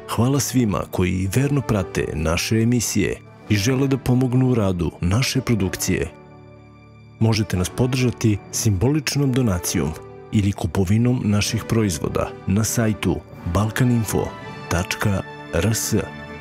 Hvala svima koji verno prate naše emisije i žele da pomognu u radu naše produkcije. Možete nas podržati simboličnom donacijom ili kupovinom naših proizvoda na sajtu balkaninfo.rs.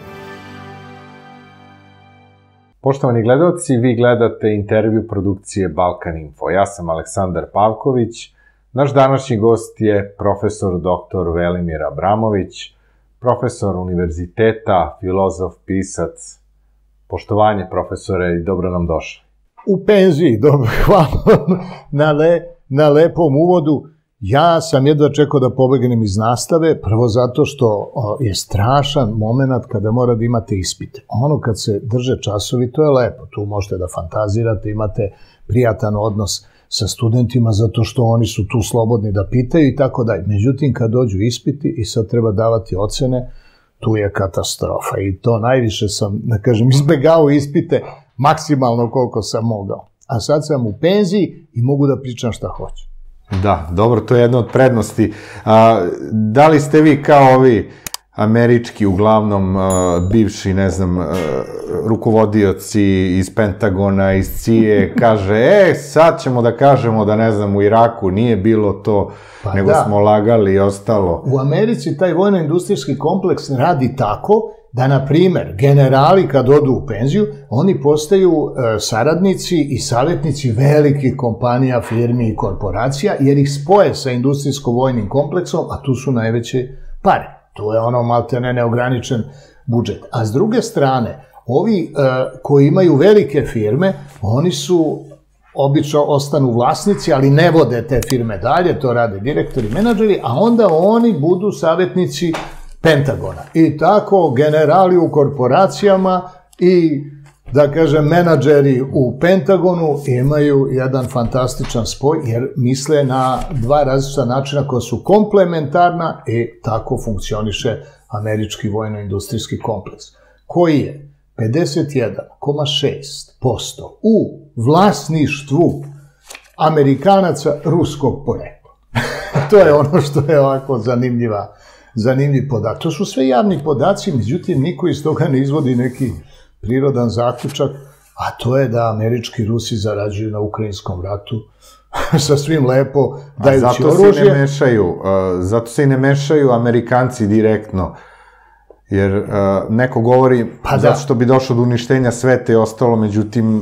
Poštovani gledalci, vi gledate intervju produkcije Balkan Info. Ja sam Aleksandar Pavković. Naš današnji gost je profesor dr. Velimir Abramović, profesor univerziteta, filozof, pisac. Poštovanje, profesore, i dobro nam došli. U penziji, dobro, hvala na lepom uvodu. Ja sam jedva čekao da pobegnem iz nastave, prvo zato što je strašan moment kada mora da imate ispite. Ono kad se drže časovi, to je lepo, tu možete da fantazirate, imate prijatan odnos sa studentima zato što oni su tu slobodni da pitaju i tako dalje. Međutim, kad dođu ispiti i sad treba davati ocene, tu je katastrofa i to najviše sam, da kažem, izbegao ispite maksimalno koliko sam mogao. A sad sam u penziji i mogu da pričam šta hoću. Da, dobro, to je jedna od prednosti. Da li ste vi kao ovi američki, uglavnom bivši, ne znam, rukovodioci iz Pentagona, iz CIA, kaže, sad ćemo da kažemo da, ne znam, u Iraku nije bilo to, nego smo lagali i ostalo. U Americi taj vojno-industrijski kompleks radi tako da, na primer, generali kad odu u penziju, oni postaju saradnici i savjetnici velikih kompanija, firmi i korporacija, jer ih spoje sa industrijsko-vojnim kompleksom, a tu su najveće pare. To je ono maltene neograničen budžet. A s druge strane, ovi koji imaju velike firme, oni su obično ostanu vlasnici, ali ne vode te firme dalje, to rade direktori, menadžeri, a onda oni budu savjetnici Pentagona. I tako generali u korporacijama i, da kažem, menadžeri u Pentagonu imaju jedan fantastičan spoj, jer misle na dva različita načina koja su komplementarna i tako funkcioniše američki vojno-industrijski kompleks, koji je 51,6% u vlasništvu Amerikanaca ruskog porekla. To je ono što je ovako zanimljiv podatak. To su sve javni podaci, međutim, niko iz toga ne izvodi neki prirodan zaključak, a to je da američki Rusi zarađuju na ukrajinskom ratu sa svim lepo dajući oružje. Zato se i ne mešaju Amerikanci direktno, jer neko govori zato što bi došlo do uništenja sveta i ostalo, međutim,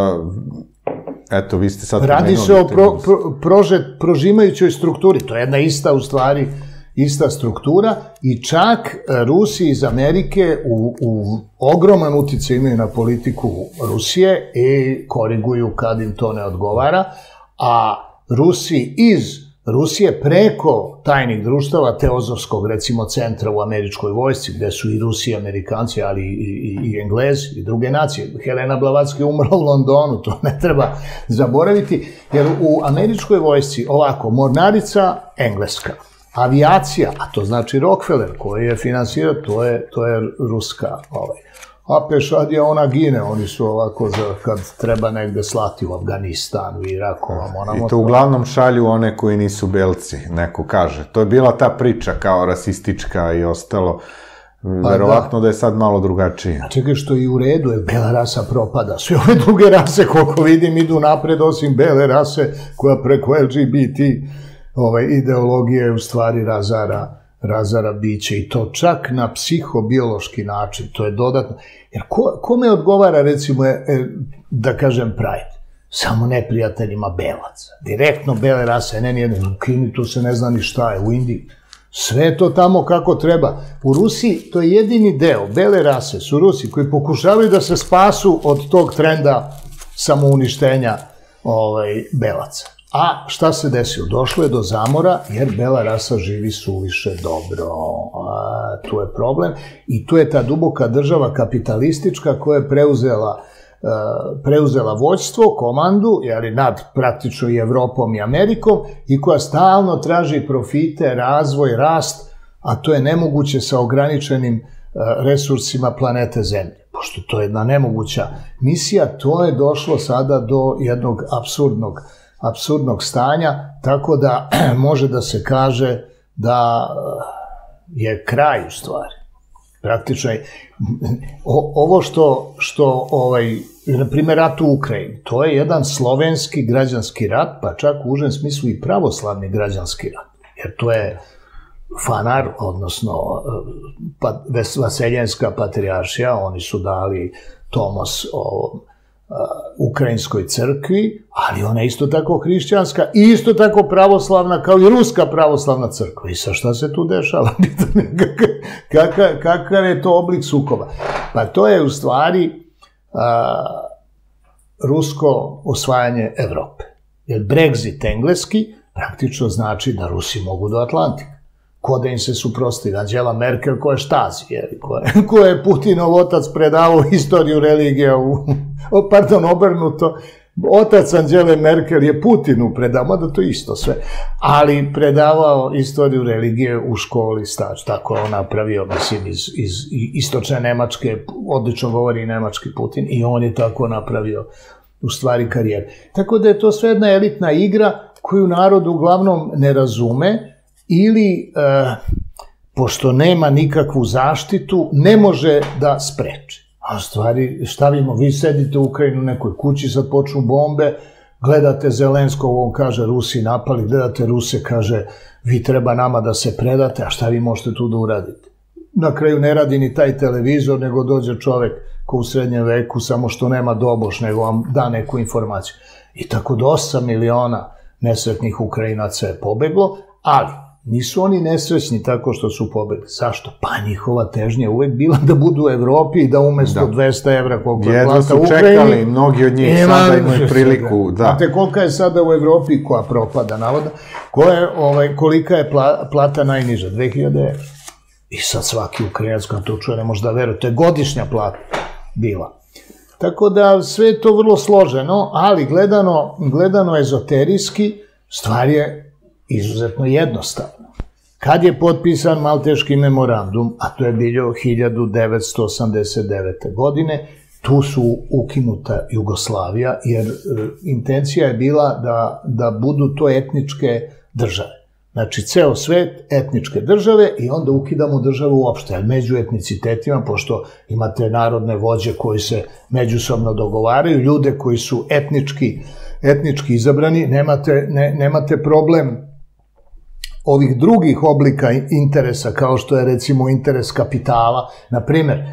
eto, vi ste sad pomenuli. Radi se o prožimajućoj strukturi, to je jedna ista, u stvari, ista struktura i čak Rusi iz Amerike u ogroman uticaj imaju na politiku Rusije i koriguju kad im to ne odgovara, a Rusi iz Rusije preko tajnih društava Teozovskog, recimo, centra u američkoj vojsci, gde su i Rusi i Amerikanci, ali i Englezi i druge nacije. Helena Blavatsky je umrla u Londonu, to ne treba zaboraviti, jer u američkoj vojsci ovako, mornarica engleska, avijacija, a to znači Rockefeller koji je finansirao, to je ruska. A pešadija ona gine, oni su ovako kad treba negde slati u Afganistan, u Iraku. I to uglavnom šalju one koji nisu belci, neko kaže. To je bila ta priča kao rasistička i ostalo. Verovatno da je sad malo drugačije. A čekaj, što i u redu je, bela rasa propada. Sve ove druge rase, koliko vidim, idu napred, osim bele rase koja preko LGBT ideologije u stvari razara biće, i to čak na psihobiološki način, to je dodatno. Jer kome odgovara, recimo, da kažem, Pride? Samo neprijateljima belaca. Direktno bele rase, ne nijedne. U Kini to se ne zna ni šta je, u Indiji. Sve je to tamo kako treba. U Rusiji to je jedini deo, bele rase su Rusi koji pokušavaju da se spasu od tog trenda samouništenja belaca. A šta se desilo? Došlo je do zamora jer bela rasa živi suviše dobro. Tu je problem i tu je ta duboka država kapitalistička koja je preuzela vođstvo, komandu, nad praktično i Evropom i Amerikom, i koja stalno traži profite, razvoj, rast, a to je nemoguće sa ograničenim resursima planete Zemlje. Pošto to je jedna nemoguća misija, to je došlo sada do jednog apsurdnog stanja, tako da može da se kaže da je kraj, u stvari. Praktično je ovo što na primjer, rat u Ukrajini, to je jedan slovenski građanski rat, pa čak u užem smislu i pravoslavni građanski rat, jer to je Fanar, odnosno Vaseljenska patrijaršija, oni su dali tomos o ukrajinskoj crkvi, ali ona je isto tako hrišćanska i isto tako pravoslavna kao i ruska pravoslavna crkva. I sa šta se tu dešava? Kakav je to oblik sukoba? Pa to je u stvari rusko osvajanje Evrope. Jer Brexit engleski praktično znači da Rusi mogu do Atlantika. Ko da im se suprostavi? Angela Merkel koja je Štazi, koja je Putinov otac predavao istoriju religije obrnuto. Otac Angele Merkel je Putinu predavao, da to isto sve, ali predavao istoriju religije u školi staž. Tako je on napravio, mislim, iz istočne Nemačke, odlično govori nemački Putin, i on je tako napravio u stvari karijeru. Tako da je to sve jedna elitna igra koju narod uglavnom ne razume, ili, pošto nema nikakvu zaštitu, ne može da spreči. A u stvari, šta vidimo, vi sedite u Ukrajinu u nekoj kući, sad počnu bombe, gledate Zelenskog, on kaže Rusi napali, gledate Ruse, kaže vi treba nama da se predate, a šta vi možete tu da uradite? Na kraju ne radi ni taj televizor, nego dođe čovek ko u srednjem veku, samo što nema doboš, nego vam da neku informaciju. I tako do 8 miliona nesretnih Ukrajinaca je pobeglo, ali nisu oni nesrećni tako što su pobegli. Zašto? Pa njihova težnja je uvek bila da budu u Evropi i da umesto 200 evra koliko je plata u Ukrajini... Jedno su čekali, mnogi od njih sada imaju priliku... Znate kolika je sada u Evropi, koja propada navoda, kolika je plata najniža? 2000 evra. I sad svaki Ukrajinac kad to čuje ne može da veruje. To je godišnja plata bila. Tako da sve je to vrlo složeno, ali gledano ezoterijski, stvar je izuzetno jednostavno. Kad je potpisan Malteški memorandum, a to je bilo 1989. godine, tu su ukinuta Jugoslavija, jer intencija je bila da budu to etničke države. Znači, ceo svet etničke države i onda ukidamo državu uopšte, ali među etnicitetima, pošto imate narodne vođe koji se međusobno dogovaraju, ljude koji su etnički izabrani, nemate problem ovih drugih oblika interesa, kao što je recimo interes kapitala. Naprimer,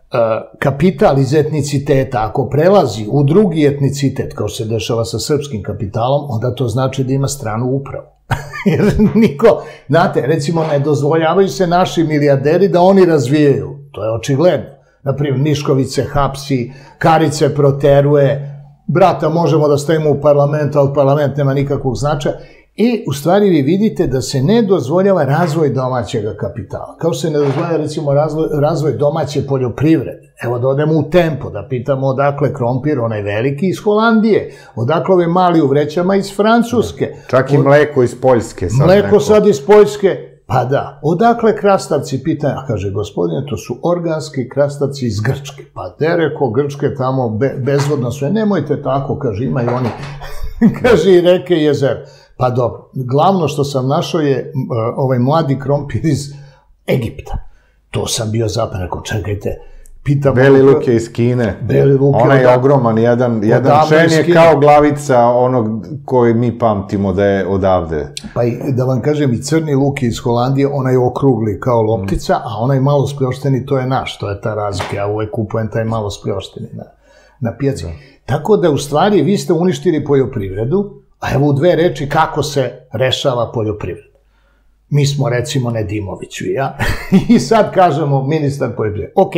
kapital iz etniciteta, ako prelazi u drugi etnicitet, kao se dešava sa srpskim kapitalom, onda to znači da ima stranu upravu. Jer niko, znate, recimo ne dozvoljavaju se naši milijarderi da oni razvijaju. To je očigledno. Naprimer, Mišković hapsi, Karice proteruje, brata možemo da stavimo u parlament, ali parlament nema nikakvog značaja. I u stvari vi vidite da se ne dozvoljava razvoj domaćeg kapitala. Kao se ne dozvoljava recimo razvoj domaće poljoprivrede. Evo da odemo u Tempo, da pitamo odakle krompir, onaj veliki iz Holandije, odakle ove mali u vrećama iz Francuske. Čak i mleko iz Poljske. Mleko sad iz Poljske, pa da. Odakle krastavci, pitanje, a kaže gospodine, to su organski krastavci iz Grčke. Pa te reko, Grčke tamo bezvodno sve, nemojte tako, kaže, imaju oni, kaže i reke i jezera. Pa dobro, glavno što sam našao je ovaj mladi krompir iz Egipta. To sam bio zapravo, rekao, čekajte, pitam... Beli luk je iz Kine. Ona je ogroman, jedan šen je kao glavica onog koji mi pamtimo da je odavde. Pa i da vam kažem, i crni luk je iz Holandije, ona je okrugli kao loptica, a onaj malo spljošteni, to je naš, to je ta razlika. Ja uvek kupujem taj malo spljošteni na pijaci. Tako da, u stvari, vi ste uništili poljoprivredu, a evo u dve reči kako se rešava poljoprivreda. Mi smo recimo Nedimović i ja i sad kažemo ministar poljoprivrede. Ok,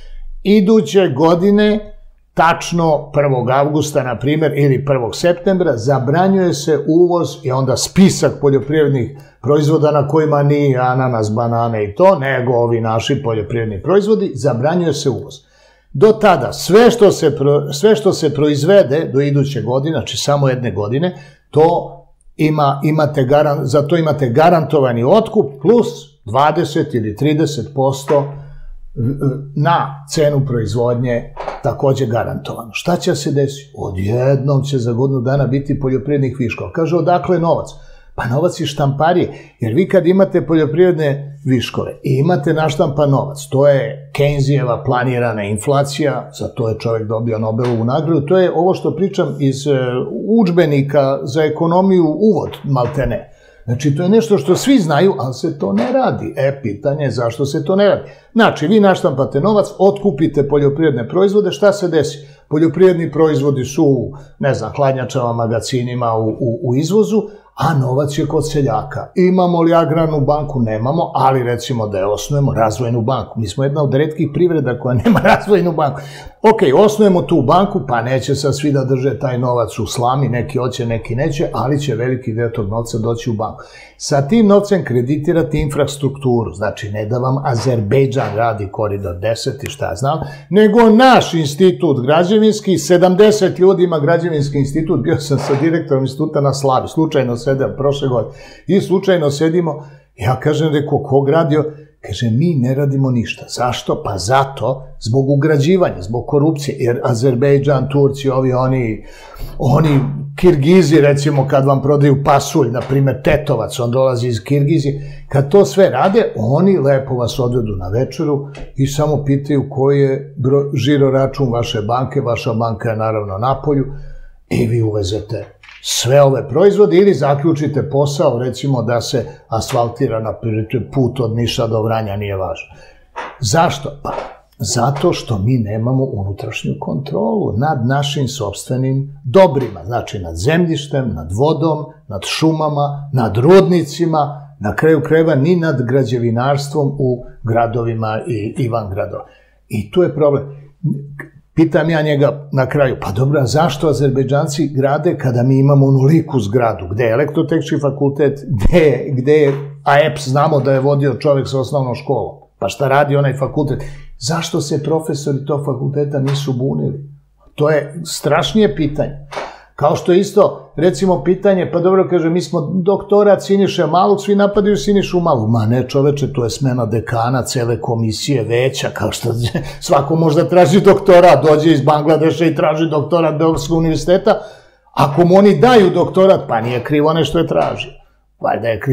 iduće godine, tačno 1. avgusta, na primjer, ili 1. septembra, zabranjuje se uvoz i onda spisak poljoprivrednih proizvoda na kojima nije ananas, banane i to, nego ovi naši poljoprivredni proizvodi, zabranjuje se uvoz. Do tada, sve što se proizvede do iduće godine, znači samo jedne godine, za to imate garantovani otkup plus 20 ili 30% na cenu proizvodnje takođe garantovano. Šta će se desiti? Odjednom će za godinu dana biti poljoprivrednih viškova. Kaže, odakle novac? Pa novac je štamparije, jer vi kad imate poljoprivredne viškove i imate naštampan novac, to je Keynesijeva planirana inflacija, za to je čovjek dobio Nobelovu nagradu, to je ovo što pričam iz udžbenika za ekonomiju uvod, maltene. Znači, to je nešto što svi znaju, ali se to ne radi. Pitanje je zašto se to ne radi. Znači, vi naštampate novac, otkupite poljoprivredne proizvode, šta se desi? Poljoprivredni proizvodi su u, ne znam, hladnjačama, magacinima, u izvozu, a novac je kod seljaka. Imamo li agrarnu banku? Nemamo, ali recimo da je osnujemo razvojnu banku. Mi smo jedna od retkih privreda koja nema razvojnu banku. Ok, osnujemo tu banku, pa neće sad svi da drže taj novac u slami, neki hoće, neki neće, ali će veliki deo tog novca doći u banku. Sa tim novcem kreditirati infrastrukturu, znači ne da vam Azerbejdžan radi koridor 10 i šta ja znam, nego naš institut građevinski, 70 ljudi ima građevinski institut, bio sam sa direktorom instituta na Slavi, slučajno sedem prošle godine i slučajno sedimo, ja kažem, rekao, ko gradio? Kaže, mi ne radimo ništa. Zašto? Pa zato, zbog ugrađivanja, zbog korupcije, jer Azerbejdžan, Turci, oni Kirgizi, recimo, kad vam prodaju pasulj, na primjer Tetovac, on dolazi iz Kirgizije, kad to sve rade, oni lepo vas odvedu na večeru i samo pitaju koji je žiro račun vaše banke, vaša banka je naravno na polju i vi uvezete sve ove proizvode ili zaključite posao, recimo da se asfaltira na put od Niša do Vranja, nije važno. Zašto? Pa zato što mi nemamo unutrašnju kontrolu nad našim sopstvenim dobrima, znači nad zemljištem, nad vodom, nad šumama, nad rudnicima, na kraju krajeva ni nad građevinarstvom u gradovima i van gradova. I tu je problem. Pitam ja njega na kraju, pa dobro, zašto Azerbejdžanci grade kada mi imamo onoliku zgradu, gde je elektrotehnički fakultet, gde je AEPS, znamo da je vodio čovjek sa osnovnom školom, pa šta radi onaj fakultet? Zašto se profesori tog fakulteta nisu bunili? To je strašnije pitanje. Kao što je isto, recimo, pitanje, pa dobro, kaže, mi smo doktorat Siniše Malog, svi napadaju Sinišu Malog. Ma ne, čoveče, to je smena dekana, cele komisije, veća, kao što svako možda traži doktorat, dođe iz Bangladeša i traži doktorat Beogradskog univerziteta. Ako mu oni daju doktorat, pa nije krivo nešto je tražio. Valjda je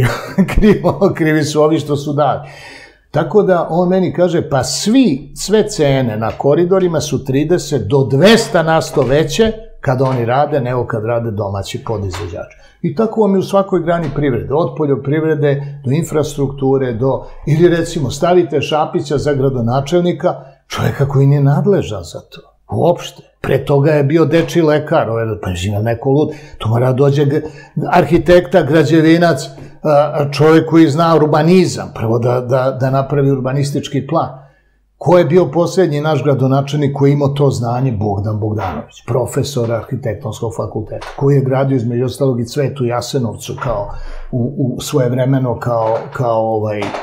krivi su ovi što su dali. Tako da on meni kaže, pa sve cene na koridorima su 30 do 200% veće kada oni rade, nego kad rade domaći podizvođači. I tako vam je u svakoj grani privrede, od poljoprivrede do infrastrukture, ili recimo stavite Šapića za gradonačelnika, čovjeka koji nije nadležan za to, uopšte. Pre toga je bio dečiji lekar, pa je neko lud, to mora dođe arhitekta, građevinac, čovjek koji zna urbanizam, prvo da napravi urbanistički plan. Ko je bio posljednji naš gradonačelnik koji imao to znanje? Bogdan Bogdanović, profesor arhitektonskog fakulteta, koji je gradio između ostalog i Cvet u Jasenovcu svojevremeno kao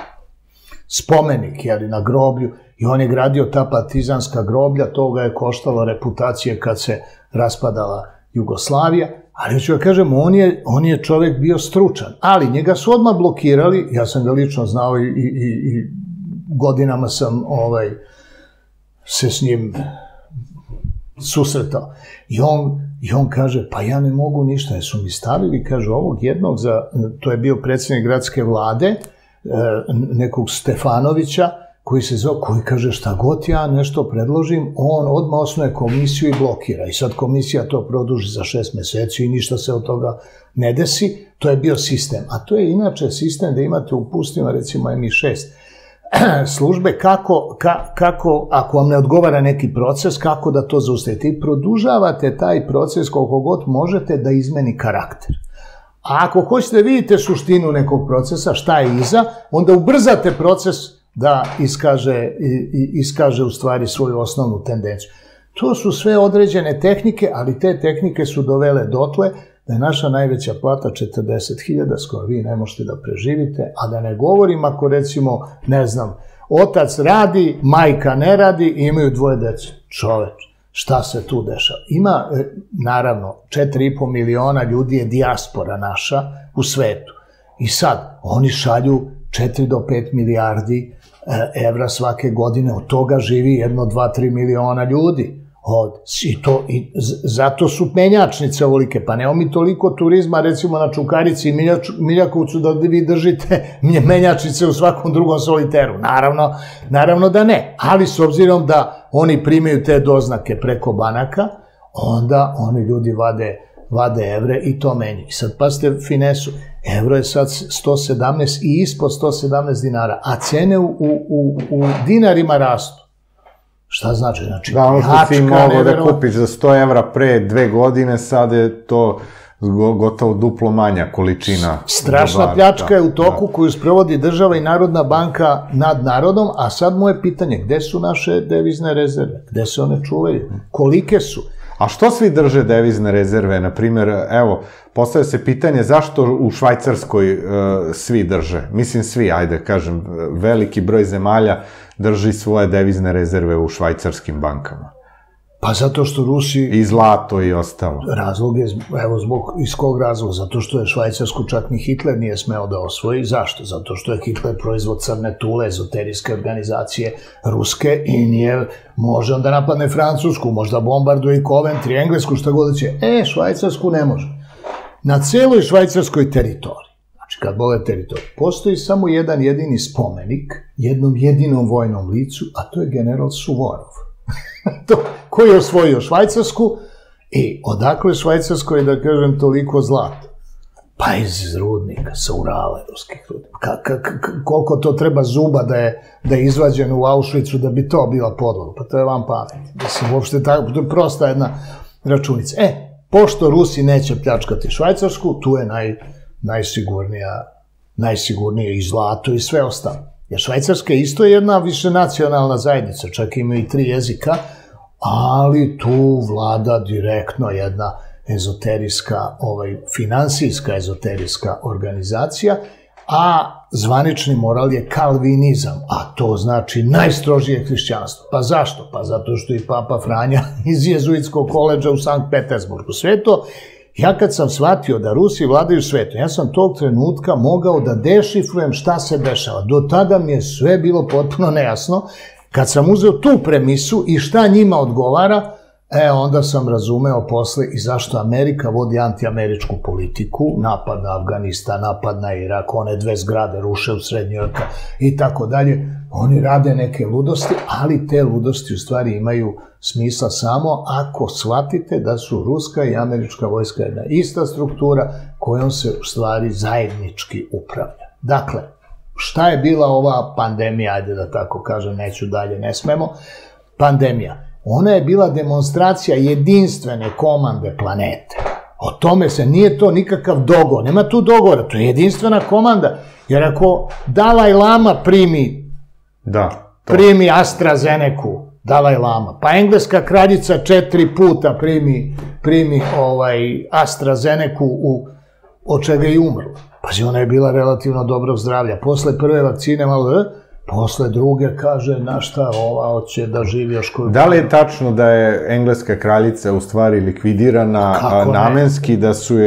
spomenik na groblju, i on je gradio ta partizanska groblja, toga je koštalo reputacije kad se raspadala Jugoslavija, ali ću ja kažem, on je čovjek bio stručan, ali njega su odmah blokirali, ja sam ga lično znao i godinama sam se s njim susretao. I on kaže, pa ja ne mogu ništa, jer su mi stavili, kaže, ovog jednog, to je bio predsjednik gradske vlade, nekog Stefanovića, koji se zove, koji kaže, šta god ja nešto predložim, on odmah osnuje komisiju i blokira. I sad komisija to produži za 6 meseci i ništa se od toga ne desi. To je bio sistem. A to je inače sistem da imate u pustima, recimo MI6, službe kako, ako vam ne odgovara neki proces, kako da to zaustavite. I produžavate taj proces koliko god možete da izmeni karakter. A ako hoćete vidite suštinu nekog procesa, šta je iza, onda ubrzate proces da iskaže u stvari svoju osnovnu tendenciju. To su sve određene tehnike, ali te tehnike su dovele dotle da je naša najveća plata 40.000 s kojom vi ne možete da preživite, a da ne govorim ako recimo, ne znam, otac radi, majka ne radi i imaju 2 dece. Čoveč, šta se tu dešava? Ima, naravno, 4,5 miliona ljudi je dijaspora naša u svetu. I sad, oni šalju 4 do 5 milijardi evra svake godine, od toga živi 1, 2, 3 miliona ljudi. I zato su menjačnice ovolike, pa nemamo mi toliko turizma recimo na Čukarici i Miljakovcu da vi držite menjačnice u svakom drugom soliteru. Naravno da ne, ali s obzirom da oni primaju te doznake preko banaka, onda oni ljudi vade evre i to menjaju. I sad pasite finesu, evro je sad 117 i ispod 117 dinara, a cene u dinarima rastu. Šta znači? Da, ono što si mogao da kupiš za 100 evra pre 2 godine, sad je to gotovo duplo manja količina. Strašna pljačka je u toku koju sprovodi država i Narodna banka nad narodom, a sad moje pitanje, gde su naše devizne rezerve? Gde se one čuvaju? Kolike su? A što svi drže devizne rezerve? Naprimjer, evo, postavlja se pitanje zašto u Švajcarskoj svi drže? Mislim svi, ajde kažem, veliki broj zemalja drži svoje devizne rezerve u švajcarskim bankama. Pa zato što Rusi... I zlato i ostalo. Razlog je, evo, iz kog razloga? Zato što je Švajcarsku čak ni Hitler nije smeo da osvoji. Zašto? Zato što je Hitler proizvod crne tule, ezoterijske organizacije ruske i nije... Može onda napadne Francusku, možda bombarduje i Coventry, Englesku, šta god će. Švajcarsku ne može. Na celoj švajcarskoj teritoriji, znači kad bole teritoriju, postoji samo jedan jedini spomenik jednom jedinom vojnom licu, a to je general Suvorov. Koji je osvojio Švajcarsku i odakle Švajcarskoj, da kažem, toliko zlata? Pa iz rudnika, sa Urala ruskih rudnika. Koliko to treba zuba da je izvađeno u Auschwitzu da bi to bila podloga? Pa to je vam pamet. Mislim, uopšte tako, to je prosta jedna računica. Pošto Rusi neće pljačkati Švajcarsku, tu je najsigurnije i zlato i sve ostalo. Jer Švajcarska je isto jedna višenacionalna zajednica, čak ima i 3 jezika, ali tu vlada direktno jedna ezoterijska, finansijska ezoterijska organizacija, a zvanični moral je kalvinizam, a to znači najstrožije hrišćanstvo. Pa zašto? Pa zato što i Papa Franja iz Jezuitskog koledža u Sankt Petersburgu. Sve to, ja kad sam shvatio da Rusi vladaju svetom, ja sam tog trenutka mogao da dešifrujem šta se dešava. Do tada mi je sve bilo potpuno nejasno. Kad sam uzeo tu premisu i šta njima odgovara, onda sam razumeo posle i zašto Amerika vodi antiameričku politiku, napad na Afganistan, napad na Irak, one 2 zgrade ruše u Srednjoj i tako dalje. Oni rade neke ludosti, ali te ludosti u stvari imaju smisla samo ako shvatite da su ruska i američka vojska jedna ista struktura kojom se u stvari zajednički upravlja. Dakle, šta je bila ova pandemija, ajde da tako kažem, neću dalje, ne smemo, pandemija. Ona je bila demonstracija jedinstvene komande planete. O tome se, nije to nikakav dogovor, nema tu dogovora, to je jedinstvena komanda, jer ako Dalaj Lama primi AstraZenecu, Dalaj Lama, pa engleska kraljica 4 puta primi AstraZenecu od čega je umrla. Pazi, ona je bila relativno dobrog zdravlja. Posle prve vakcine malo... Posle druge kaže, znaš šta, ova hoće da živi još koju... Da li je tačno da je engleska kraljica u stvari likvidirana namenski,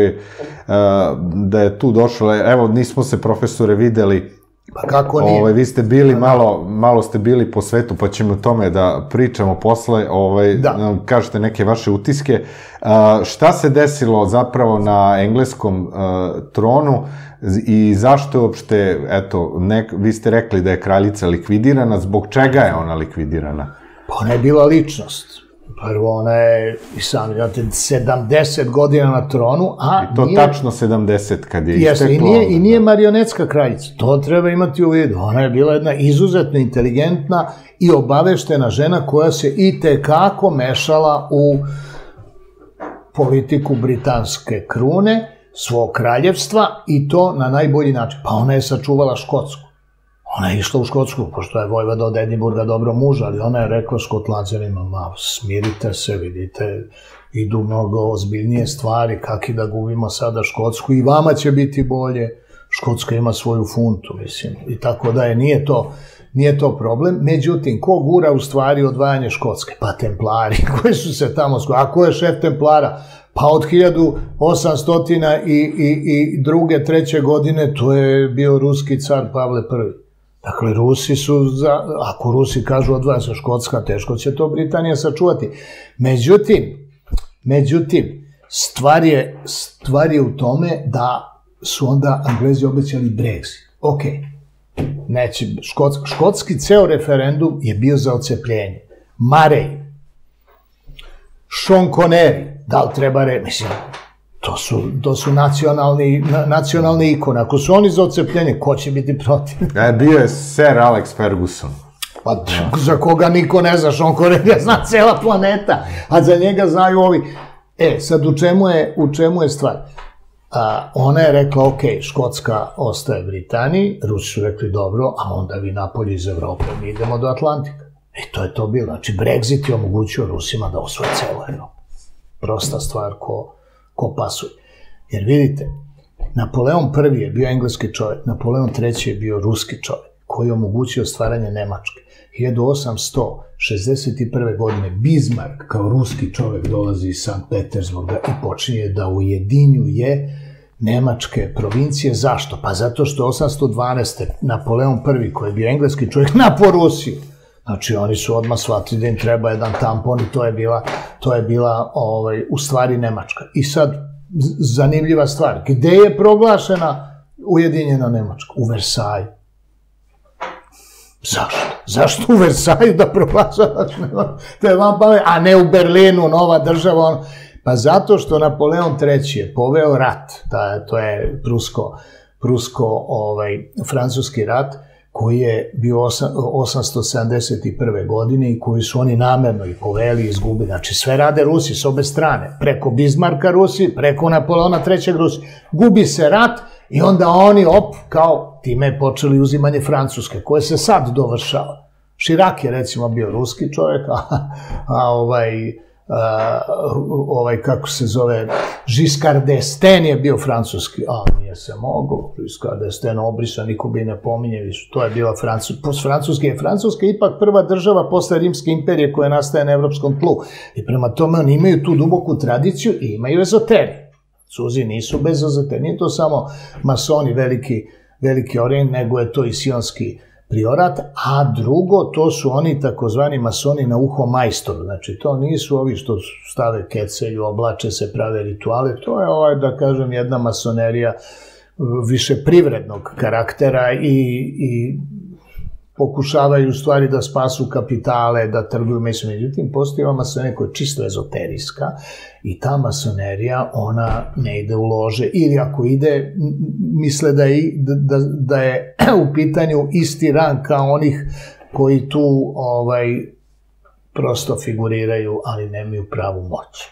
da je tu došla, evo, nismo se, profesore, videli, pa kako nije? Vi ste bili, malo ste bili po svetu, pa ćemo o tome da pričamo posle, kažete neke vaše utiske. Šta se desilo zapravo na engleskom tronu i zašto je uopšte, eto, vi ste rekli da je kraljica likvidirana, zbog čega je ona likvidirana? Pa ona je bila ličnost. Prvo, ona je, i sam, 70 godina na tronu, a... I to tačno 70 kad je isteklo. I nije marionetska kraljica, to treba imati u vidu. Ona je bila jedna izuzetno inteligentna i obaveštena žena koja se i tekako mešala u politiku britanske krune, svog kraljevstva i to na najbolji način. Pa ona je sačuvala Škotsku. Ona je išla u Škotsku, pošto je vojvoda od Edinburga dobro muž, ali ona je rekla Škotlanđanima, smirite se, vidite, idu mnogo ozbiljnije stvari, kak i da gubimo sada Škotsku, i vama će biti bolje, Škotska ima svoju funtu, mislim, i tako da je, nije to problem. Međutim, ko gura u stvari odvajanje Škotske? Pa templari, koji su se tamo, a ko je šef templara? Pa od 1802. i 3. godine to je bio ruski car Pavle I. Dakle, Rusi su, ako Rusi kažu odvaja se Škotska, teško će to Britanija sačuvati. Međutim, stvar je u tome da su onda Anglezi obećali Brexit. Ok, neće, škotski ceo referendum je bio za odcepljenje. Murray, Sean Connery, da li treba mislim, to su nacionalni ikone. Ako su oni za odcepljenje, ko će biti protiv? Bio je Sir Alex Ferguson. Pa za koga niko ne zna, Sean Connery zna cela planeta, a za njega znaju ovi. Sad u čemu je stvar? Ona je rekla, ok, Škotska ostaje Britaniji, Rusi su rekli dobro, a onda vi napolje iz Evrope, mi idemo do Atlantika. To je to bilo. Znači, Brexit je omogućio Rusima da osvoje celu Evropu. Prosta stvar ko pasuje. Jer vidite, Napoleon I je bio engleski čovjek, Napoleon III je bio ruski čovjek, koji je omogućio stvaranje Nemačke. 1861. godine Bismarck kao ruski čovjek dolazi iz Sankt Petersburga i počinje da ujedinjuje nemačke provincije. Zašto? Pa zato što 1812. Napoleon I, koji je bio engleski čovjek, napao Rusiju. Znači, oni su odmah shvatili da im treba jedan tampon i to je bila u stvari Nemačka. I sad, zanimljiva stvar, gde je proglašena ujedinjena Nemačka? U Versaju. Zašto? Zašto u Versaju da proglašavaš? To je vam pamet, a ne u Berlinu, nova država. Pa zato što Napoleon III je poveo rat, to je prusko-francuski rat, koji je bio 871. godine i koji su oni namerno i poveli i izgubili. Znači, sve rade Rusi s obe strane. Preko Bismarcka Rusi, preko Napoleona III. Rusi. Gubi se rat i onda oni, kao time je počeli uzimanje Francuske, koje se sad dovršava. Chirac je, recimo, bio ruski čovjek, kako se zove, Giscard d'Estaing je bio francuski, nije se moglo, Giscard d'Estaing obrisan, niko bi ne pominje više, to je bila Francuska je ipak prva država posle Rimske imperije koja nastaje na evropskom tlu i prema tome oni imaju tu duboku tradiciju i imaju ezoteriju. Francuzi nisu bez ezoterije, nije to samo masoni veliki orijent, nego je to i sionski priorat, a drugo, to su oni takozvani masoni na uho majstoru. Znači, to nisu ovi što stave kecelju, oblače se, prave rituale, to je, da kažem, jedna masonerija više privrednog karaktera i pokušavaju u stvari da spasu kapitale, da trguju, međutim, postoji ova masonerija koja je čisto ezoterijska i ta masonerija, ona ne ide u lože, ili ako ide, misle da je u pitanju isti rang kao onih koji tu prosto figuriraju, ali nemaju pravu moć.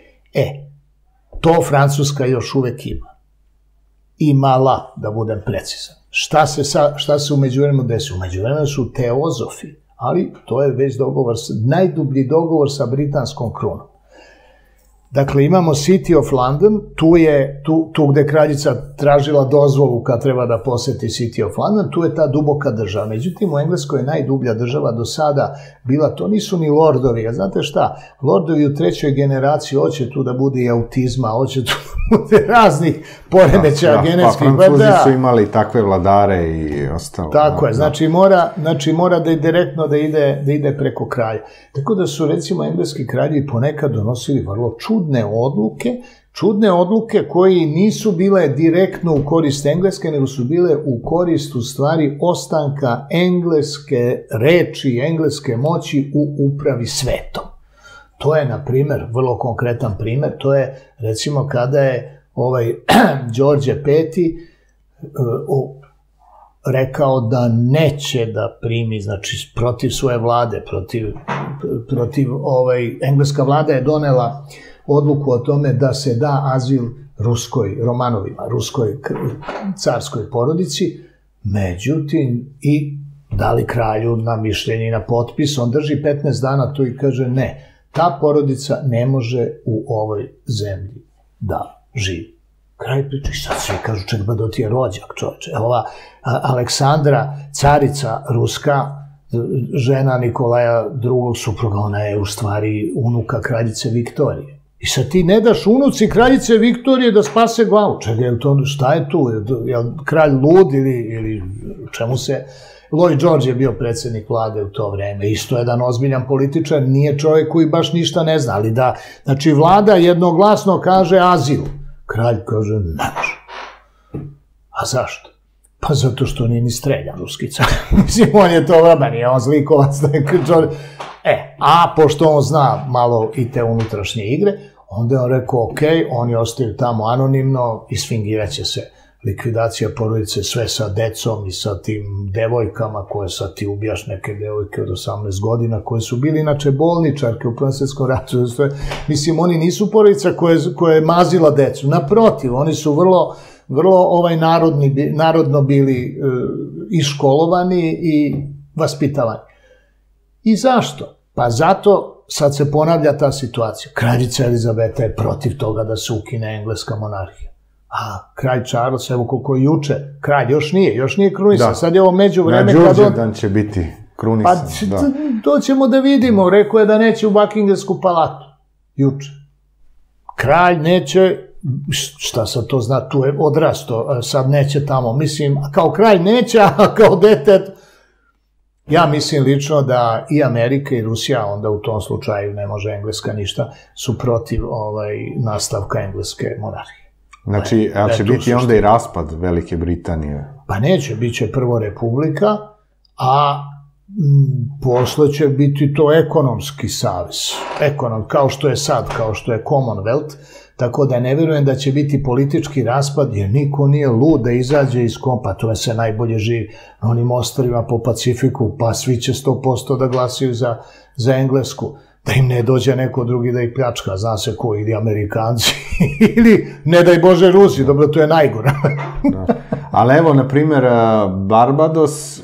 To Francuska još uvek ima. Imala, da budem precizan. Šta se u međuvremenu desi? U međuvremenu su teozofi, ali to je već najdublji dogovor sa britanskom krunom. Dakle, imamo City of London, tu gde kraljica tražila dozvolu kad treba da poseti City of London, tu je ta duboka država. Međutim, u Engleskoj je najdublja država do sada bila, to nisu ni lordovi, a znate šta, lordovi u trećoj generaciji hoće tu da bude i autizma, hoće tu da bude raznih poremećaja genetskih. Pa Francuzi su imali takve vladare i ostalo. Tako je, znači mora da je direktno da ide preko kralja. Tako da su, recimo, engleski kraljevi ponekad donosili vrlo čudne odluke koje nisu bile direktno u korist Engleske, nego su bile u korist u stvari ostanka engleske reči, engleske moći u upravi svetom. To je, na primer, vrlo konkretan primer, to je, recimo, kada je Đorđe V rekao da neće da primi, znači, protiv svoje vlade, engleska vlada je donela odluku o tome da se da azil Romanovima, ruskoj carskoj porodici, međutim, i dali kralju na mišljenje i na potpis, on drži 15 dana to i kaže ne, ta porodica ne može u ovoj zemlji da živi. Kraj priče, i sad svi kažu, ček, do ti je rođak, čoveče. Ova Aleksandra, carica ruska, žena Nikolaja II. Supruga, ona je u stvari unuka kraljice Viktorije. I sad ti ne daš unuci kraljice Viktorije da spase glavu. Čekaj, šta je tu? Je li kralj lud ili čemu se... Lloyd George je bio predsjednik vlade u to vreme, isto jedan ozbiljan političar, nije čovjek koji baš ništa ne zna, ali da, znači vlada jednoglasno kaže azil. Kralj kaže ne može. A zašto? Pa zato što nije ni streljan ruski car. Mislim, on je to vrba, nije on zlikovac. A pošto on zna malo i te unutrašnje igre, onda je on rekao, ok, oni ostaju tamo anonimno i sfingirat će se likvidacija porodice, sve sa decom i sa tim devojkama koje sad ti ubijaš, neke devojke od 18 godina, koje su bili inače bolničarke u Prvom svjetskom ratu. Mislim, oni nisu porodica koja je mazila decu. Naprotiv, oni su vrlo narodno bili iškolovani i vaspitavani. I zašto? Pa zato sad se ponavlja ta situacija. Kraljica Elizabeta je protiv toga da se ukine engleska monarhija. A kralj Charles, evo koliko je juče, kralj još nije krunisan, sad je ovo među vreme kad on... Na Đurđevdan će biti krunisan, pa, to ćemo da vidimo, rekao je da neće u Buckinghamsku palatu, juče. Kralj neće, šta sad to zna, tu je odrasto, sad neće tamo, mislim, kao kralj neće, a kao dete... Ja mislim lično da i Amerika i Rusija, onda u tom slučaju ne može Engleska ništa, su protiv nastavka engleske monarhije. Znači, a će biti onda i raspad Velike Britanije? Pa neće, bit će prvo republika, a posle će biti to ekonomski savez. Kao što je sad, kao što je Commonwealth, tako da ne vjerujem da će biti politički raspad, jer niko nije lud da izađe iz kompa, to se najbolje živi na onim ostrvima po Pacifiku, pa svi će 100% da glasaju za Englesku, da im ne dođe neko drugi da ih pljačka, zna se ko, ili Amerikanci, ili, ne daj Bože, Rusi, dobro, to je najgore. Ali evo, na primjer, Barbados,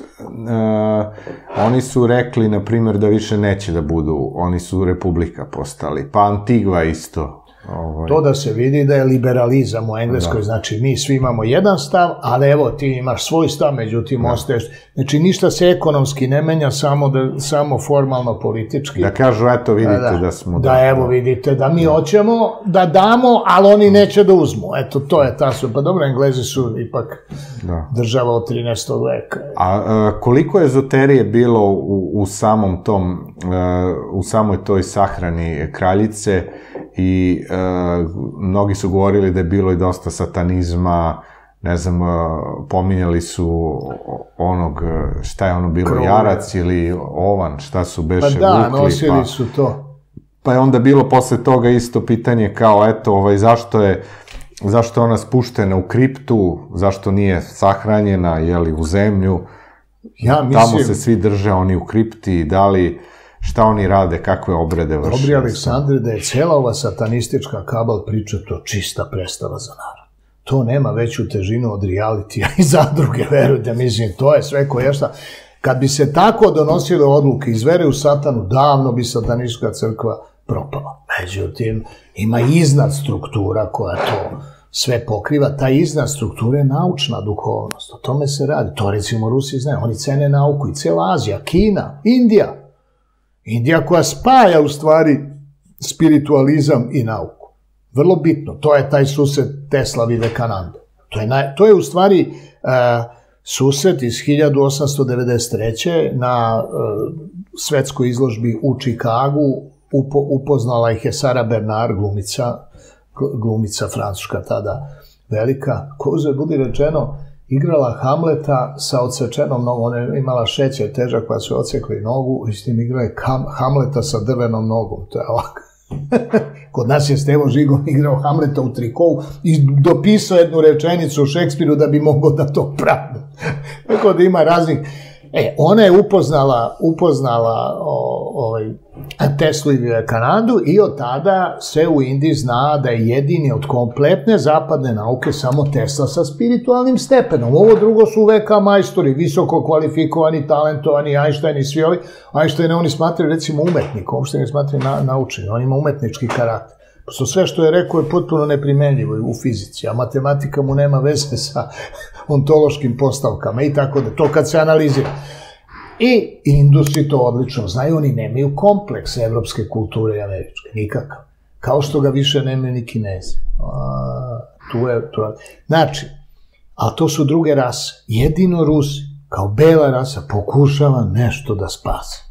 oni su rekli, na primjer, da više neće da budu, oni su republika postali, pa Antigva isto. To da se vidi da je liberalizam u Engleskoj, znači mi svi imamo jedan stav, ali evo ti imaš svoj stav, međutim ostaješ, znači ništa se ekonomski ne menja, samo formalno politički. Da kažu, eto vidite da smo... Da evo vidite da mi hoćemo da damo, ali oni neće da uzmu, eto to je ta su, pa dobro, Englezi su ipak država od 13. veka. A koliko je ezoterije bilo u samom tom, u samoj toj sahrani kraljice? I mnogi su govorili da je bilo i dosta satanizma, ne znam, pominjali su onog, šta je ono bilo, jarac ili ovan, šta su beše vukli. Pa da, nosili su to. Pa je onda bilo posle toga isto pitanje kao, eto, zašto je ona spuštena u kriptu, zašto nije sahranjena, jeli, u zemlju, tamo se svi drže, oni u kripti, da li... Šta oni rade, kakve obrede vrše? Dobri Aleksandre, da je cijela ova satanistička kabal priča to čista predstava za narod. To nema veću težinu od realitija i zadruge, verujte, mislim, to je sve koje šta. Kad bi se tako donosile odluke iz vere u satanu, davno bi satanistička crkva propala. Međutim, ima iznad struktura koja to sve pokriva. Ta iznad struktura je naučna duhovnost. O tome se radi. To recimo Rusi znaju. Oni cene nauku i cijela Azija, Kina, Indija. Indija koja spaja u stvari spiritualizam i nauku. Vrlo bitno. To je taj susret Tesla Vivekananda. To je u stvari susret iz 1893. na svetskoj izložbi u Čikagu. Upoznala ih je Sara Bernard, glumica francuska tada velika, koja budi rečeno igrala Hamleta sa odsečenom nogom. Ona je imala šećer težak pa su odsekli nogu i s tim igrala je Hamleta sa drvenom nogom. To je ovako. Kod nas je Stevo Žigon igrao Hamleta u trikovu i dopisao jednu rečenicu u Šekspiru da bi mogao da to pravi. Tako da ima raznih... Ona je upoznala Teslu i Vivekanandu i od tada se u Indiji zna da je jedini od kompletne zapadne nauke samo Tesla sa spiritualnim stepenom. Ovo drugo su VK majstori, visoko kvalifikovani, talentovani, Einstein i svi ovi. Einsteine oni smatraju recimo umetnikom, uopšte ne smatraju naučeni, on ima umetnički karakter. Pošto sve što je rekao je potpuno neprimenljivo u fizici, a matematika mu nema veze sa ontološkim postavkama i tako da, to kad se analizira. I Indusi to odlično znaju, oni nemaju kompleks evropske kulture i američke, nikakav. Kao što ga više nemaju ni Kinezi. Znači, a to su druge rase. Jedino Rusi, kao bela rasa, pokušava nešto da spasi.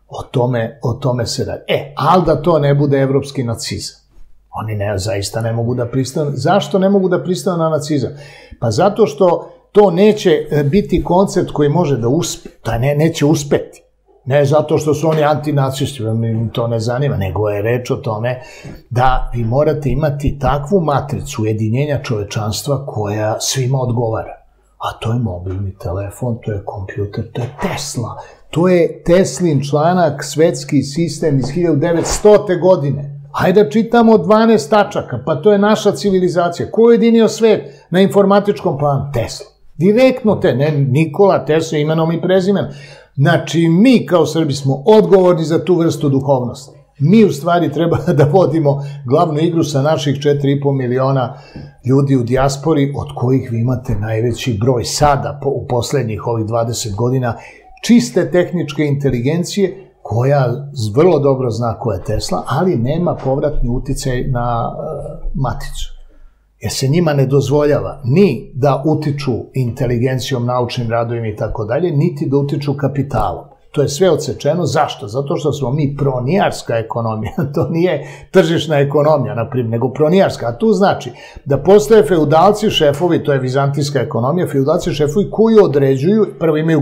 O tome se radi. Ali da to ne bude evropski nacizam. Oni zaista ne mogu da pristanu. Zašto ne mogu da pristanu na nacizam? Pa zato što to neće biti koncept koji može da uspe. Neće uspeti. Ne zato što su oni antinacisti, mi to ne zanima, nego je reč o tome da vi morate imati takvu matricu ujedinjenja čovečanstva koja svima odgovara. A to je mobilni telefon, to je kompjuter, to je Tesla. To je Teslin članak, svetski sistem iz 1900. godine. Hajde da čitamo 12 tačaka, pa to je naša civilizacija. Ko je ujedinio svet na informatičkom planu? Tesla. Direktno ne Nikola Tesla imenom i prezimenom. Znači, mi kao Srbi smo odgovorni za tu vrstu duhovnosti. Mi u stvari treba da vodimo glavnu igru sa naših 4,5 miliona ljudi u dijaspori, od kojih vi imate najveći broj sada, u poslednjih ovih 20 godina, čiste tehničke inteligencije, koja vrlo dobro zna ko je Tesla, ali nema povratni uticaj na maticu. Jer se njima ne dozvoljava ni da utiču inteligencijom, naučnim radovima i tako dalje, niti da utiču kapitalom. To je sve odsečeno. Zašto? Zato što smo mi pronijarska ekonomija. To nije tržišna ekonomija, naprimjer, nego pronijarska. A tu znači da postoje feudalci, šefovi, to je vizantijska ekonomija, feudalci, šefovi koji određuju, prvo imaju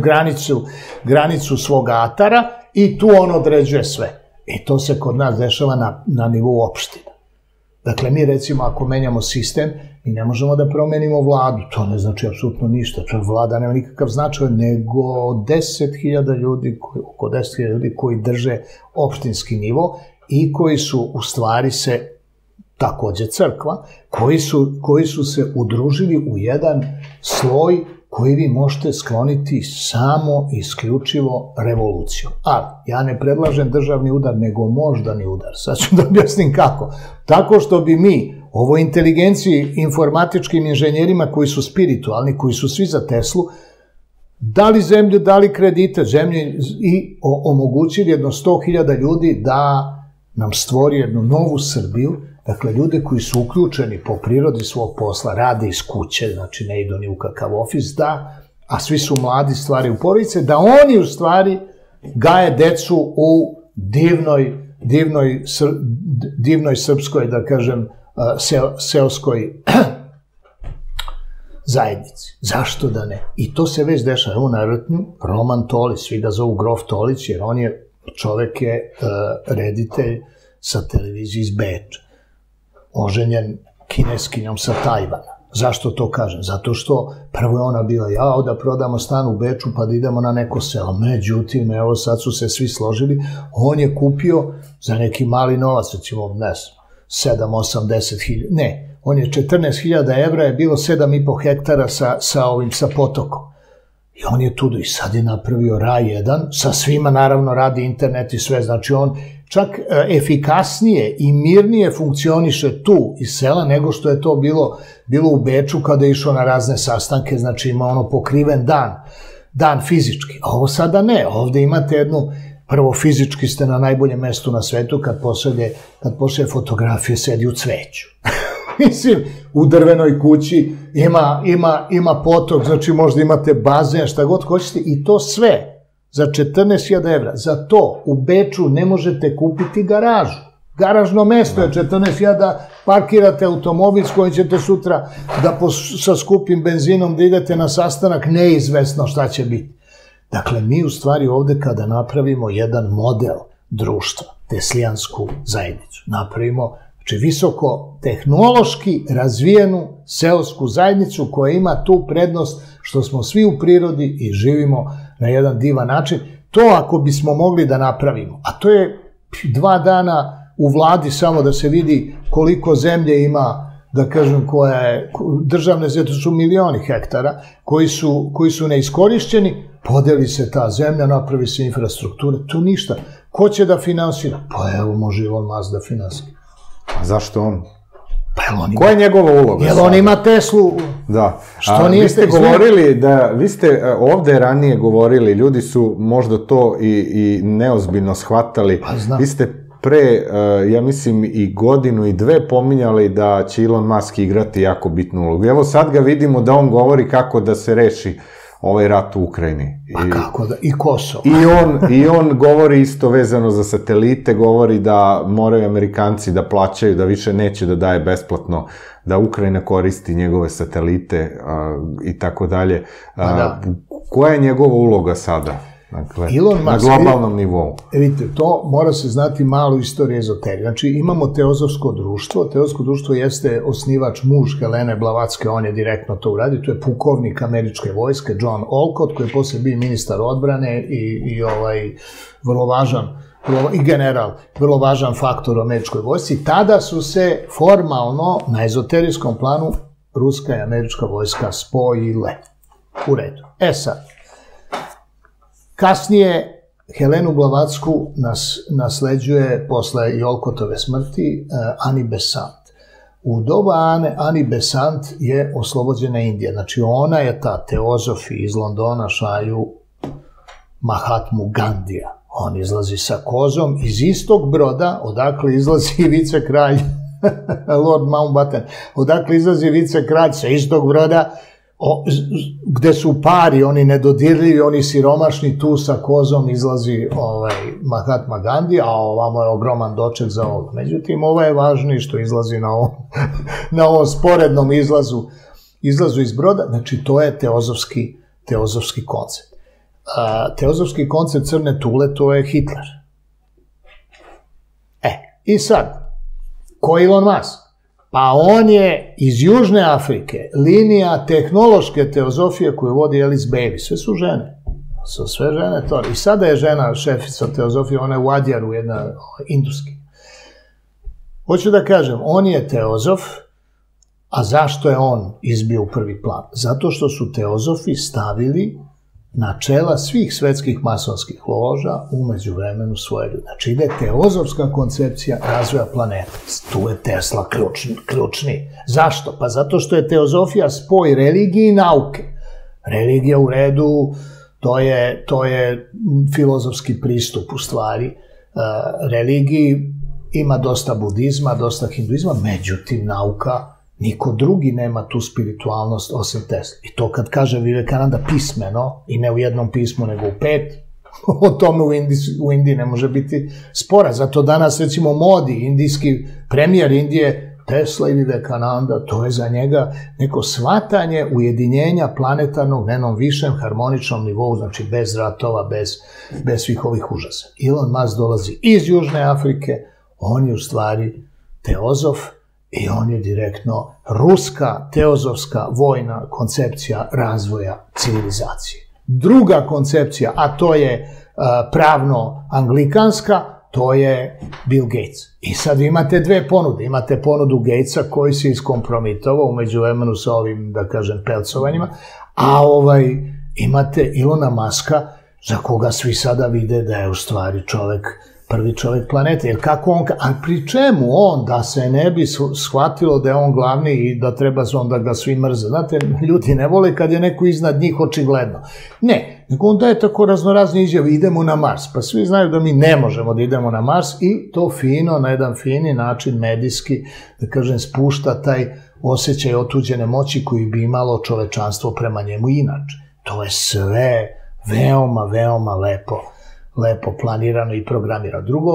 granicu svog atara i tu on određuje sve. I to se kod nas dešava na nivou opština. Dakle, mi recimo ako menjamo sistem, mi ne možemo da promenimo vladu, to ne znači apsolutno ništa, čak vlada nema nikakav značaj, nego 10.000 ljudi, oko 10.000 ljudi koji drže opštinski nivo i koji su u stvari se, takođe crkva, koji su se udružili u jedan sloj koji vi možete skloniti samo isključivo revolucijom. Ali, ja ne predlažem državni udar, nego moždani udar. Sad ću da objasnim kako. Tako što bi mi, ovoj inteligenciji, informatičkim inženjerima koji su spiritualni, koji su svi za Teslu, dali zemlju, dali kredite zemlji i omogućili jedno 100.000 ljudi da nam stvori jednu novu Srbiju. Dakle, ljude koji su uključeni po prirodi svog posla, rade iz kuće, znači ne idu ni u kakav ofis, a svi su mladi, stvaraju porodice, da oni u stvari gaje decu u divnoj srpskoj, da kažem, seoskoj zajednici. Zašto da ne? I to se već dešava. Evo na Rtnju, Roman Tolić, svi ga zovu Grof Tolić, jer on je, čovek je reditelj sa televizije iz Beča, oženjen kineskinjom sa Tajvana. Zašto to kažem? Zato što prvo je ona bila, jao da prodamo stan u Beču pa da idemo na neko selo. Međutim, evo sad su se svi složili, on je kupio za neki mali novac, recimo, ne znam, 7, 8, 10 hiljada, ne, on je 14.000 evra je bilo 7,5 hektara sa potokom. I on je tu, i sad je napravio raj jedan, sa svima naravno radi internet i sve, znači on čak efikasnije i mirnije funkcioniše tu iz sela nego što je to bilo u Beču kada je išao na razne sastanke, znači ima ono pokriven dan fizički. A ovo sada ne, ovde imate jednu, prvo fizički ste na najboljem mestu na svetu kad pošalje fotografije sedi u cveću. Mislim, u drvenoj kući ima potok, znači možda imate bazen, šta god hoćete i to sve za 14.000 evra. Za to u Beču ne možete kupiti garažu. Garažno mesto je 14.000, parkirate automobil s kojim ćete sutra da sa skupim benzinom da idete na sastanak, neizvesno šta će biti. Dakle, mi u stvari ovde kada napravimo jedan model društva, teslijansku zajednicu, napravimo visoko tehnološki razvijenu seosku zajednicu koja ima tu prednost što smo svi u prirodi i živimo na jedan divan način. To ako bismo mogli da napravimo, a to je 2 dana u vladi samo da se vidi koliko zemlje ima, da kažem, koja je državne zemlje, to su milioni hektara koji su neiskorišćeni, podeli se ta zemlja, napravi se infrastruktura, to ništa. Ko će da finansira? Pa evo, može Elon Musk da finansira. A zašto on? Koja je njegova uloga? Jer on ima Teslu. Da. Vi ste govorili vi ste ovde ranije govorili, ljudi su možda to i neozbiljno shvatali. Vi ste pre, ja mislim, i godinu i 2 pominjali da će Elon Musk igrati jako bitnu ulogu. Evo sad ga vidimo da on govori kako da se reši ovaj rat u Ukrajini. Pa kako da, i Kosovo. I on govori isto vezano za satelite, govori da moraju Amerikanci da plaćaju, da više neće da daje besplatno, da Ukrajina koristi njegove satelite i tako dalje. Koja je njegova uloga sada? Dakle, na globalnom nivou. Vidite, to mora se znati malo istorije ezoterije. Znači, imamo Teozofsko društvo. Teozofsko društvo jeste osnivač muž Helene Blavatske, on je direktno to uradio. To je pukovnik američke vojske, John Olcott, koji je posle bio ministar odbrane i vrlo važan, i general, vrlo važan faktor u američkoj vojsci. Tada su se formalno, na ezoterijskom planu, ruska i američka vojska spojile. U redu. Sad, kasnije Helenu Blavatsku nasleđuje posle Olcottove smrti Annie Besant. U doba Annie Besant je oslobođena Indija. Znači ona je ta, teozofi iz Londona šalju Mahatmu Gandija. On izlazi sa kozom iz istog broda, odakle izlazi vicekralj Lord Mountbatten. Odakle izlazi vicekralj sa istog broda, gde su pari, oni nedodirljivi, oni siromašni, tu sa kozom izlazi Mahatma Gandhi, a ovamo je ogroman doček za ovo. Međutim, ovo je važnije što izlazi na ovom sporednom izlazu iz broda, znači to je teozofski koncept. Teozofski koncept Crne Tule, to je Hitler. I sad, ko je Elon Musk? Pa on je iz Južne Afrike, linija tehnološke teozofije koju vodi Alice Bailey. Sve su žene. Su sve žene to. I sada je žena šefica teozofije, ona je u Adjaru, jedna induski. Hoću da kažem, on je teozof, a zašto je on izbio u prvi plan? Zato što su teozofi stavili na čela svih svetskih masonskih loža umeđu vremenu svoje ljudi. Znači ide teozofska koncepcija razvoja planeta. Tu je Tesla ključni. Zašto? Pa zato što je teozofija spoj religije i nauke. Religija u redu, to je filozofski pristup u stvari. Religiji ima dosta budizma, dosta hinduizma, međutim nauka, niko drugi nema tu spiritualnost osim Tesla. I to kad kaže Vivekananda pismeno, i ne u jednom pismu, nego u 5, o tome u Indiji ne može biti spora. Zato danas, recimo, Modi, indijski premijer Indije, Tesla i Vivekananda, to je za njega neko shvatanje ujedinjenja planetarnog na jednom višem harmoničnom nivou, znači bez ratova, bez svih ovih užasa. Elon Musk dolazi iz Južne Afrike, on je u stvari teozof, i on je direktno ruska teozofska vojna koncepcija razvoja civilizacije. Druga koncepcija, a to je pravno-anglikanska, to je Bill Gates. I sad imate dve ponude. Imate ponudu Gatesa koji se iskompromitovao umeđu vremenu sa ovim, da kažem, pelcovanjima, a imate Elona Muska, za koga svi sada vide da je u stvari prvi čovjek planete, jer kako on, a pri čemu on, da se ne bi shvatilo da je on glavni i da treba onda ga svi mrze. Znate, ljudi ne vole kad je neko iznad njih očigledno. Ne, nego on daje tako raznorazne izjave, idemo na Mars, pa svi znaju da mi ne možemo da idemo na Mars i to fino, na jedan fini način, medijski, da kažem, spušta taj osjećaj otuđene moći koji bi imalo čovečanstvo prema njemu inače. To je sve veoma lepo planirano i programirano. Drugo,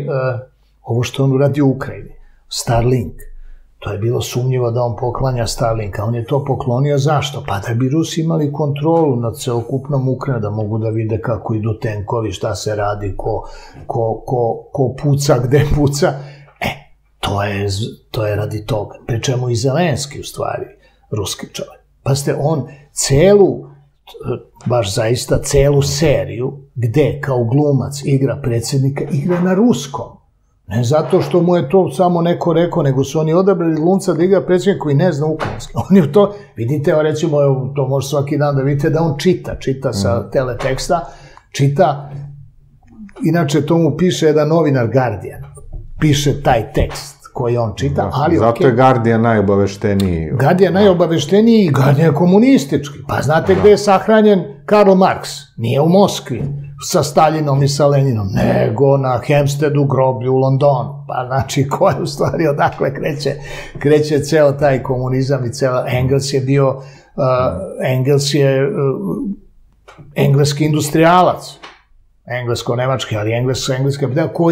ovo što on uradi u Ukrajini, Starlink, to je bilo sumnjivo da on poklanja Starlinka. On je to poklonio zašto? Pa da bi Rusi imali kontrolu nad celokupnom Ukrajinom, da mogu da vide kako idu tenkovi, šta se radi, ko puca, gde puca. To je radi toga. Pri čemu i Zelenski, u stvari, ruski čovjek. Pa ste on baš zaista celu seriju gde kao glumac igra predsjednika, igra na ruskom. Ne zato što mu je to samo neko rekao, nego su oni odabrali glumca da igra predsjednika koji ne zna ukrajinski. On je to, vidite, recimo, to može svaki dan da vidite da on čita sa teleteksta, čita, inače to mu piše jedan novinar Guardian, piše taj tekst koji on čita, ali zato je Guardian najobavešteniji. Guardian najobavešteniji i Guardian komunistički. Pa znate gde je sahranjen Karl Marx? Nije u Moskvi. sa Staljinom i sa Leninom, nego na Hampsteadu groblju u Londonu. Pa znači, ko je u stvari odakle kreće ceo taj komunizam i cela Engels je bio, engleski industrijalac, englesko-nemački, ali engleski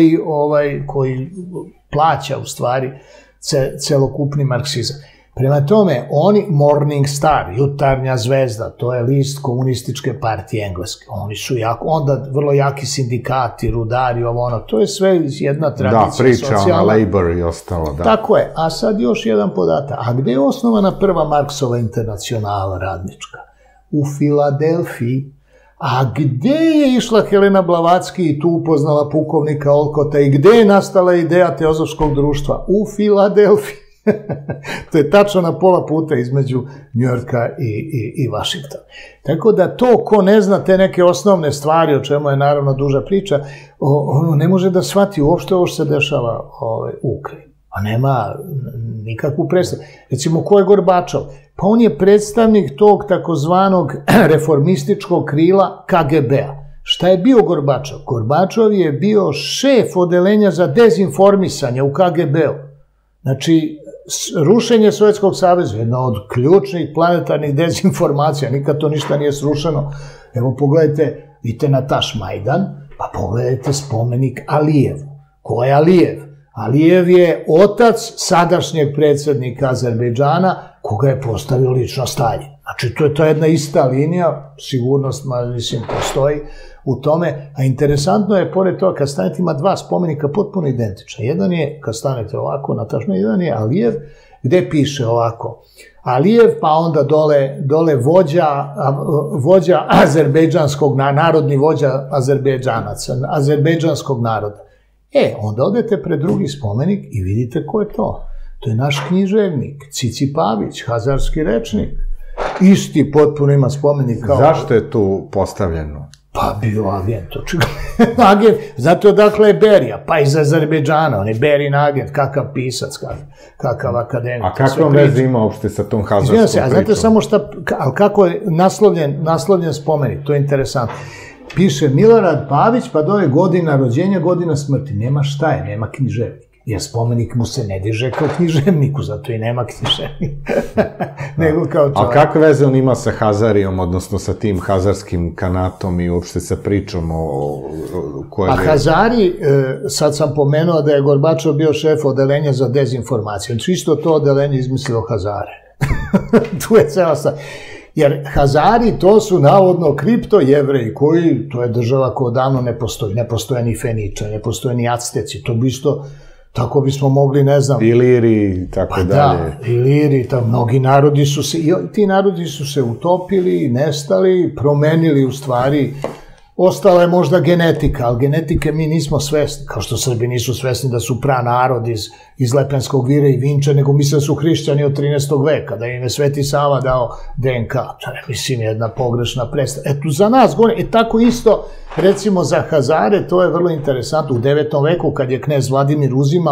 koji plaća u stvari celokupni marksizam. Prema tome, Morning Star, Jutarnja zvezda, to je list komunističke partije engleske. Oni su onda vrlo jaki sindikati, rudari, to je sve jedna tradicija socijalna. Da, priča ona Labor i ostalo, da. Tako je. A sad još jedan podatak. A gde je osnovana prva Marksova internacionala radnička? U Filadelfiji. A gde je išla Helena Blavatsky i tu upoznala pukovnika Olkota i gde je nastala ideja teozofskog društva? U Filadelfiji. To je tačno na pola puta između Njujorka i Vašingtona. Tako da to ko ne zna te neke osnovne stvari, o čemu je naravno duža priča, ne može da shvati uopšte ovo što se dešava u Ukrajini. A nema nikakvu predstavu. Recimo, ko je Gorbačov? Pa on je predstavnik tog takozvanog reformističkog krila KGB-a. Šta je bio Gorbačov? Gorbačov je bio šef odeljenja za dezinformisanje u KGB-u. Znači, rušenje Sovjetskog saveza je jedna od ključnih planetarnih dezinformacija, nikad to ništa nije srušeno. Evo pogledajte, vidite na Taš Majdan, pa pogledajte spomenik Alijevu. Ko je Alijev? Alijev je otac sadašnjeg predsjednika Azerbejdžana, koga je postavio lično Staljin. Znači, to je ta jedna ista linija, sigurnost, mislim, postoji u tome, a interesantno je, pored toga, kad stanete ima dva spomenika potpuno identična. Jedan je, kad stanete ovako na tačno, jedan je Alijev, gde piše ovako, Alijev, pa onda dole vođa azerbejdžanskog, narodni vođa azerbejdžanaca, azerbejdžanskog naroda. Onda odete pred drugi spomenik i vidite ko je to. To je naš književnik, Cici Pavić, hazarski rečnik. Isti potpuno ima spomenik kao... Zašto je tu postavljeno? Pa bio agent, očigledno. Agent, znate odakle je Berija, pa iz Azerbejdžana, on je Berin agent, kakav pisac, kakav akademik. A kakva veze ima uopšte sa tom hazarskom pričom? A znate samo šta, ali kako je naslovljen spomenik, to je interesantno. Piše Milorad Pavić, pa dole godina rođenja, godina smrti. Nema šta je, nema književnik. Jer spomenik mu se ne diže kao književniku, zato i nema književnika. Nego kao čovjek. A kakve veze on ima sa Hazarijom, odnosno sa tim hazarskim kanatom i uopšte sa pričom o kojoj... A Hazari, sad sam pomenuo da je Gorbačov bio šef odeljenja za dezinformaciju. Čisto to odeljenje izmislilo Hazare. Tu je cela stvar. Jer Hazari to su navodno kripto-jevreji koji, to je država koja odavno ne postoji. Ne postoje ni Feničani, ne postoje ni Acteci. To bi isto, tako bismo mogli, ne znam... Iliri, tako dalje. Pa da, Iliri, mnogi narodi su se, ti narodi su se utopili, nestali, promenili u stvari. Ostala je možda genetika, ali genetike mi nismo svesni. Kao što Srbi nisu svesni da su pranarod iz Lepenskog vira i Vinča, nego misle da su hrišćani od 13. veka, da im je Sveti Sava dao DNK. To je, mislim, jedna pogrešna predstava. Eto, za nas gore, tako isto, recimo za Hazare, to je vrlo interesantno. U 9. veku, kad je knez Vladimir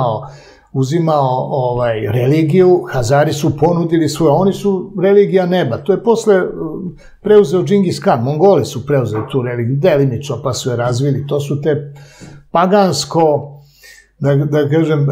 uzimao religiju, Hazari su ponudili svoje, oni su religija neba. To je posle preuzeo Džingis Kan, Mongoli su preuzeli tu religiju, delimično pa su je razvili. To su te da kažem,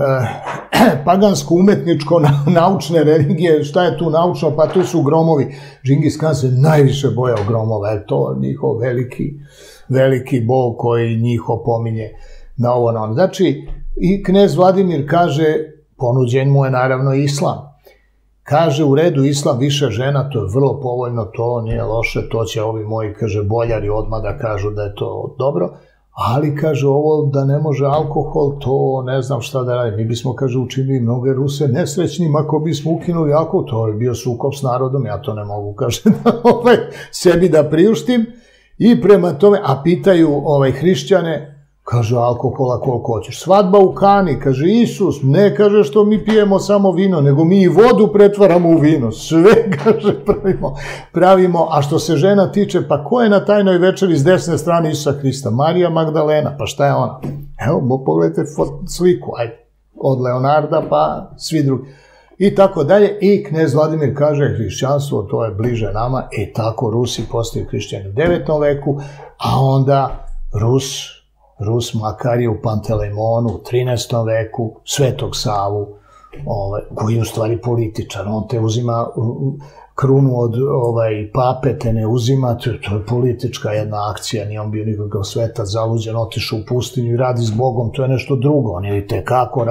pagansko-umetničko-naučne religije. Šta je tu naučno? Pa tu su gromovi. Džingis Kan se najviše bojao gromova, jer to je njihov veliki bog koji njih opominje na ovo na ono. Znači, i knez Vladimir kaže, ponuđen mu je naravno islam. Kaže, u redu islam, više žena, to je vrlo povoljno, to nije loše, to će ovi moji, kaže, boljari odmah da kažu da je to dobro, ali, kaže, ovo da ne može alkohol, to ne znam šta da radi. Mi bismo, kaže, učinili mnoge Ruse nesrećnim ako bismo ukinuli alkohol, to je bio sukob s narodom, ja to ne mogu, kaže, sebi da priuštim. I prema tome, a pitaju hrišćane, kaže, alkohola koliko hoćeš. Svadba u Kani, kaže, Isus, ne kaže što mi pijemo samo vino, nego mi i vodu pretvaramo u vino. Sve, kaže, pravimo. A što se žena tiče, pa ko je na tajnoj večeri s desne strane Isusa Hrista? Marija Magdalena, pa šta je ona? Evo, pogledajte sliku, ajde, od Leonarda pa svi drugi. I tako dalje. I knez Vladimir kaže, hrišćanstvo, to je bliže nama. I tako Rusi postaju hrišćani u 9. veku, a onda Rus Makarije u Pantelejmonu u 13. veku, Svetog Savu, koji je u stvari političar. On te uzima krunu od pape, te ne uzima, to je politička jedna akcija, nije on bio nikakav svetac, zaluđen, otišao u pustinju i radi s Bogom, to je nešto drugo. On je i tekako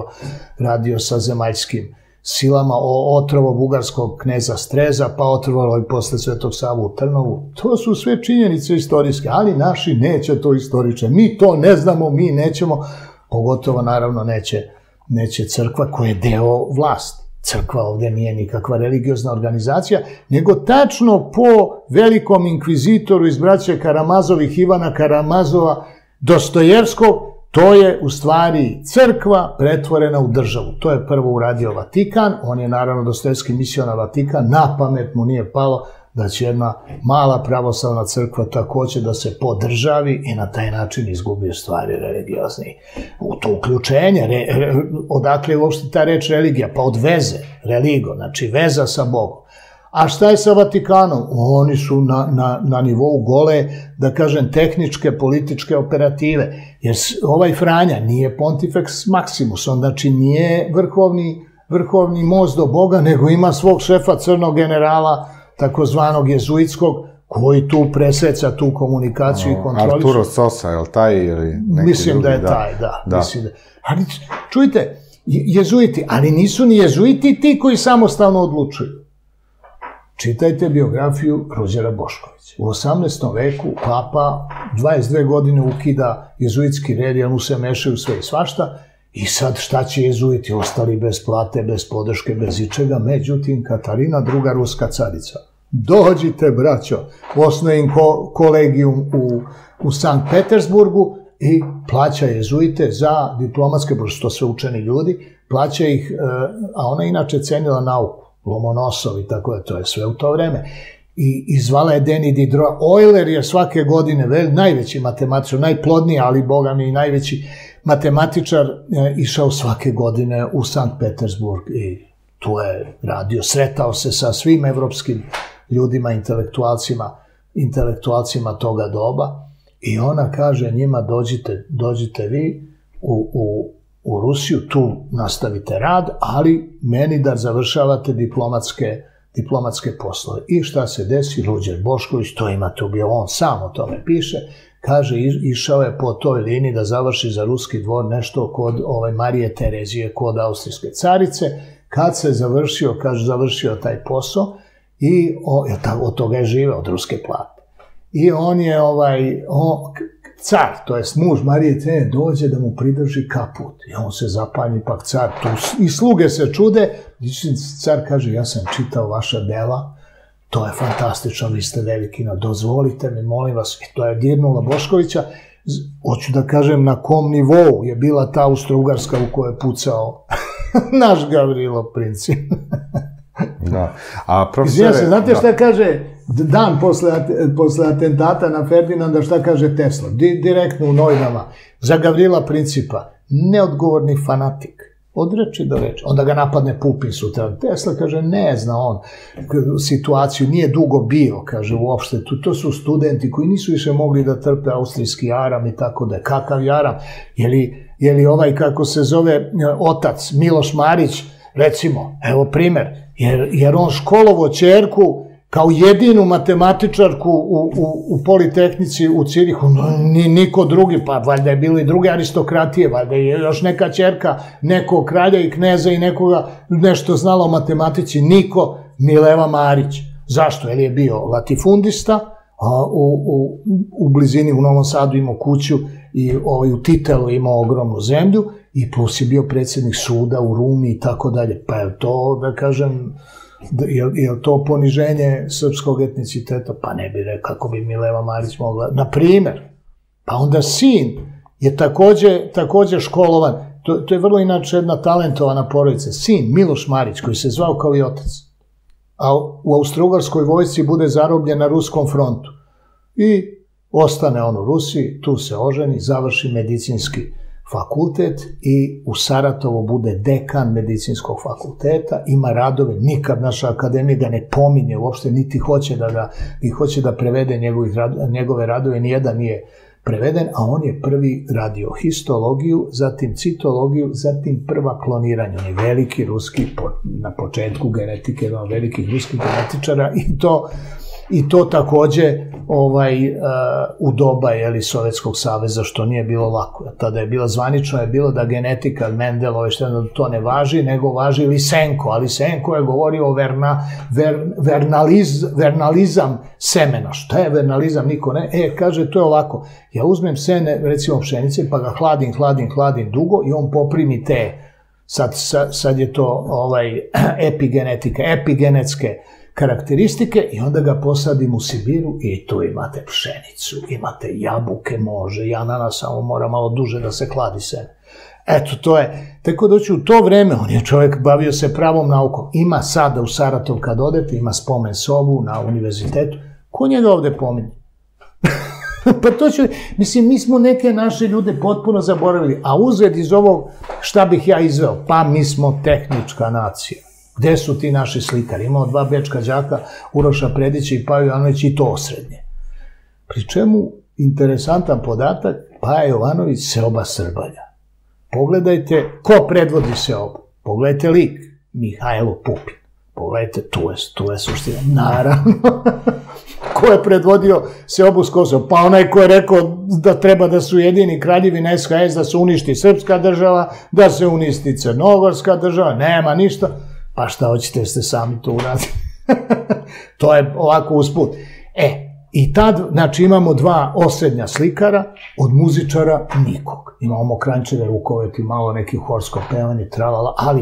radio sa zemaljskim silama, otrovo bugarskog kneza Streza, pa otrovalo i posle Svetog Savu u Trnovu. To su sve činjenice istorijske, ali naši neće to istoriče. Mi to ne znamo, mi nećemo, pogotovo naravno neće crkva koja je deo vlasti. Crkva ovde nije nikakva religiozna organizacija, nego tačno po velikom inkvizitoru iz braće Karamazovih, Ivana Karamazova, Dostojevskog, to je u stvari crkva pretvorena u državu. To je prvo uradio Vatikan, on je naravno Dostojevski mislio na Vatikan, na pamet mu nije palo da će jedna mala pravoslavna crkva takođe da se podržavi i na taj način izgubi u stvari religiozni. U to uključenje, odakle je uopšte ta reč religija? Pa od veze, religo, znači veza sa Bogom. A šta je sa Vatikanom? Oni su na nivou gole, da kažem, tehničke, političke operative. Jer ovaj Franja nije Pontifex Maximus, on znači nije vrhovni most do Boga, nego ima svog šefa crnog generala, takozvanog jezuitskog, koji tu preseca tu komunikaciju i kontrolišu. Arturo Sosa, je li taj ili neki drugi? Mislim da je taj, da. Ali, čujte, jezuiti, ali nisu ni jezuiti ti koji samostalno odlučuju. Čitajte biografiju Ruđera Boškovića. U 18. veku papa 22 godine ukida jezuitski red, jer mu se mešaju sve i svašta, i sad šta će jezuiti? Ostali bez plate, bez podrške, bez ičega. Međutim, Katarina II. Ruska carica. Dođite, braćo, osnuje im kolegijum u Sankt Petersburgu i plaća jezuite za diplomatske, što sve učeni ljudi, plaća ih, a ona inače cenila nauku, Lomonosov i tako da, to je sve u to vreme. I zvala je Denis Diderot. Euler je svake godine najveći matematičar, najplodniji, ali boga mi i najveći matematičar, išao svake godine u Sankt Petersburg i tu je radio, sretao se sa svim evropskim ljudima, intelektualcima toga doba, i ona kaže njima: dođite vi u Rusiju, tu nastavite rad, ali meni da završavate diplomatske poslove. I šta se desi? Ruđer Bošković, to ima tu bio, on sam o tome piše, kaže, išao je po toj liniji da završi za ruski dvor nešto kod Marije Terezije, kod austrijske carice. Kad se završio taj posao, i od toga je žive, od ruske plate. I on je, car, to jest muž Marije Terezije, dođe da mu pridrži kaput. I on se zapanji, pak car, i sluge se čude. Car kaže: ja sam čitao vaša dela, to je fantastično, vi ste veliki, dozvolite mi, molim vas. I to je dirnulo Boškovića. Hoću da kažem na kom nivou je bila ta Austro-Ugarska u kojoj je pucao naš Gavrilo Princip. Da. A profesore... Znate šta kaže dan posle atentata na Ferdinanda, šta kaže Tesla? Direktno u novinama. Za Gavrila Principa: neodgovorni fanatik. Od reči do reči. Onda ga napadne Pupin sutra. Tesla kaže: ne zna on situaciju, nije dugo bio, kaže, uopšte. To su studenti koji nisu više mogli da trpe austrijski jaram i tako da. Kakav jaram? Je li ovaj, kako se zove, otac Miloš Marić, recimo, evo primer, jer on školovo ćerku kao jedinu matematičarku u Politehnici u Cirihu, ni niko drugi, pa valjda je bilo i druge aristokratije, valjda je još neka ćerka nekog kralja i kneza i nekoga nešto znala o matematici, niko, Mileva Marić. Zašto? Jer je bio latifundista, u blizini u Novom Sadu imao kuću i u Titelu imao ogromnu zemlju, i plus je bio predsjednik suda u Rumi i tako dalje. Pa je to, da kažem, je li to poniženje srpskog etniciteta? Pa ne bi rekao kako bi Mileva Marić mogla. Na primer, pa onda sin je takođe školovan. To je vrlo inače jedna talentovana porodica. Sin, Miloš Marić, koji se zvao kao i otac, a u Austro-Ugarskoj vojsci bude zarobljen na ruskom frontu. I ostane on u Rusiji, tu se oženi, završi medicinski fakultet i u Saratovu bude dekan medicinskog fakulteta, ima radove, nikad naša akademija ga ne pominje uopšte, niti hoće da prevede njegove radove, nijedan nije preveden, a on je prvi radio histologiju, zatim citologiju, zatim prva kloniranje. On je veliki ruski, na početku genetike, jedan od velikih ruskih genetičara i to takođe u doba Sovjetskog saveza, što nije bilo lako. Tada je bilo zvanično da genetika Mendelove to ne važi, nego važi Lisenko, a Lisenko je govorio o vernalizam semena. Šta je vernalizam? Niko ne. Kaže, to je ovako. Ja uzmem seme, recimo pšenice, pa ga hladim dugo i on poprimi te, sad je to epigenetika, epigenetske karakteristike i onda ga posadim u Sibiru i tu imate pšenicu, imate jabuke, može, i ananas, samo mora malo duže da se hladi seme. Eto, to je, tako da u to vreme, on je čovjek bavio se pravom naukom. Ima sada u Saratov kad odete, ima spomen sobu na univerzitetu. Ko njega ovde pominje? Pa to će, mislim, mi smo neke naše ljude potpuno zaboravili, a uzred iz ovog šta bih ja izveo? Pa mi smo tehnička nacija. Gde su ti naši slikari? Imao 2 bečka đaka, Uroša Predića i Paju Jovanović, i to osrednje. Pri čemu, interesantan podatak, Paja Jovanović seoba Srbalja. Pogledajte, ko predvodi seobu? Pogledajte lik, Mihajlo Pupin. Pogledajte, tu je suština. Naravno. Ko je predvodio seobu s Kosovom? Pa onaj ko je rekao da treba da su jedini Kraljevina SHS, da se uništi srpska država, da se uništi crnogorska država, nema ništa. Pa šta hoćete, ste sami to uradili. To je ovako usput. I tad, znači, imamo 2 osrednja slikara, od muzičara nikog. Imamo Mokranjčeve rukoveti, malo neki horsko pevanje, tralala, ali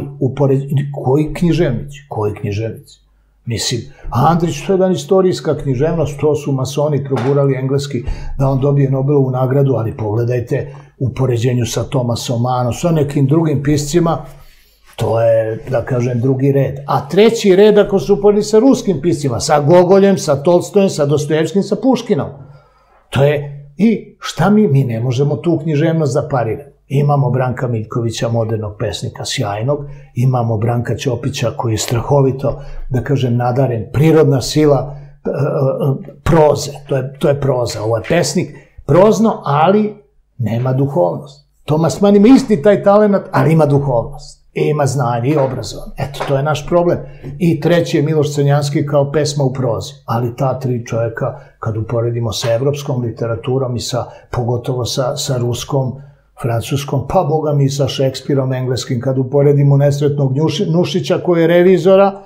koji književnici? Mislim, Andrić, to je jedan istorijska književnost, to su masoni progurali engleski da on dobije Nobelovu nagradu, ali pogledajte u poređenju sa Tomasom Manom, sa nekim drugim piscima, to je, da kažem, drugi red. A treći red, ako su uporedi sa ruskim piscima, sa Gogoljem, sa Tolstojem, sa Dostojevskim, sa Puškinom. To je, i šta mi ne možemo tu književnost da pariramo. Imamo Branka Miljkovića, modernog pesnika, sjajnog, imamo Branka Ćopića, koji je strahovito, da kažem, nadaren, prirodna sila proze, to je proza, ovo je pesnik, prozno, ali nema duhovnost. Tomas Mann ima isti taj talent, ali ima duhovnost. Ima znanje i obrazovan. Eto, to je naš problem. I treći je Miloš Crnjanski kao pesma u prozi. Ali ta 3 čovjeka, kad uporedimo sa evropskom literaturom i pogotovo sa ruskom, francuskom, pa boga mi sa Šekspirom, engleskim, kad uporedimo nesretnog Nušića koji je revizora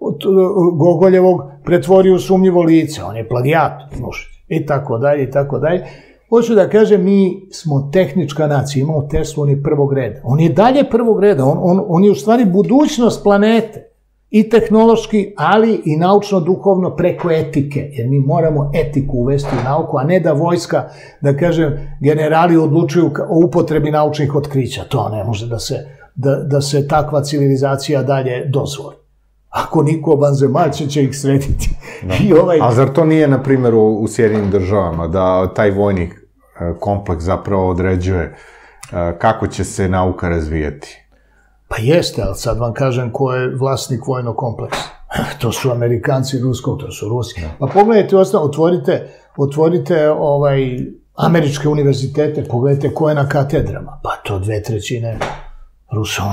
Gogoljevog pretvorio u sumnjivo lice. On je plagijator, Nušić. I tako dalje, i tako dalje. Hoću da kažem, mi smo tehnička nacija, imamo Teslu, on je prvog reda. On je dalje prvog reda, on je u stvari budućnost planete. I tehnološki, ali i naučno-duhovno preko etike. Jer mi moramo etiku uvesti u nauku, a ne da vojska, da kažem, generali odlučuju o upotrebi naučnih otkrića. To ne može da se takva civilizacija dalje dozvoli. Ako niko vanzemaljče će ih srediti. A zar to nije, na primjer, u Sjedinim državama, da taj vojni kompleks zapravo određuje kako će se nauka razvijati? Pa jeste, ali sad vam kažem ko je vlasnik vojnog kompleksa. To su Amerikanci ruskog, to su Rusi. Pa pogledajte, otvorite američke univerzitete, pogledajte ko je na katedrama. Pa to 2/3 Rusa.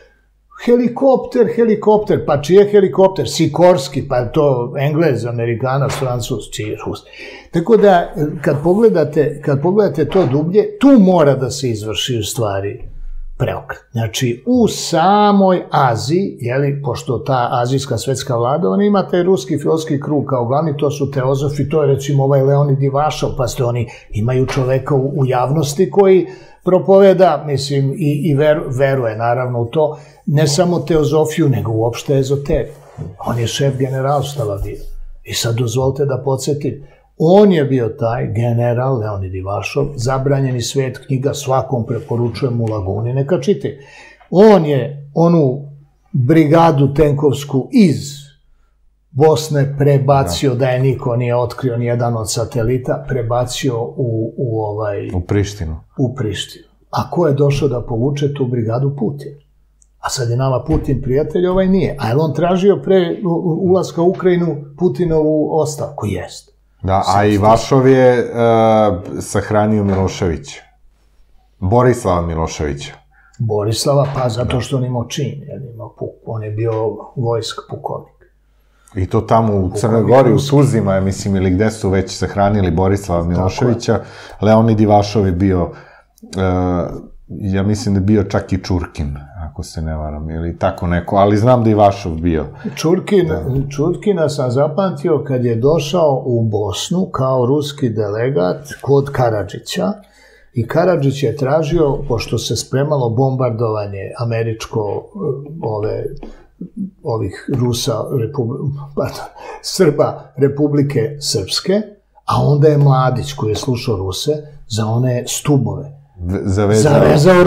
Helikopter, pa čiji je helikopter? Sikorski, pa je to Englez, Amerikanac, Francuz, čiji je Rus. Tako da, kad pogledate to dublje, tu mora da se izvrši u stvari preokret. Znači, u samoj Aziji, pošto ta azijska svetska vlada, oni ima taj ruski filozofski krug kao glavni, to su teozofi, to je recimo ovaj Leonid Ivašov, pa ste oni imaju čoveka u javnosti koji propoveda, mislim, i veruje naravno u to, ne samo teozofiju, nego uopšte ezoteriju. On je šef generalštaba bio. I sad dozvolite da podsjetim, on je bio taj general Leonid Ivašov, Zabranjeni svet knjiga, svakom preporučujem u Laguni, neka čite. On je onu brigadu tenkovsku iz Bosne prebacio, da je niko nije otkrio nijedan od satelita, prebacio u Prištinu. A ko je došao da povuče tu brigadu? Putin. A sad je nama Putin prijatelj, nije. A je on tražio pre ulaska u Ukrajinu Putinovu ostavku? Jest. Da, a Ivašov je sahranio Miloševića. Borislava Miloševića. Borislava, pa zato što on imao čin, on je bio vojsk pukovnik. I to tamo u Crnoj Gori, u Tuzima, mislim, ili gde su već sahranili Borislava Miloševića. Leonid Ivašov je bio, ja mislim da je bio čak i Čurkin, ako se ne varam, ili tako neko, ali znam da je Ivašov bio. Čurkina sam zapamtio kad je došao u Bosnu kao ruski delegat kod Karadžića i Karadžić je tražio, pošto se spremalo bombardovanje američko, ovih Srba Republike Srpske, a onda je Mladić koji je slušao Ruse za one stubove. Zavezao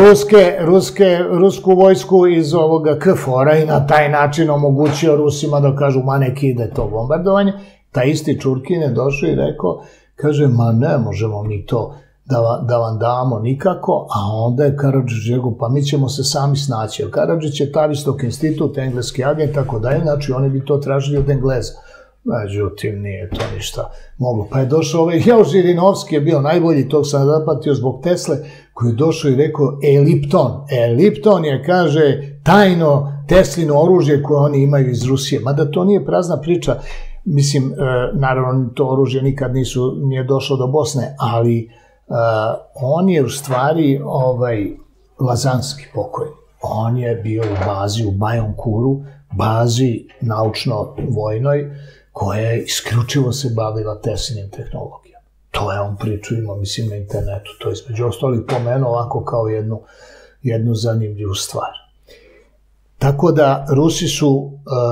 rusku vojsku iz ovoga KFOR-a i na taj način omogućio Rusima da kažu ma nek ide to bombardovanje. Taj isti Čurkin je došao i rekao, kaže, ma ne možemo mi to da vam damo nikako, a onda je Karadžić rekao, pa mi ćemo se sami snaći, jer Karadžić je Tavistok institut, engleski agent, tako dalje, znači oni bi to tražili od Engleza. Međutim, nije to ništa moglo. Pa je došao ovaj, Žirinovski je bio najbolji, tog sam zapamtio zbog Tesle, koji je došao i rekao, Lipton. Lipton je, kaže, tajno Teslino oružje koje oni imaju iz Rusije. Mada to nije prazna priča, mislim, naravno to oružje nikad nije došlo do Bosne, ali on je u stvari Lazanski pokojni. On je bio u bazi u Bajonkuru, bazi naučno-vojnoj, koja je isključivo se bavila Teslinim tehnologijama. To je on pričao, ima, mislim, na internetu. To je između ostalih pomenuo ovako kao jednu zanimljivu stvar. Tako da, Rusi su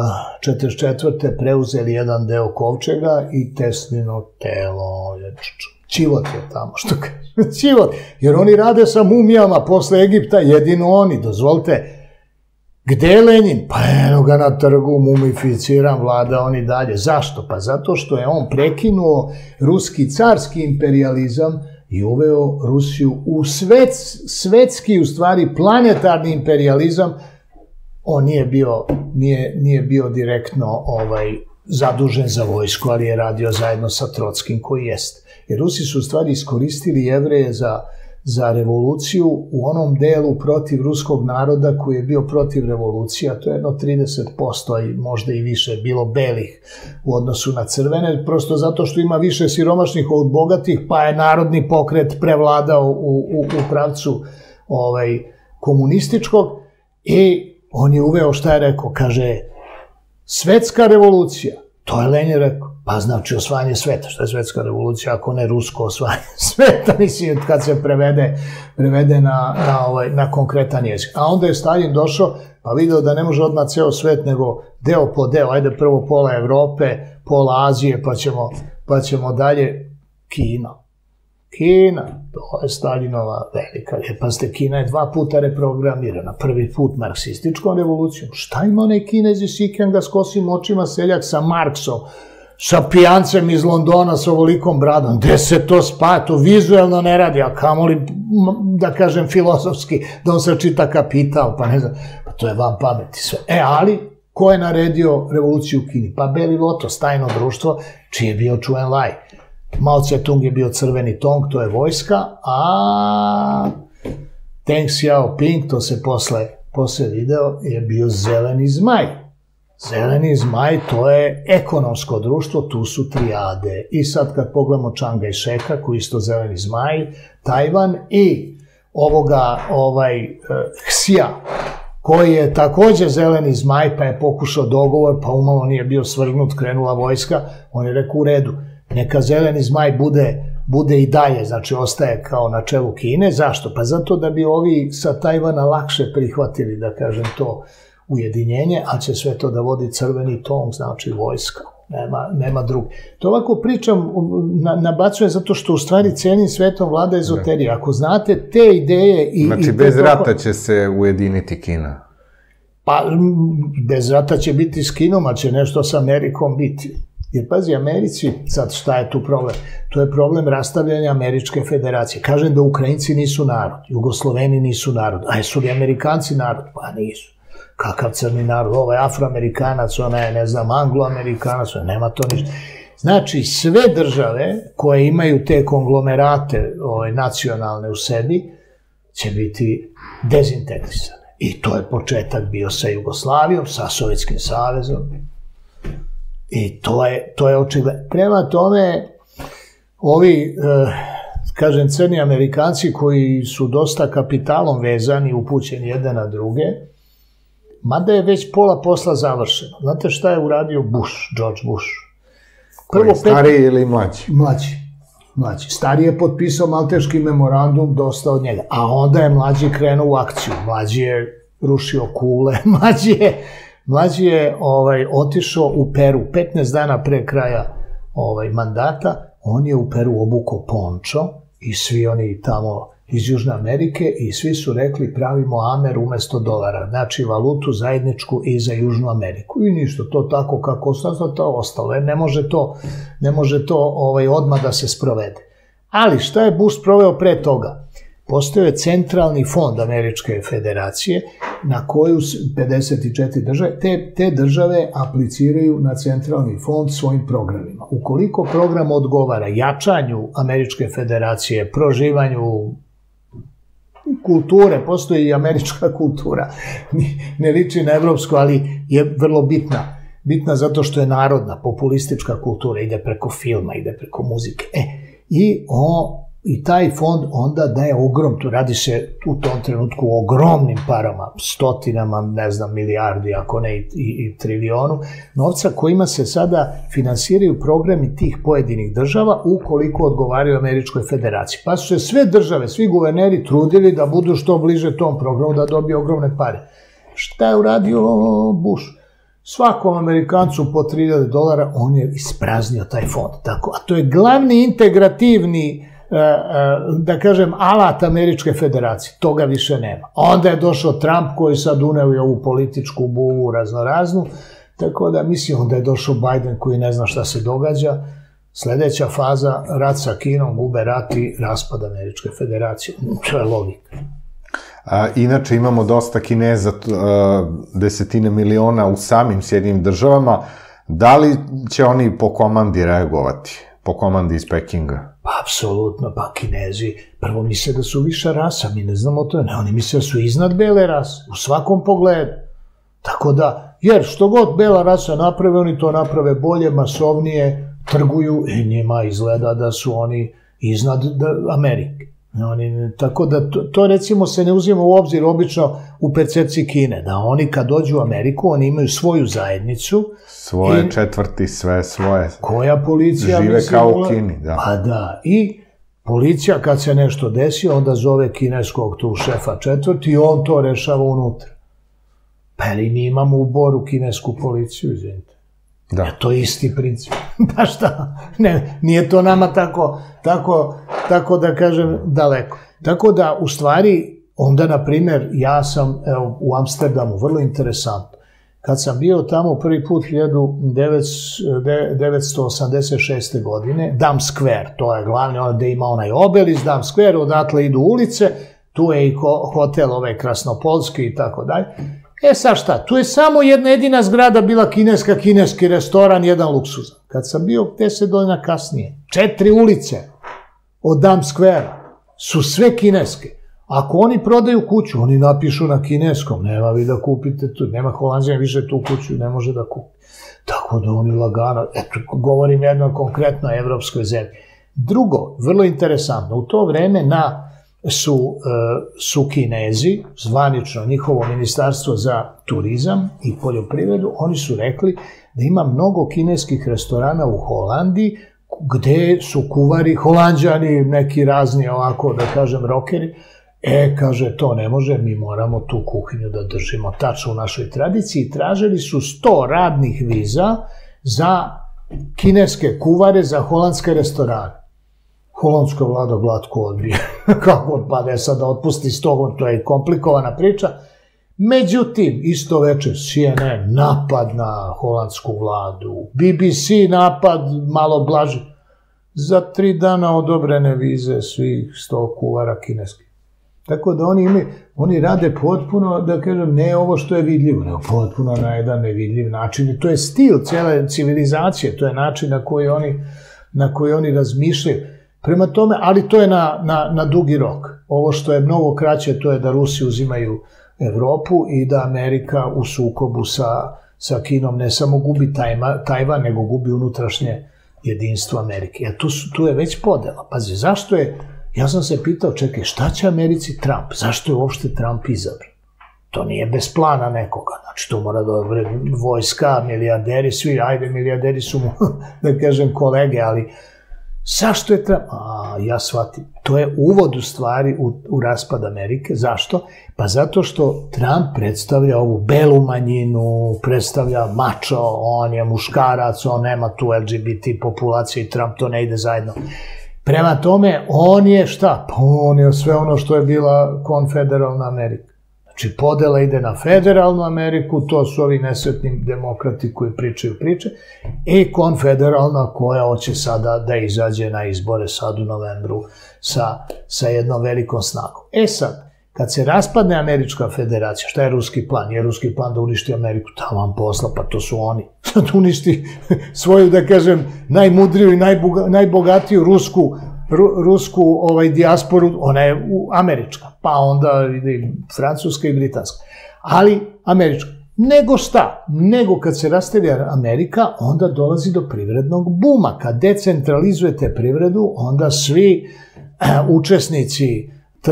1944. preuzeli jedan deo kovčega i Teslino telo je čivot je tamo, što kaže. Čivot, jer oni rade sa mumijama posle Egipta, jedino oni, dozvolite. Gde je Lenin? Pa eno ga na trgu, mumificiran, vlada on i dalje. Zašto? Pa zato što je on prekinuo ruski carski imperializam i uveo Rusiju u svetski, u stvari planetarni imperializam. On nije bio direktno zadužen za vojsku, ali je radio zajedno sa Trotskim koji jeste. Jer Rusi su u stvari iskoristili Jevreje za revoluciju u onom delu protiv ruskog naroda koji je bio protiv revolucije, a to je jedno 30% i možda i više bilo belih u odnosu na crvene, prosto zato što ima više siromašnih od bogatih, pa je narodni pokret prevladao u pravcu komunističkog i on je uveo, šta je rekao, kaže, svetska revolucija, to je Lenin rekao. Pa znači osvajanje sveta, što je svetska revolucija, ako ne rusko osvajanje sveta, mislim, kad se prevede na konkretan jezik. A onda je Stalin došao, pa video da ne može odmah ceo svet, nego deo po deo, ajde prvo pola Evrope, pola Azije, pa ćemo dalje Kina. Kina, to je Stalinova velika, pa ste, Kina je 2 puta reprogramirana, prvi put marksističkom revolucijom. Šta ima onaj Kinez iz Sikanga s kosim očima, seljak sa Marksom, sa pijancem iz Londona, sa ovolikom bradom, gde se to spaja, to vizuelno ne radi, a kamoli, da kažem, filozofski, da on se čita Kapital, pa ne znam, pa to je van pameti sve. Ali, ko je naredio revoluciju u Kini? Pa Beli Lotos, tajno društvo, čiji je bio Čuen Lai. Mao Tse-tung je bio crveni tong, to je vojska, a Deng Xiaoping, to se posle video, je bio zeleni zmaj. Zeleni zmaj, to je ekonomsko društvo, tu su trijade. I sad kad pogledamo Čanga i Šeka, koji isto zeleni zmaj, Tajvan i Xia, koji je takođe zeleni zmaj, pa je pokušao dogovor, pa umalo nije bio svrgnut, krenula vojska, on je rekao u redu, neka zeleni zmaj bude i dalje, znači ostaje kao na čelu Kine. Zašto? Pa zato da bi ovi sa Tajvana lakše prihvatili, da kažem, to ujedinjenje, a će sve to da vodi crveni tong, znači vojska. Nema drugi. To ovako pričam, nabacujem zato što u stvari celim svetom vlada ezoterija. Ako znate te ideje i... Znači bez rata će se ujediniti Kina? Pa bez rata će biti s Kinom, a će nešto sa Amerikom biti. Jer pazi, Americi, sad šta je tu problem? To je problem rastavljanja Američke federacije. Kažem da Ukrajinci nisu narod, Jugosloveni nisu narod, a jesu li Amerikanci narod? Pa nisu. Kakav crni narod, ovaj Afroamerikanac, ona je, ne znam, Angloamerikanac, nema to ništa. Znači, sve države koje imaju te konglomerate nacionalne u sebi će biti dezintegrisane. I to je početak bio sa Jugoslavijom, sa Sovjetskim savezom. I to je očigledno. Prema tome, ovi, kažem, crni Amerikanci koji su dosta kapitalom vezani, upućeni jedne na druge, mada je već pola posla završeno. Znate šta je uradio Bush, George Bush? Koji, stariji ili mlađi? Mlađi. Stariji je potpisao Malteški memorandum, dosta od njega. A onda je mlađi krenuo u akciju. Mlađi je rušio kule, mlađi je otišao u Peru 15 dana pre kraja mandata. On je u Peru obukao pončo i svi oni tamo iz Južne Amerike i svi su rekli pravimo Amer umesto dolara, znači valutu zajedničku i za Južnu Ameriku. I ništa, to tako kako ostalo, to ostalo. Ne može to odmah da se sprovede. Ali šta je Bush sproveo pre toga? Postojao je centralni fond Američke federacije na koju 54 države, te države apliciraju na centralni fond svojim programima. Ukoliko program odgovara jačanju Američke federacije, proživanju kulture, postoji i američka kultura, ne liči na evropsku, ali je vrlo bitna. Bitna zato što je narodna, populistička kultura, ide preko filma, ide preko muzike. I taj fond onda daje tu radi se u tom trenutku o ogromnim parama, stotinama, ne znam, milijardi, ako ne i trilijonu, novca kojima se sada finansiraju programi tih pojedinih država ukoliko odgovaraju Američkoj federaciji. Pa su se sve države, svi guverneri trudili da budu što bliže tom programu, da dobiju ogromne pare. Šta je uradio Bush? Svakom Amerikancu po $3000, on je ispraznio taj fond. A to je glavni integrativni, da kažem, alat Američke federacije. Toga više nema. Onda je došao Trump koji sad uneo i ovu političku buvu raznoraznu, tako da mislim, onda je došao Biden koji ne zna šta se događa. Sledeća faza, rat sa Kinom, gube rat i raspad Američke federacije. To je logika. Inače, imamo dosta Kineza, desetine miliona u samim Sjedinim državama. Da li će oni po komandi reagovati? Po komandi iz Pekinga? Pa, apsolutno, pa Kinezi prvo misle da su viša rasa, mi ne znamo to, ne, oni misle da su iznad bele rase, u svakom pogledu. Tako da, jer što god bela rasa naprave, oni to naprave bolje, masovnije, trguju i njima izgleda da su oni iznad Amerike. Tako da to recimo se ne uzima u obzir obično u percepciji Kine, da oni kad dođu u Ameriku, oni imaju svoju zajednicu. Svoje četvrti, sve svoje. Koja policija žive kao u Kini, da. Pa da, i policija kad se nešto desi, onda zove kineskog tu šefa četvrti i on to rešava unutra. Pa ali mi imamo u Boru kinesku policiju, izvinite. Da. To je isti princip. Pa šta? Ne, nije to nama tako da kažem daleko. Tako da, u stvari, onda, na primjer, ja sam u Amsterdamu, vrlo interesantno, kad sam bio tamo prvi put 1986. godine, Dam Square, to je glavni, gde ima onaj obelis, Dam Square, odatle idu ulice, tu je i hotel Krasnopolski i tako dalje. Sad šta, tu je samo jedna jedina zgrada bila kineski restoran, jedan luksuzan. Kad sam bio 10 godina kasnije, 4 ulice od Dam Square su sve kineske. Ako oni prodaju kuću, oni napišu na kineskom, nema vi da kupite tu, nema Holanđana više tu kuću, ne može da kupi. Tako da oni lagano, eto, govorim jedno konkretno evropskoj zemlji. Drugo, vrlo interesantno, u to vreme su Kinezi, zvanično njihovo ministarstvo za turizam i poljoprivredu, oni su rekli da ima mnogo kineskih restorana u Holandiji gde su kuvari Holanđani, neki razni ovako, da kažem, rokeri. Kaže, to ne može, mi moramo tu kuhinju da držimo tačno u našoj tradiciji. Tražili su 100 radnih viza za kineske kuvare, za holandske restorane. Holandska vlada glatko odbije. Kako odpade sad da otpusti 100, to je komplikovana priča. Međutim, isto večer CNN napad na holandsku vladu, BBC napad malo blaži. Za 3 dana odobrene vize svih 100 kuvara kineskih. Tako da oni rade potpuno, da kažem, ne ovo što je vidljivo, nego potpuno na jedan nevidljiv način. I to je stil cijele civilizacije, to je način na koji oni razmišljaju. Prema tome, ali to je na dugi rok. Ovo što je mnogo kraće, to je da Rusi uzimaju Evropu i da Amerika u sukobu sa Kinom ne samo gubi Tajvan, nego gubi unutrašnje jedinstvo Amerike. Jer tu je već podela. Pazi, zašto je, ja sam se pitao, čekaj, šta će Americi Trump? Zašto je uopšte Trump izabran? To nije bez plana nekoga. Znači, to mora da vojska, milijarderi, svi, ajde, milijarderi su mu, da kažem, kolege, ali zašto je Trump? Ja shvatim. To je uvod u stvari u raspad Amerike. Zašto? Pa zato što Trump predstavlja ovu belu manjinu, predstavlja mačo, on je muškarac, on nema tu LGBT populacije i Trump to ne ide zajedno. Prema tome, on je šta? Pa on je sve ono što je bila konfederalna Amerika. Znači, podela ide na federalnu Ameriku, to su ovi nesretni demokrati koji pričaju priče, i konfederalna koja hoće sada da izađe na izbore sad u novembru sa jednom velikom snagom. Sad, kad se raspadne Američka federacija, šta je ruski plan? Je ruski plan da uništi Ameriku? Tamo vam posla, pa to su oni. Sad uništi svoju, da kažem, najmudriju i najbogatiju rusku dijasporu, ona je američka, pa onda ide francuska i britanska. Ali američka. Nego šta? Nego kad se rastavi Amerika, onda dolazi do privrednog buma. Kad decentralizujete privredu, onda svi učesnici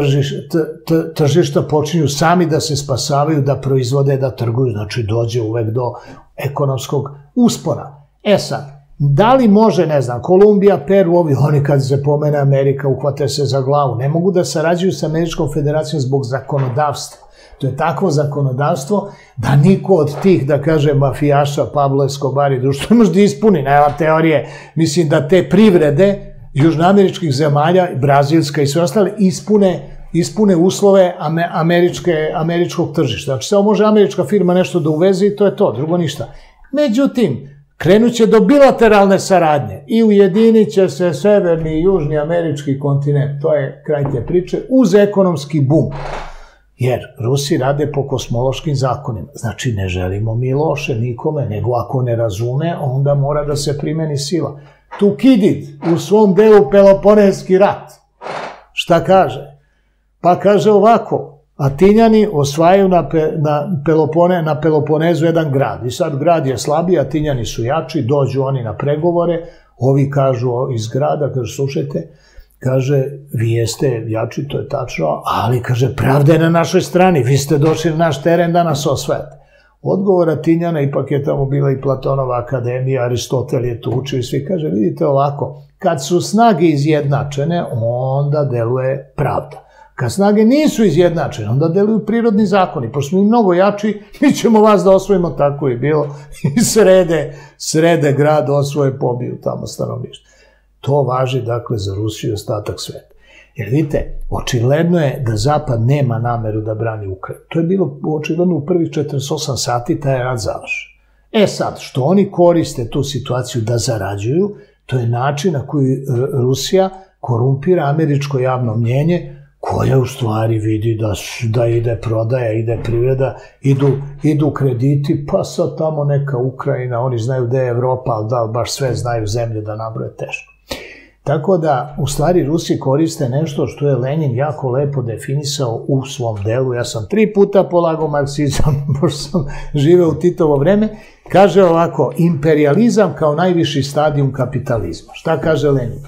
tržišta počinju sami da se spasavaju, da proizvode, da trguju. Znači, dođe uvek do ekonomskog uspona. Sad, da li može, ne znam, Kolumbija, Peru, oni kad se pomene Amerika, uhvate se za glavu. Ne mogu da sarađuju sa Američkom federacijom zbog zakonodavstva. To je takvo zakonodavstvo da niko od tih, da kaže, mafijaša, Pablo Escobar i društvo, ne može da ispuni. Nema teorije, mislim da te privrede južnoameričkih zemalja, brazilska i sve ostale, ispune uslove američkog tržišta. Znači, samo može američka firma nešto da uveze i to je to, drugo ništa. Međutim, krenut će do bilateralne saradnje i ujedinit će se severni i južni američki kontinent, to je kraj te priče, uz ekonomski bum. Jer Rusi rade po kosmološkim zakonima. Znači, ne želimo mi loše nikome, nego ako ne razume, onda mora da se primeni sila. Tukidid u svom delu Peloponejski rat, šta kaže? Pa kaže ovako, Atinjani osvajaju na Peloponezu jedan grad. I sad grad je slabiji, Atinjani su jači, dođu oni na pregovore, ovi kažu iz grada, kaže, slušajte, kaže, vi jeste jači, to je tačno, ali, kaže, pravda je na našoj strani, vi ste došli na naš teren da nas osvajate. Odgovor Atinjana, ipak je tamo bila i Platonova akademija, Aristotel je tu učio i svi, kaže, vidite ovako, kad su snage izjednačene, onda deluje pravda. Kad snage nisu izjednačene, onda deluju prirodni zakoni. Pošto smo mi mnogo jači, mi ćemo vas da osvojimo, tako je bilo. I srede grad, osvoje, pobiju tamo stanovništvo. To važi, dakle, za Rusiju i ostatak sveta. Jer vidite, očigledno je da Zapad nema nameru da brani Ukrajinu. To je bilo očigledno u prvih 48 sati, taj rat završi. Sad, što oni koriste tu situaciju da zarađuju, to je način na koji Rusija korumpira američko javno mnjenje, koja u stvari vidi da ide prodaja, ide privreda, idu krediti, pa sad tamo neka Ukrajina, oni znaju gde je Evropa, ali da li baš sve znaju zemlje da nabroje, teško. Tako da, u stvari, Rusi koriste nešto što je Lenin jako lepo definisao u svom delu. Ja sam 3 puta polagao marksizam, pošto sam živeo u Titovo vreme. Kaže ovako, imperijalizam kao najviši stadijum kapitalizma. Šta kaže Lenin?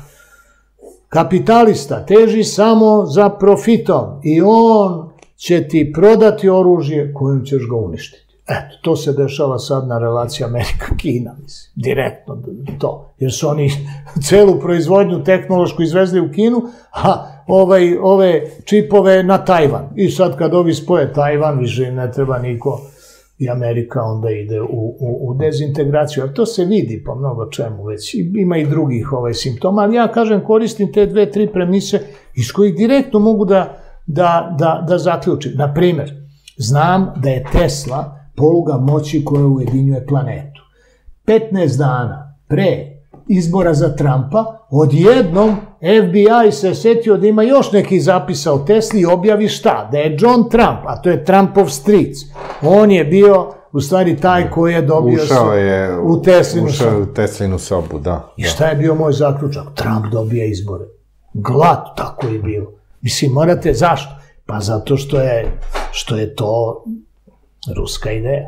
Kapitalista teži samo za profitom i on će ti prodati oružje kojim ćeš ga uništiti. Eto, to se dešava sad na relaciji Amerika-Kina, mislim, direktno to. Jer su oni celu proizvodnju tehnološku izvezli u Kinu, a ove čipove na Tajvan. I sad kad ovi spoje Tajvan, više ne treba niko, i Amerika onda ide u dezintegraciju. Ali to se vidi po mnogo čemu već. Ima i drugih simptoma, ali ja kažem, koristim te 2-3 premise iz kojih direktno mogu da zaključim. Naprimer, znam da je Tesla poluga moći koja ujedinjuje planetu. 15 dana pre izbora za Trumpa, odjednom FBI se setio da ima još neki zapisa o Tesli i objavi šta? Da je John Trump, a to je Trumpov stric. On je bio u stvari taj koji je dobio ušao u Teslinu sobu, da. I šta je bio moj zaključak? Trump dobija izbore. Glad, tako je bilo. Mislim, morate, zašto? Pa zato što je to ruska ideja.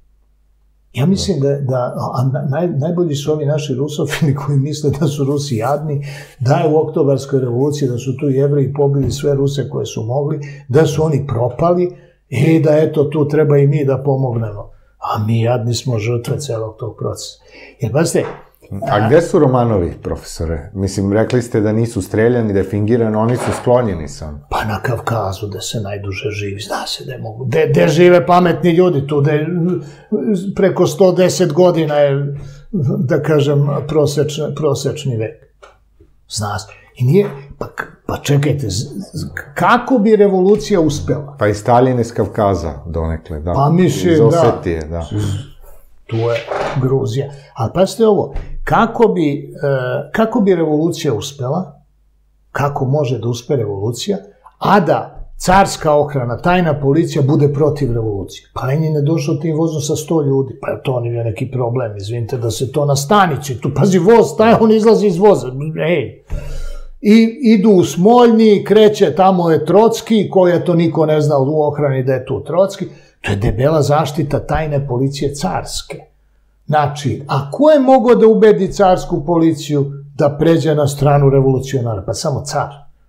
Ja mislim da najbolji su ovi naši rusofili koji misle da su Rusi jadni, da je u oktobarskoj revoluciji, da su tu Jevreji pobili sve Ruse koje su mogli, da su oni propali i da eto tu treba i mi da pomognemo. A mi jadni smo žrtve celog tog procesa. Jer pazite... A gde su Romanovi, profesore? Mislim, rekli ste da nisu streljani, da je fingirano, oni su sklonjeni sam. Pa na Kavkazu, da se najduže živi, zna se da je mogu. Gde žive pametni ljudi tu, da je preko 110 godina je, da kažem, prosečni vek. Zna se. I nije, pa čekajte, kako bi revolucija uspela? Pa i Stalin iz Kavkaza donekle, da. Pa mislim, iz Osetije, da. Tu je Gruzija. Ali pazite ovo, kako bi revolucija uspela, kako može da uspe revolucija, a da carska ohrana, tajna policija bude protiv revolucije. Pa Lenin je došao tim vozom sa 100 ljudi, pa je to nije neki problem, izvinite da se to na stanici, tu pazi voz staje, on izlazi iz voza, ej. I idu u Smoljni, kreće, tamo je Trocki, koja to niko ne zna u ohrani da je tu Trocki. To je debela zaštita tajne policije carske. Znači, a ko je mogao da ubedi carsku policiju da pređe na stranu revolucionara? Pa samo car.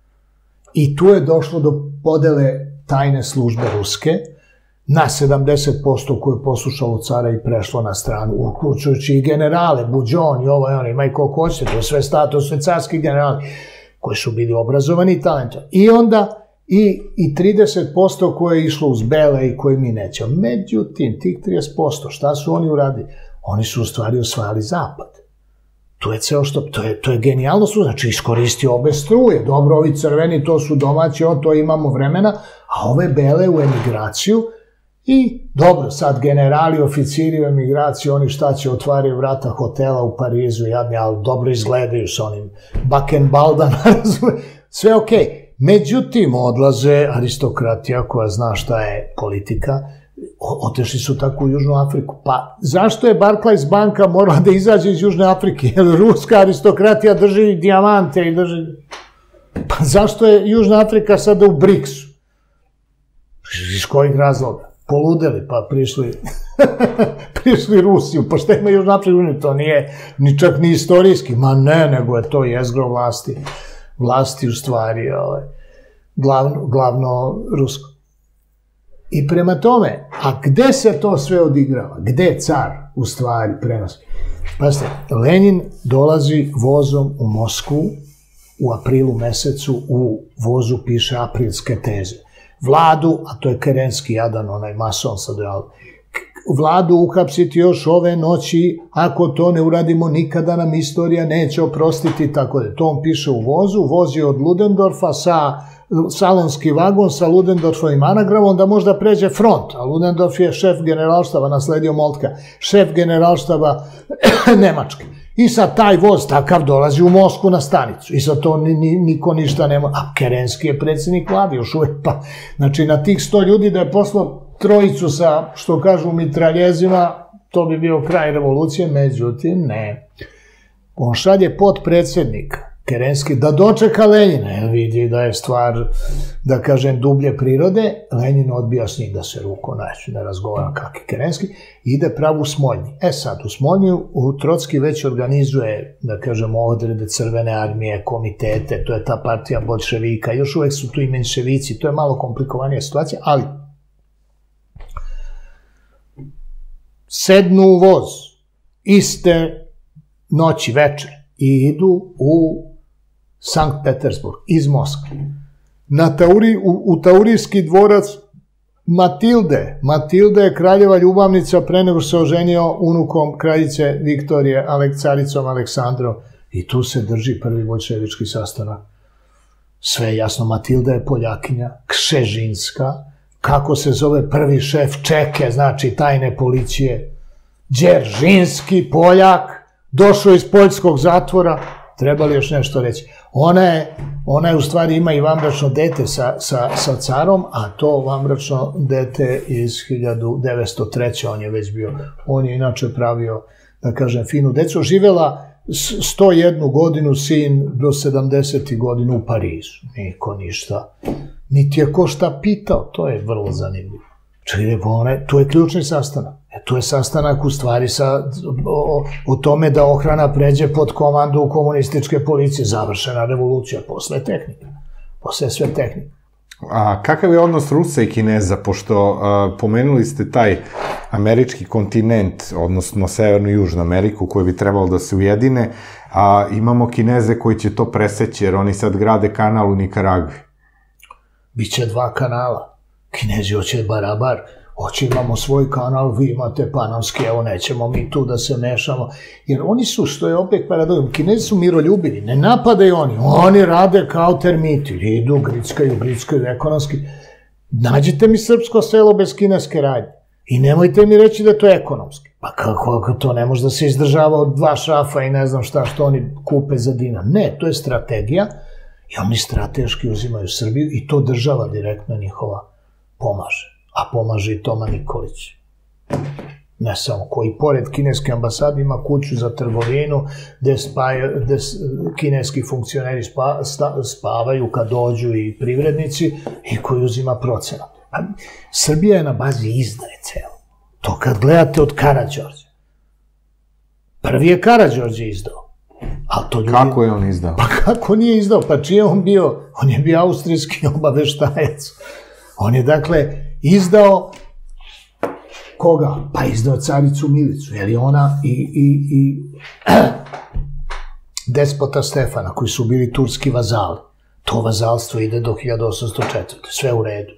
I tu je došlo do podele tajne službe ruske na 70% koje je poslušalo cara i prešlo na stranu, uključujući i generale, Buđon i ovo i ono, ima i koliko hoćete, to je sve status, sve carski generali koji su bili obrazovani i talentovani. I onda i 30% koje je išlo uz bele i koje mi nećemo. Međutim, tih 30%, šta su oni uradili? Oni su u stvari osvajali zapad. To je ceo što, to je genijalno su, znači iskoristio obe struje. Dobro, ovi crveni, to su domaći, to imamo vremena, a ove bele u emigraciju i dobro, sad generali, oficiri u emigraciji, oni šta će, otvaraju vrata hotela u Parizu, jadni, ali dobro izgledaju sa onim Buchenwaldom, sve okej. Međutim, odlaze aristokratija koja zna šta je politika, otešli su tako u Južnu Afriku. Pa zašto je Barclays banka morala da izađe iz Južne Afrike? Jer ruska aristokratija drži dijamante i drži... Pa zašto je Južna Afrika sada u BRICS-u? Iz kojih razloga? Poludeli, pa prišli Rusiju. Pa šta ima Južna Afrika? To nije ni čak ni istorijski. Ma ne, nego je to jezgro vlasti u stvari glavno rusko. I prema tome, a gde se to sve odigrava? Gde car u stvari prenosi? Pazite, Lenin dolazi vozom u Moskvu u aprilu mesecu, u vozu piše aprilske teze. Vladu, a to je Kerenski jadan, onaj mason sad, Vladu uhapsiti još ove noći, ako to ne uradimo nikada nam istorija neće oprostiti, tako da to on piše u vozu, voz je od Ludendorfa sa salonski vagon sa Ludendorfovim anagramom da možda pređe front, a Ludendorf je šef generalštaba, nasledio Moltka, šef generalštaba Nemačke. I sad taj voz takav dolazi u Moskvu na stanicu i sad to niko ništa nema, a Kerenski je predsjednik vlade još uvek, pa znači na tih 100 ljudi da je poslao trojicu sa, što kažu, mitraljezima, to bi bio kraj revolucije, međutim, ne. On šalje potpredsjednika, Kerenski, da dočeka Lenina, jer vidi da je stvar, da kažem, dublje prirode, Lenin odbija s njim da se ruko naći, ne razgovara kak je Kerenski, ide pravo u Smoljni. E sad, u Smoljnju Trocki već organizuje, da kažemo, odrede Crvene armije, komitete, to je ta partija bolševika, još uvek su tu i menševici, to je malo komplikovanija situacija, ali sednu u voz iste noći, večer, i idu u Sankt Petersburg, iz Moskve. U Taurijski dvorac Matilde. Matilda je kraljeva ljubavnica pre nego se oženio unukom kraljice Viktorije, caricom Aleksandrom. I tu se drži prvi bolševički sastanak. Sve je jasno, Matilda je Poljakinja, Kšežinska, kako se zove prvi šef Čeke, znači tajne policije, Đeržinski, Poljak, došao iz poljskog zatvora, treba li još nešto reći? Ona je u stvari ima i vanbračno dete sa carom, a to vanbračno dete iz 1903. On je već bio, on je inače pravio, da kažem, finu decu. Živela 101 godinu, sin do 70. godinu u Parizu. Niko ništa. Niti je ko šta pitao, to je vrlo zanimljivo. Čili, to je ključni sastanak. To je sastanak u stvari o tome da ohrana pređe pod komandu komunističke policije. Završena revolucija, posle tehnika. Posle sve tehnike. A kakav je odnos Rusa i Kineza, pošto pomenuli ste taj američki kontinent, odnosno Severnu i Južnu Ameriku, koji bi trebalo da se ujedine, a imamo Kineze koji će to preseći, jer oni sad grade kanal u Nikaragvi. Biće 2 kanala. Kinezi hoće barabar, hoće imamo svoj kanal, vi imate panamski, evo nećemo mi tu da se mešamo. Jer oni su, što je opet paradoks, Kinezi su miroljubivi, ne napadaju oni rade kao termiti, idu, grickaju ekonomski. Nađite mi srpsko selo bez kineske radnje i nemojte mi reći da je to ekonomski. Pa kako to ne može da se izdržava od 2 šrafa i ne znam šta što oni kupe za dinar. Ne, to je strategija i oni strateški uzimaju Srbiju i to država direktno njihova pomaže. A pomaže i Toma Nikolić. Ne samo, koji pored kineske ambasade ima kuću za trgovinu gde kineski funkcioneri spavaju kad dođu i privrednici i koji uzima procenat. Srbija je na bazi izdaje celo. To kad gledate od Karađorđa. Prvi je Karađorđe izdao. Kako je on izdao? Pa kako nije izdao? Pa čiji je on bio? On je bio austrijski obaveštajac. On je, dakle, izdao koga? Pa izdao caricu Milicu, jer je ona i despota Stefana, koji su bili turski vazali. To vazalstvo ide do 1804. Sve u redu.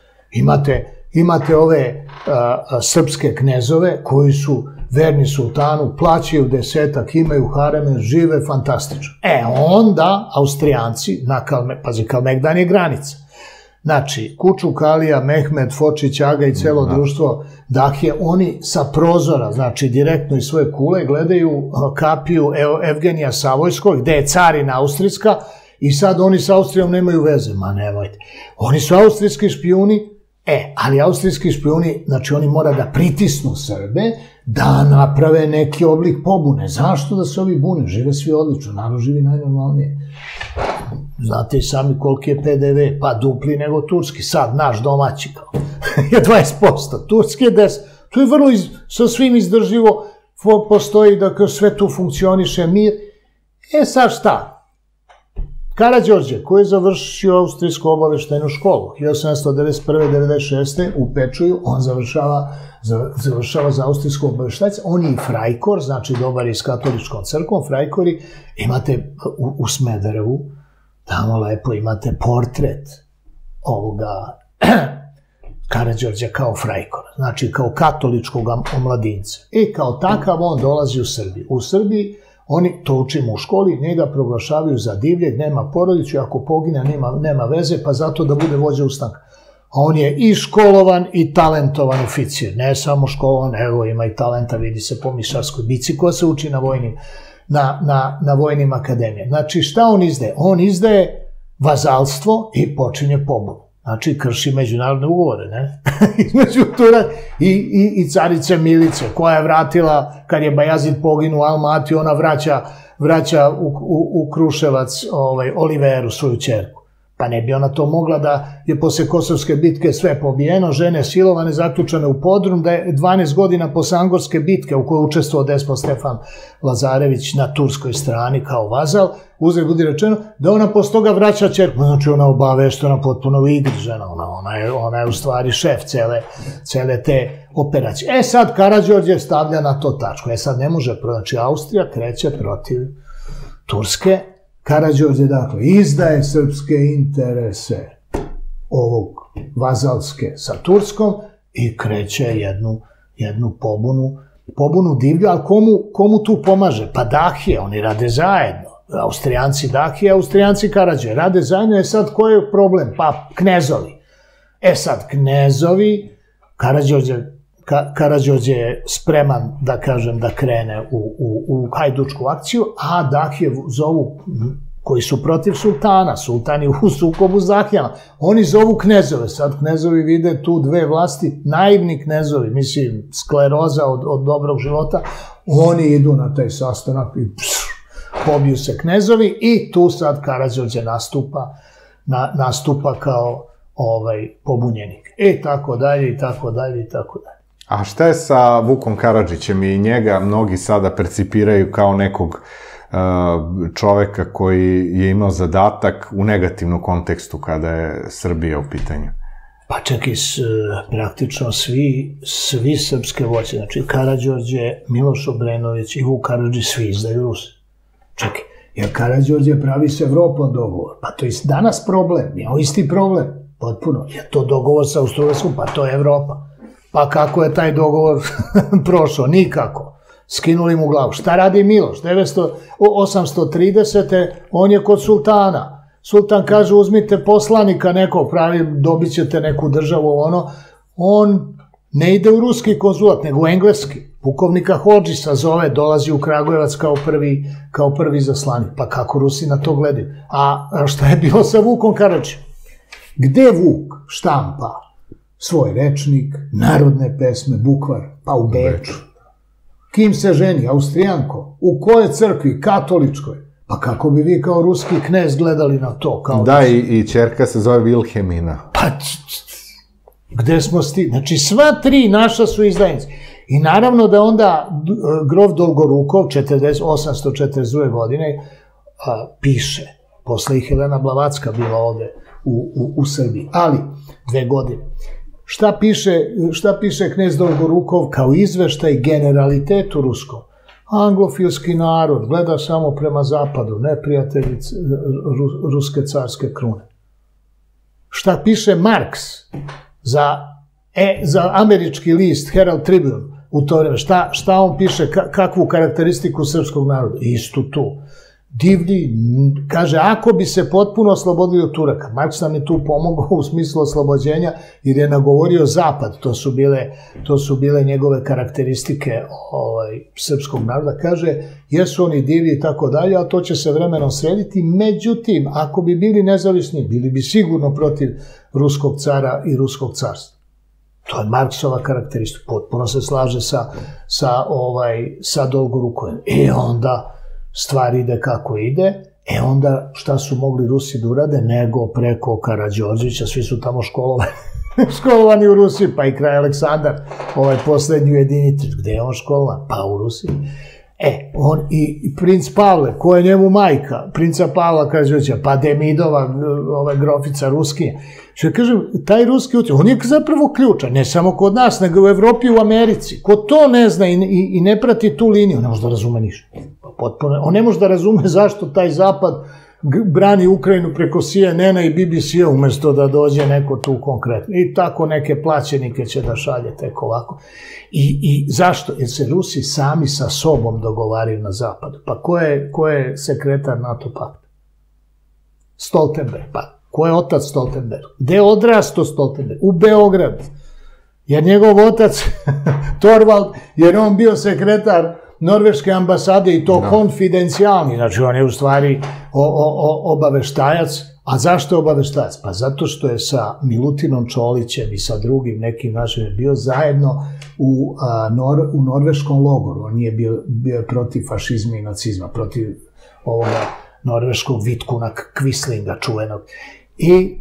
Imate ove srpske knezove koji su verni sultanu, plaćaju 10, imaju hareme, žive fantastično. Onda Austrijanci, pazi, Kalmegdan je granica. Znači, Kučukalija, Mehmed, Fočić, Aga i celo društvo Dahije, oni sa prozora, znači direktno iz svoje kule, gledaju kapiju Evgenija Savojskog, gde je carina austrijska, i sad oni sa Austrijom nemaju veze. Ma nemojte. Oni su austrijski špijuni, ali austrijski špijuni, znači oni mora da pritisnu Srbe, da naprave neki oblik pobune. Zašto da se ovi bune? Žive svi odlično, narod živi najnormalnije. Znate i sami koliki je PDV, pa dupli nego turski. Sad, naš domaći kao je 20%, turski je 10%. To je vrlo sa svim izdrživo, postoji da sve tu funkcioniše mir. Sad šta? Karađorđe, koji je završio austrijsku obaveštajnu školu, 1891-96. u Pečuju, on završava za austrijsku obaveštajca, on je i frajkor, znači dobar je s katoličkom crkvom, frajkori, imate u Smederevu, tamo lepo imate portret ovoga Karađorđa kao frajkora, znači kao katoličkog omladinca. I kao takav on dolazi u Srbiju. U Srbiji oni, to učimo u školi, njega proglašavaju za divljeg, nema porodicu, ako pogine nema veze, pa zato da bude vođa ustanka. A on je i školovan i talentovan oficir, ne samo školovan, nego ima i talenta, vidi se po Mišarskoj bici, ko se uči na vojnim akademijama. Znači, šta on izdaje? On izdaje vazalstvo i počinje pobunu. Znači, krši međunarodne ugovore, ne? Između Tura i carice Milice, koja je vratila, kad je Bajazid poginuo u Almati, ona vraća u Kruševac Oliveru, svoju ćerku. Pa ne bi ona to mogla da je posle Kosovske bitke sve pobijeno, žene silovane, zaključane u podrum, da je 12 godina posle Angorske bitke u kojoj učestvovao despot Stefan Lazarević na turskoj strani kao vazal, uzre budi rečeno, da ona posle toga vraća ćerku. Znači ona obaveštena potpuno u igri žena, ona je u stvari šef cele te operacije. Sad Karađorđe stavlja na to tačku. Sad ne može, znači Austrija kreće protiv Turske. Karađorđe, dakle, izdaje srpske interese ovog vazalske sa Turskom i kreće jednu pobunu divlju, ali komu tu pomaže? Pa Dahije, oni rade zajedno. Austrijanci Dahije, Austrijanci Karađorđe rade zajedno. Sad, koji je problem? Pa knezovi. Sad, knezovi, Karađorđe je spreman, da kažem, da krene u hajdučku akciju, a Dahije zovu koji su protiv sultana, sultan je u sukobu s dahijama. Oni zovu knezove, sad knezovi vide tu dve vlasti, naivni knezovi, mislim, skleroza od dobrog života, oni idu na taj sastanak i pobiju se knezovi i tu sad Karađorđe nastupa kao pobunjenik. I tako dalje, i tako dalje, i tako dalje. A šta je sa Vukom Karadžićem? I njega mnogi sada percipiraju kao nekog čoveka koji je imao zadatak u negativnom kontekstu kada je Srbija u pitanju. Pa čak i praktično svi srpske vođe, znači Karađorđe, Miloš Obrenović i Vuk Karadžić, svi izdaju Rusi. Čekaj, jer Karađorđe pravi s Evropom dogovor, pa to je danas problem, imamo isti problem, potpuno, je to dogovor sa Austro-Ugarskom, pa to je Evropa. Pa kako je taj dogovor prošao? Nikako. Skinuli mu glavu. Šta radi Miloš? 830. on je kod sultana. Sultan kaže, uzmite poslanika nekog, pravi, dobit ćete neku državu, on ne ide u ruski konzulat, nego u engleski. Pukovnika Hodžisa zove, dolazi u Kragujevac kao prvi zaslanik. Pa kako Rusi na to gledaju? A šta je bilo sa Vukom Karadžićem? Gde Vuk štampa svoj rečnik, narodne pesme, bukvar? Pa u Beču. Kim se ženi? Austrijanko. U kojoj crkvi? Katoličkoj. Pa kako bi vi kao ruski knez gledali na to? Da, i ćerka se zove Vilhelmina. Pa, gde smo stigli? Znači, sva tri naša su izdajnici. I naravno da onda grof Dolgorukov, 842. godine, piše, posle i Helena Blavacka bila ovde u Srbiji, ali 2 godine. Šta piše knez Dolgorukov kao izveštaj generalitetu ruskom? Anglofilski narod gleda samo prema zapadu, neprijatelji ruske carske krune. Šta piše Marks za američki list Herald Tribune u to vreme? Šta on piše, kakvu karakteristiku srpskog naroda? Istu tu. Divlji, kaže, ako bi se potpuno oslobodili od Turaka, Marks nam je tu pomogao u smislu oslobođenja, jer je nagovorio Zapad, to su bile njegove karakteristike srpskog naroda, kaže, jesu oni divlji i tako dalje, a to će se vremenom srediti, međutim, ako bi bili nezavisni, bili bi sigurno protiv ruskog cara i ruskog carstva. To je Marksova karakteristika, potpuno se slaže sa Dolgorukovim. I onda stvar ide kako ide, onda šta su mogli Rusi da urade, nego preko Karađorđevića, svi su tamo školovani u Rusiji, pa i kraj Aleksandar, poslednji ujedinitelj, gde je on školovan? Pa u Rusiji. On i princ Pavle, ko je njemu majka, princa Pavla Karađorđevića, pa Demidova, grofica Ruskinja. Što kažem, taj ruski utjecaj, on je zapravo ključan, ne samo kod nas, nego u Evropi i u Americi. Ko to ne zna i ne prati tu liniju, ne može da razume ništa. On ne može da razume zašto taj Zapad brani Ukrajinu preko CNN-a i BBC-a umesto da dođe neko tu konkretno. I tako neke plaćenike će da šalje tek ovako. I zašto? Jer se Rusi sami sa sobom dogovaraju na Zapadu. Pa ko je sekretar NATO pakta? Stoltenberg. Pa ko je otac Stoltenberg? Gde je odrasto Stoltenberg? U Beogradu. Jer njegov otac, Torvald, jer on bio sekretar norveške ambasade i to konfidencijalni, znači on je u stvari obaveštajac. A zašto je obaveštajac? Pa zato što je sa Milutinom Čolićem i sa drugim nekim našim bio zajedno u norveškom logoru. On nije bio protiv fašizma i nacizma, protiv ovoga norveškog Vitkuna Kvislinga čuvenog. I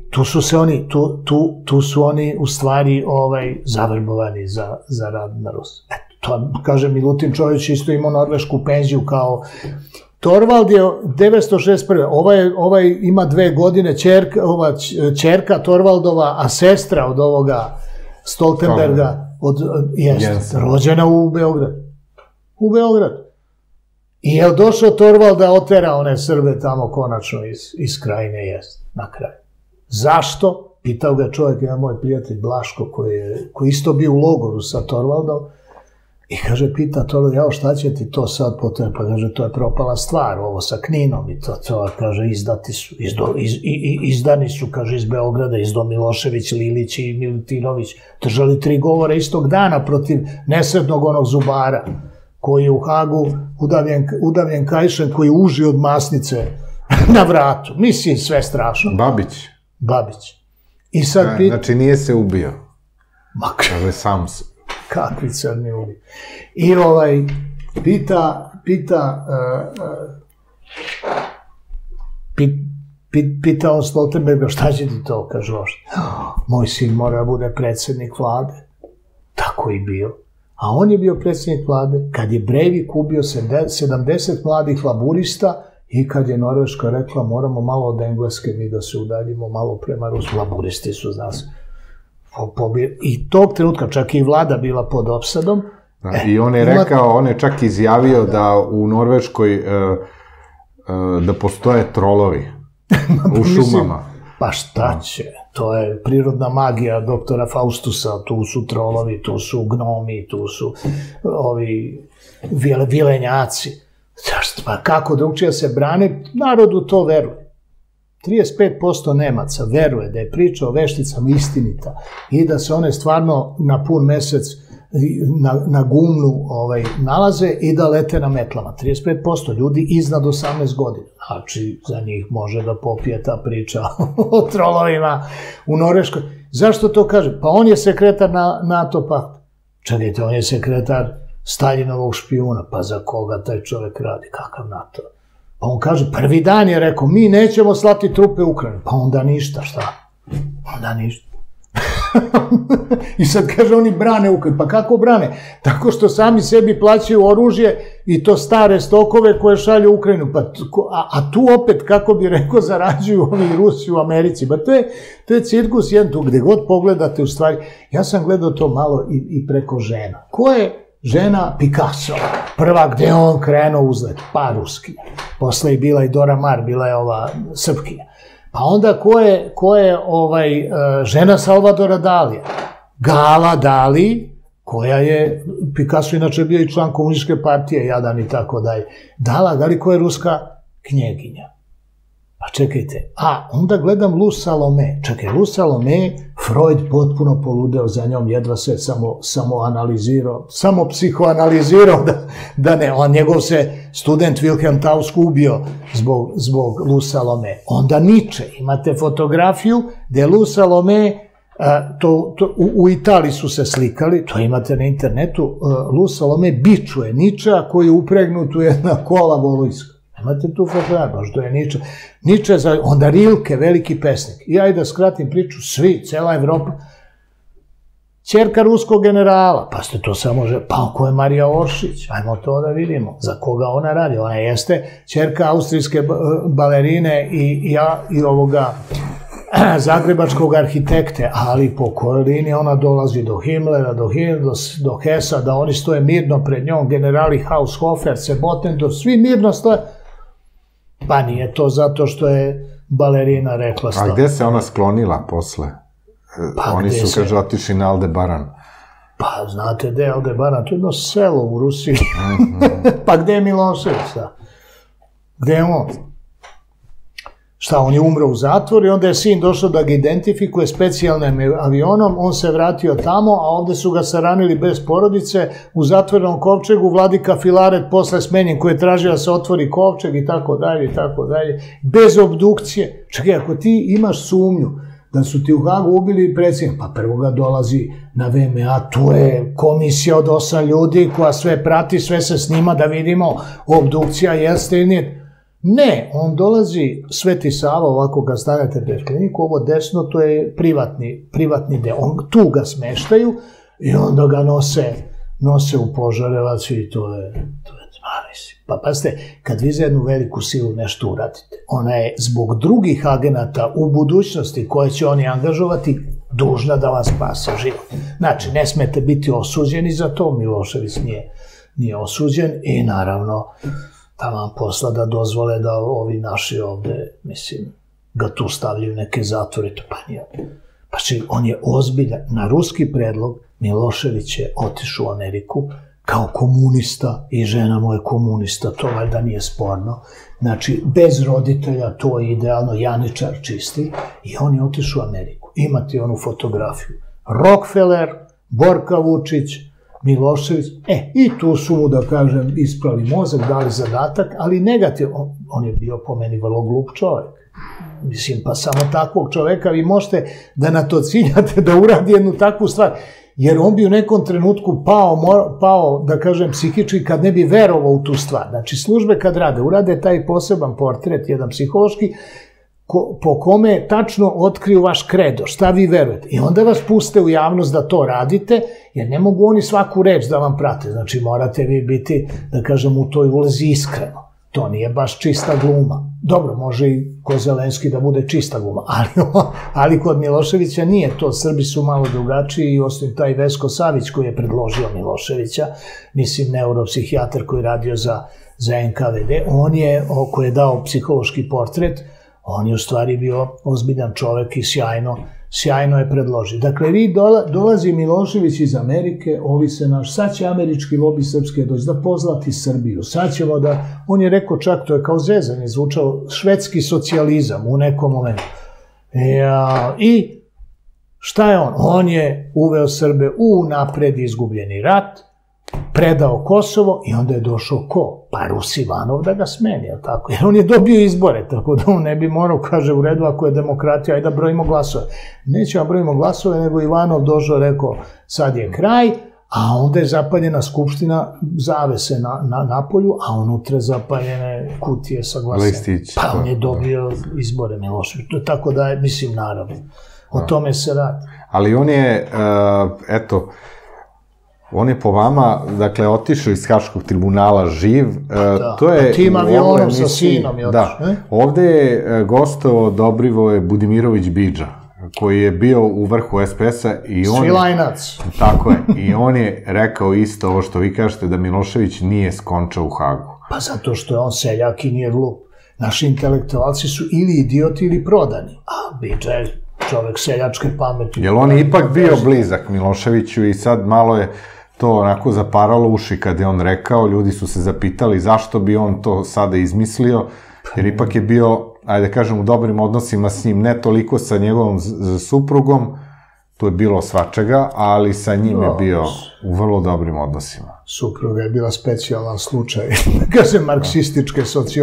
tu su oni u stvari zaverbovani za rad na Rusu. To, kaže, Milutin Čolić isto imao norvešku penziju kao Torvald je 961. Ovaj ima 2 godine, ćerka Torvaldova, a sestra od ovoga Stoltenberga, rođena u Beogradu. U Beogradu. I je li došao Torvald da otera one Srbe tamo konačno iz Krajine? Jest, na kraju. Zašto? Pitao ga čovjek, jedan moj prijatelj Blaško, koji isto bio u logoru sa Torvaldom. I kaže, pita Torvald, šta će ti to sad potrebno? Pa kaže, to je propala stvar, ovo sa Kninom. I to, kaže, izdani su, kaže, iz Beograda, izdo Milošević, Lilić i Milutinović. Držali 3 govora istog dana protiv nesretnog onog zubara, koji je u Hagu udavljen kajšem, koji je uži od masnice Na vratu. Mislim, sve strašno. Babić? Babić. I sad znači nije se ubio. Makar. Sam se. Kakvi crni ubio. I pita on Stoltenberga, šta će ti to, kaže Loš. Moj sin mora da bude predsjednik vlade. Tako i bio. A on je bio predsjednik vlade kad je Breivik ubio 70 mladih laburista i kad je Norveška rekla moramo malo od Engleske mi da se udaljimo malo prema Rusiji. Laburisti su, zna se, i tog trenutka čak i vlada bila pod opsadom. I on je rekao, on je čak izjavio da u Norveškoj da postoje trolovi u šumama. Pa šta će? To je prirodna magija doktora Faustusa, tu su trolovi, tu su gnomi, tu su ovi vilenjaci. Pa kako drugčije se brane? Narodu to veruje. 35% Nemaca veruje da je priča o vešticama istinita i da se one stvarno na pun mesec na gumnu nalaze i da lete na metlama. 35% ljudi iznad 18 godina. Znači, za njih može da popije ta priča o trolovima u Norveškoj. Zašto to kaže? Pa on je sekretar NATO pakta. Čekajte, on je sekretar Staljinovog špijuna. Pa za koga taj čovek radi? Kakav NATO? Pa on kaže, prvi dan je rekao, mi nećemo slati trupe u Ukrajinu. Pa onda ništa, šta? Onda ništa. I sad kaže, oni brane Ukrajinu. Pa kako brane? Tako što sami sebi plaćaju oružje i to stare stokove koje šalju u Ukrajinu. A tu opet, kako bi rekao, zarađuju ovi Rusi u Americi. Pa to je cirkus jedan tu, gde god pogledate u stvari. Ja sam gledao to malo i preko žena. Ko je žena? Picasso. Prva gde on krenuo uzlet, pa Ruskinja. Posle je bila i Dora Maar, bila je ova Srpkinja. Pa onda ko je žena Salvadora Dalija? Gala Dali, koja je, Picasso inače bio i član komunističke partije, jadan i tako dalje. Dali ko je ruska knjeginja. Pa čekajte, onda gledam Lu Salome. Čekaj, Lu Salome, Freud potpuno poludeo za njom, jedva se samo analizirao, samo psihoanalizirao da ne, on njegov se student Wilhelm Tausk ubio zbog Lu Salome. Onda Nietzsche, imate fotografiju gde Lu Salome, u Italiji su se slikali, to imate na internetu, Lu Salome bičuje Nietzschea koji je upregnut u jedna kola volujska. Imate tu fotografiju, baš to je Nietzsche. Nietzsche, onda Rilke, veliki pesnik. I ja i da skratim priču, svi, cela Evropa. Ćerka ruskog generala, pa ste to samo pa ko je Marija Oršić? Ajmo to da vidimo. Za koga ona radi? Ona jeste ćerka austrijske balerine i ovoga zagrebačkog arhitekte, ali po kojoj liniji ona dolazi do Himmlera, do Hessa, da oni stoje mirno pred njom, generali Haushofer, Sebotendorf, svi mirno stoje. Pa nije to zato što je balerina rekla stvar. A gde se ona sklonila posle? Oni su, kaže, otišli na Aldebaran. Pa znate gde je Aldebaran? To je jedno selo u Rusiji. Pa gde je Milošević? Gde je on? Šta, on je umro u zatvoru i onda je sin došao da ga identifikuje specijalnim avionom, on se vratio tamo, a ovde su ga saranili bez porodice, u zatvorenom kovčegu, vladika Filaret posle smenjen koji je tražio da se otvori kovčeg i tako dalje, bez obdukcije. Čekaj, ako ti imaš sumnju da su ti u Hagu ubili predsjednik, pa prvo ga dolazi na VMA, tu je komisija od 8 ljudi koja sve prati, sve se snima da vidimo obdukcija jeste ili nije. Ne, on dolazi, Sveti Sava, ovako kad stanete pred kliniku, ovo desno, to je privatni deo. Tu ga smeštaju i onda ga nose u Požarevac i to je pa pazite, kad vi za jednu veliku silu nešto uradite, ona je zbog drugih agenata u budućnosti koje će oni angažovati dužna da vas spase život. Znači, ne smete biti osuđeni za to, Milošević nije osuđen i naravno taman posla da dozvole da ovi naši ovde, mislim, ga tu stavljaju neke zatvore, to pa nije. Pa on je ozbiljan. Na ruski predlog Milošević je otišao u Ameriku kao komunista i žena mu je komunista, to valjda nije sporno. Znači, bez roditelja, to je idealno, Janičar čisti, i on je otišao u Ameriku. Imate onu fotografiju. Rockefeller, Borka Vučić, Milošević, i tu su mu, da kažem, isprali mozak, dali zadatak, ali negativno, on je bio po meni vrlo glup čovjek. Mislim, pa samo takvog čoveka vi možete da na to ciljate da uradi jednu takvu stvar, jer on bi u nekom trenutku pao, da kažem, psihički kad ne bi verovao u tu stvar. Znači, službe kad urade taj poseban portret, jedan psihološki, po kome tačno otkriju vaš kredo, šta vi verujete. I onda vas puste u javnost da to radite, jer ne mogu oni svaku reč da vam prate. Znači, morate vi biti, da kažem, u toj ulezi iskreno. To nije baš čista gluma. Dobro, može i ko Zelenski da bude čista gluma, ali kod Miloševića nije to. Srbi su malo drugačiji i osim taj Vesko Savić koji je predložio Miloševića, mislim, neuropsihijatar koji je radio za NKVD, on je, koji je dao psihološki portret, on je u stvari bio ozbiljan čovek i sjajno je predložio. Dakle, dolazi Milošević iz Amerike, sad će američki lobi srpske doći da pozlati Srbiju, sad ćemo da, on je rekao čak, to je kao zezanje, zvučao švedski socijalizam u nekom momentu. I šta je on? On je uveo Srbe u napred izgubljeni rat, predao Kosovo i onda je došao ko? Pa Rus Ivanov da ga smeni, jel tako? Jer on je dobio izbore, tako da on ne bi morao, kaže, u redu, ako je demokratija, ajde da brojimo glasove. Nećemo brojimo glasove, nego Ivanov došao, rekao, sad je kraj, a onda je zapaljena skupština, zavese na polju, a unutra zapaljene kutije sa glasom. Pa on je dobio izbore, Milošević. Tako da je, mislim, naravno, o tome se radi. Ali on je, eto, on je po vama, dakle, otišao iz Haškog tribunala živ. Tim avionom sa sinom je otišao. Da, ovde je gostovao Dobrivoje Budimirović-Bidža, koji je bio u vrhu SPS-a i on... Svilajnac. Tako je, i on je rekao isto ovo što vi kažete, da Milošević nije skončao u Hagu. Pa zato što je on seljak i nije glup. Naši intelektualci su ili idioti ili prodani, a Bidža je čovek seljačke pameti. Jer on je ipak bio blizak Miloševiću i sad malo je to onako zaparalo uši kad je on rekao, ljudi su se zapitali zašto bi on to sada izmislio, jer ipak je bio, ajde kažem, u dobrim odnosima s njim, ne toliko sa njegovom suprugom, tu je bilo svačega, ali sa njim je bio u vrlo dobrim odnosima. Supruga je bila specijalan slučaj, kažem, marksističke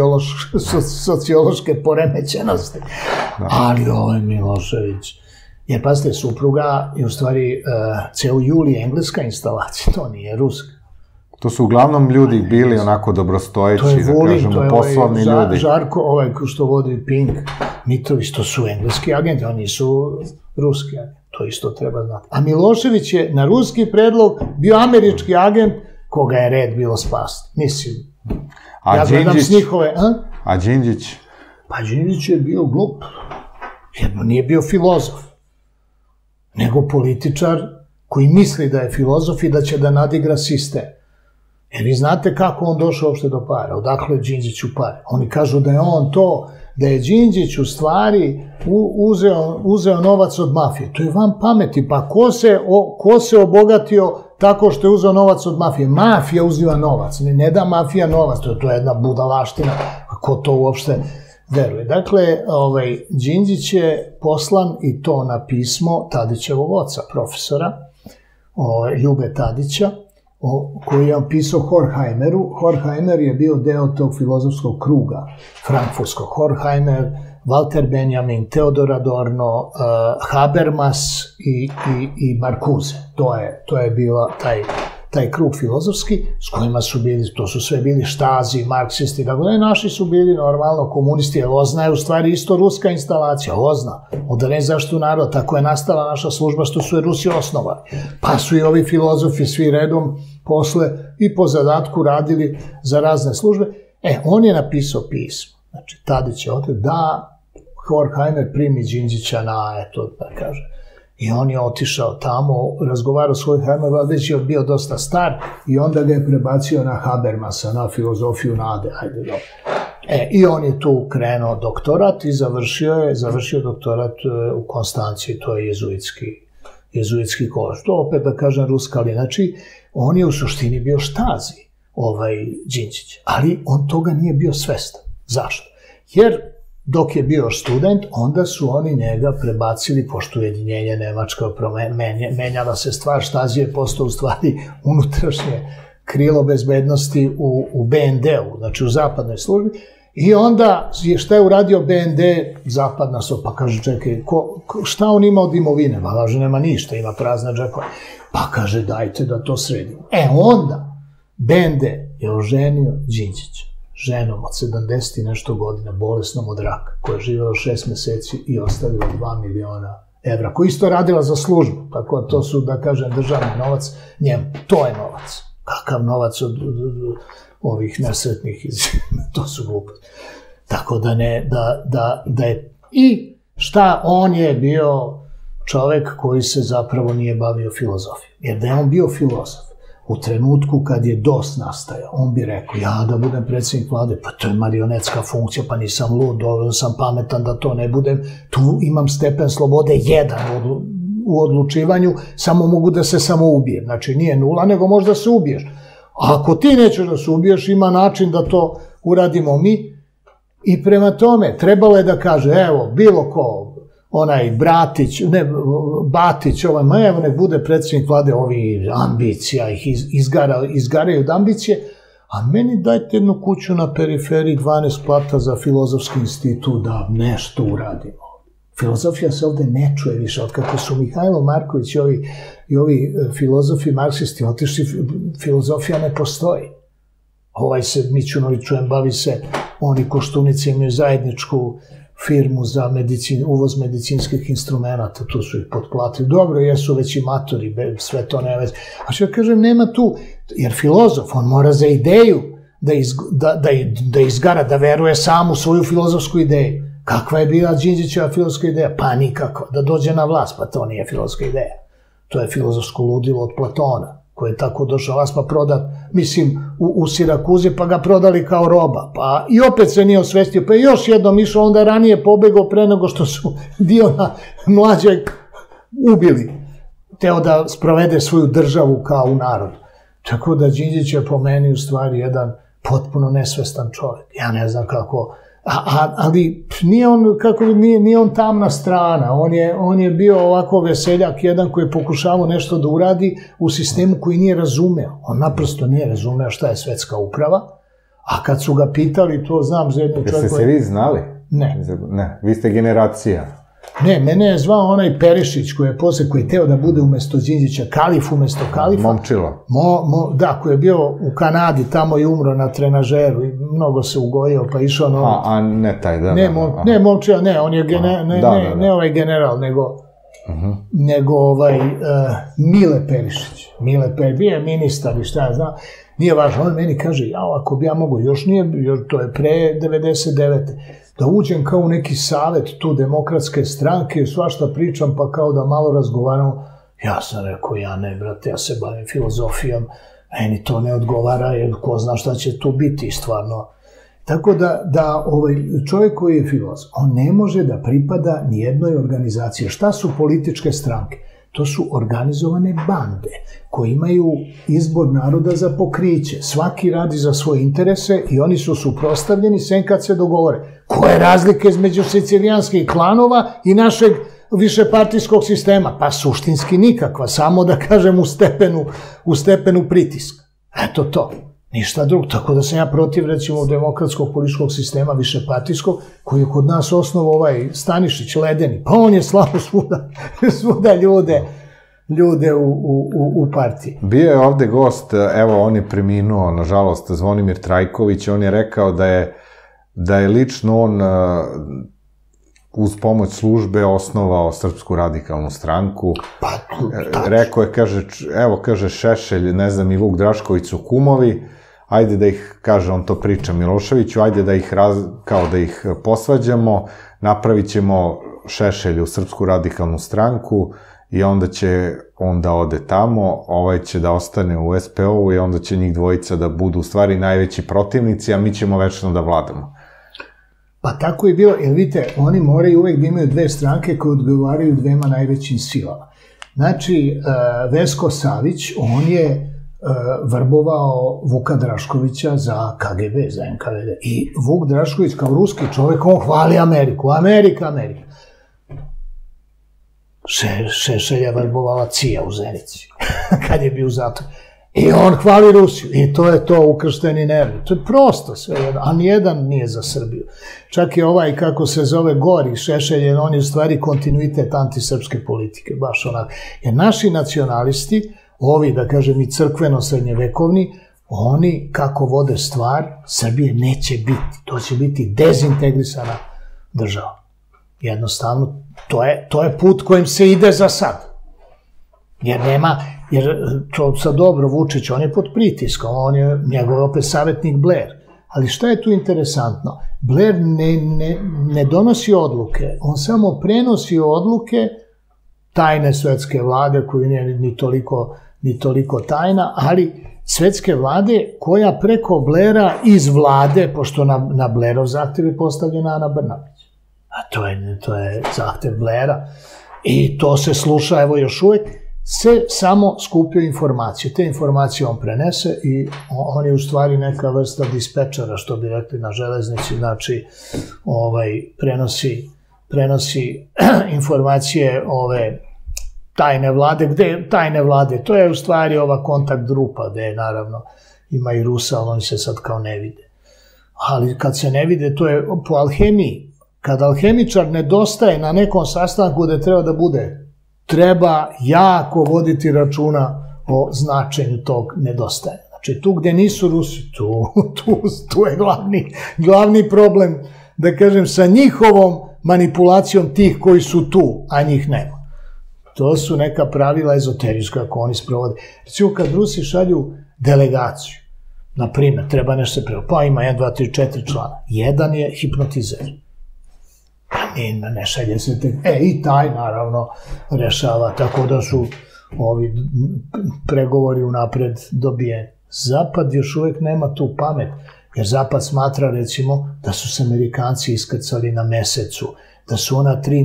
sociološke poremećenosti, ali ovo je Milošević. Jer, pazite, supruga je u stvari ceo juli engleska instalacija, to nije ruska. To su uglavnom ljudi bili onako dobrostojeći, da kažemo, poslovni ljudi. To je Žarko, ovaj što vodi Pink, Mitrović, to su engleski agenti, oni su ruski agenti, to isto treba znati. A Milošević je na ruski predlog bio američki agent koga je red bilo spasti. Mislim, ja gledam s njihove... A Đinđić? Pa Đinđić je bio glup, jedno nije bio filozof, nego političar koji misli da je filozof i da će da nadigra sistem. Jer vi znate kako on došao uopšte do para, odakle je Đinđiću pare. Oni kažu da je on to, da je Đinđić u stvari uzeo novac od mafije. To je van pameti, pa ko se obogatio tako što je uzeo novac od mafije? Mafija uzima novac, ne da mafija novac, to je jedna budalaština, ko to uopšte veruje. Dakle, Đinđić je poslan i to na pismo Tadićevog oca, profesora, Ljube Tadića, koji je pisao Horkheimeru. Horkheimer je bio deo tog filozofskog kruga frankfurtskog. Horkheimer, Walter Benjamin, Theodor Adorno, Habermas i Marcuse. To je bila taj krug filozofski s kojima su bili, to su sve bili štazi, marksisti, tako da naši su bili normalno komunisti, jer OZNA je u stvari isto ruska instalacija, OZNA, Odeljenje za zaštitu naroda, tako je nastala naša služba što su je Rusi osnovali. Pa su i ovi filozofi svi redom posle i po zadatku radili za razne službe. On je napisao pismo, znači Tadić je otišao da Horkheimer primi Đinđića na, da kaže, i on je otišao tamo, razgovarao s Horkheimerom, već je bio dosta star i onda ga je prebacio na Habermasa, na filozofiju nade, ajde dobro. I on je tu krenuo doktorat i završio doktorat u Konstanciji, to je jezuitski kolež. To opet da kažem ruska, ali znači on je u suštini bio štazi, Đinđić, ali on toga nije bio svestan. Zašto? Jer dok je bio student, onda su oni njega prebacili, pošto ujedinjenje Nemačka menjala se stvar, Stasi je postao u stvari unutrašnje krilo bezbednosti u BND-u, znači u zapadnoj službi, i onda šta je uradio BND, zapadna so, pa kaže, čekaj, šta on ima od imovine? Ma kaže, nema ništa, ima prazna džepova. Pa kaže, dajte da to sredimo. Onda BND je oženio Đinđića, ženom od 70 i nešto godina, bolesnom od raka, koja je živjela 6 meseci i ostavila 2 miliona evra, koja isto radila za službu, tako da to su, da kažem, državni novac, njemu, to je novac. Kakav novac od ovih nesretnih, to su gluposti. Tako da je, i šta, on je bio čovek koji se zapravo nije bavio filozofijom, jer da je on bio filozof, u trenutku kad je DOS nastajao, on bi rekao, ja da budem predsjednik vlade, pa to je marionetska funkcija, pa nisam lud, dovoljno sam pametan da to ne budem, tu imam stepen slobode 1 u odlučivanju, samo mogu da se samo ubijem, znači nije 0, nego možda se ubiješ. A ako ti nećeš da se ubiješ, ima način da to uradimo mi, i prema tome trebalo je da kaže, evo, bilo ko, onaj Bratić, ne, Batić, evo nek bude predsjednik vlade, ovi ambicija ih izgaraju od ambicije, a meni dajte jednu kuću na periferiji, 12 plata za filozofski institut, da nešto uradimo. Filozofija se ovde ne čuje više, od kako su Mihajlo Marković i ovi filozofi, marksisti otišli, filozofija ne postoji. Ovaj se, Mićunović čujem, bavi se, oni Koštunici imaju zajedničku firmu za uvoz medicinskih instrumenta, tu su ih potplatili. Dobro, jesu već i matori, sve to ne već. A što ja kažem, nema tu, jer filozof, on mora za ideju da izgara, da veruje sam u svoju filozofsku ideju. Kakva je bila Đinđićeva filozofska ideja? Pa nikako. Da dođe na vlast, pa to nije filozofska ideja. To je filozofsko ludilo od Platona, koji je tako došao vlast, pa prodat, mislim, u Sirakuzi, pa ga prodali kao roba. Pa i opet se nije osvestio, pa je još jednom išao, onda ranije pobegao pre nego što su Diona mlađeg ubili. Teo da sprovede svoju državu kao u narodu. Tako da Đinđić je po meni u stvari jedan potpuno nesvestan čovjek. Ja ne znam kako... ali nije on tamna strana, on je bio ovako veseljak, jedan koji je pokušavao nešto da uradi u sistemu koji nije razumeo. On naprosto nije razumeo šta je svetska uprava, a kad su ga pitali, to znam za jednu čovjeku... Jeste se vi znali? Ne. Ne, vi ste generacija. Ne, mene je zvao onaj Perišić koji je teo da bude umesto Đinđića, kalif umesto kalifa. Momčilo. Da, koji je bio u Kanadi, tamo je umro na trenažeru i mnogo se ugojio, pa išao na... A ne taj, da. Ne, Momčilo, ne, on je ne ovaj general, nego Mile Perišić. Mile Perišić, bio je ministar i šta ja znam. Nije važno, on meni kaže, ako bi ja mogu, još nije, to je pre 99. da uđem kao u neki savet tu demokratske stranke, svašta pričam, pa kao da malo razgovaram. Ja sam rekao, ja ne, brate, ja se bavim filozofijom, meni to ne odgovara, jer ko zna šta će tu biti, stvarno. Tako da čovjek koji je filozof, on ne može da pripada nijednoj organizaciji. Šta su političke stranke? To su organizovane bande koje imaju izbor naroda za pokriće. Svaki radi za svoje interese i oni su suprotstavljeni sem kad se dogovore. Koja je razlika između sicilijanskih klanova i našeg višepartijskog sistema? Pa suštinski nikakva, samo da kažem u stepenu pritiska. Eto to. Ništa drugo. Tako da sam ja protiv, recimo, demokratskog političkog sistema višepartijskog, koji je kod nas osnovao ovaj Stanišić, Ledeni. Pa on je slavo svuda ljude u partiji. Bio je ovde gost, evo, on je preminuo, nažalost, Zvonimir Trajković, on je rekao da je lično on uz pomoć službe osnovao Srpsku radikalnu stranku. Rekao je, kaže Šešelj, ne znam, i Vuk Drašković su kumovi, ajde da ih, kaže, on to priča Miloševiću, ajde da ih posvađamo, napravit ćemo Šešelju Srpsku radikalnu stranku i onda će on da ode tamo, ovaj će da ostane u SPO-u i onda će njih dvojica da budu u stvari najveći protivnici, a mi ćemo večno da vladamo. Pa tako je bilo, jer vidite, oni moraju uvek da imaju dve stranke koje odgovaraju dvema najvećim silama. Znači, Vesko Savić, on je vrbovao Vuka Draškovića za KGB, za NKVD. I Vuk Drašković kao ruski čovjek, on hvali Ameriku. Amerika. Šešelj je vrbovala CIA u Zenici, kad je bio u zatvoru. I on hvali Rusiju. I to je to, ukršteni nervi. To je prosto sve jedno, a nijedan nije za Srbiju. Čak i ovaj, kako se zove, Gori Šešelj, on je u stvari kontinuitet antisrpske politike, baš onak. Jer naši nacionalisti, ovi, da kažem, i crkveno-srednjevekovni, oni, kako vode stvar, Srbije neće biti. To će biti dezintegrisana država. Jednostavno, to je put kojim se ide za sad. Jer to sad dobro, Vučić, on je pod pritiskom, on je njegov opet savjetnik Blair. Ali šta je tu interesantno? Blair ne donosi odluke, on samo prenosi odluke tajne svetske vlade, koju nije ni toliko tajna, ali svetske vlade koja preko Blaira iz vlade, pošto na Blairov zahtev je postavljena Ana Brnabić. A to je zahtev Blaira. I to se sluša, evo još uvek, se samo skupio informacije. Te informacije on prenese i on je u stvari neka vrsta dispečera, što bi rekli na železnici, znači prenosi informacije ove tajne vlade. Gde je tajne vlade? To je u stvari ova kontakt grupa, gde naravno ima i Rusa, ali oni se sad kao ne vide. Ali kad se ne vide, to je po alhemiji. Kad alhemičar nedostaje na nekom sastanku gde treba da bude, treba jako voditi računa o značenju tog nedostajanja. Znači, tu gde nisu Rusi, tu je glavni problem, da kažem, sa njihovom manipulacijom tih koji su tu, a njih nema. To su neka pravila ezoterijska ako oni sprovode. Recimo, kad Rusi šalju delegaciju, na primjer, treba nešto se pravo, pa ima 1, 2, 3, 4 člana. Jedan je hipnotizer. Ne šalje se tek. I taj, naravno, rešava, tako da su ovi pregovori unapred dobijeni. Zapad još uvek nema tu pamet, jer Zapad smatra, recimo, da su se Amerikanci iskrcali na Mesecu, da su ona 3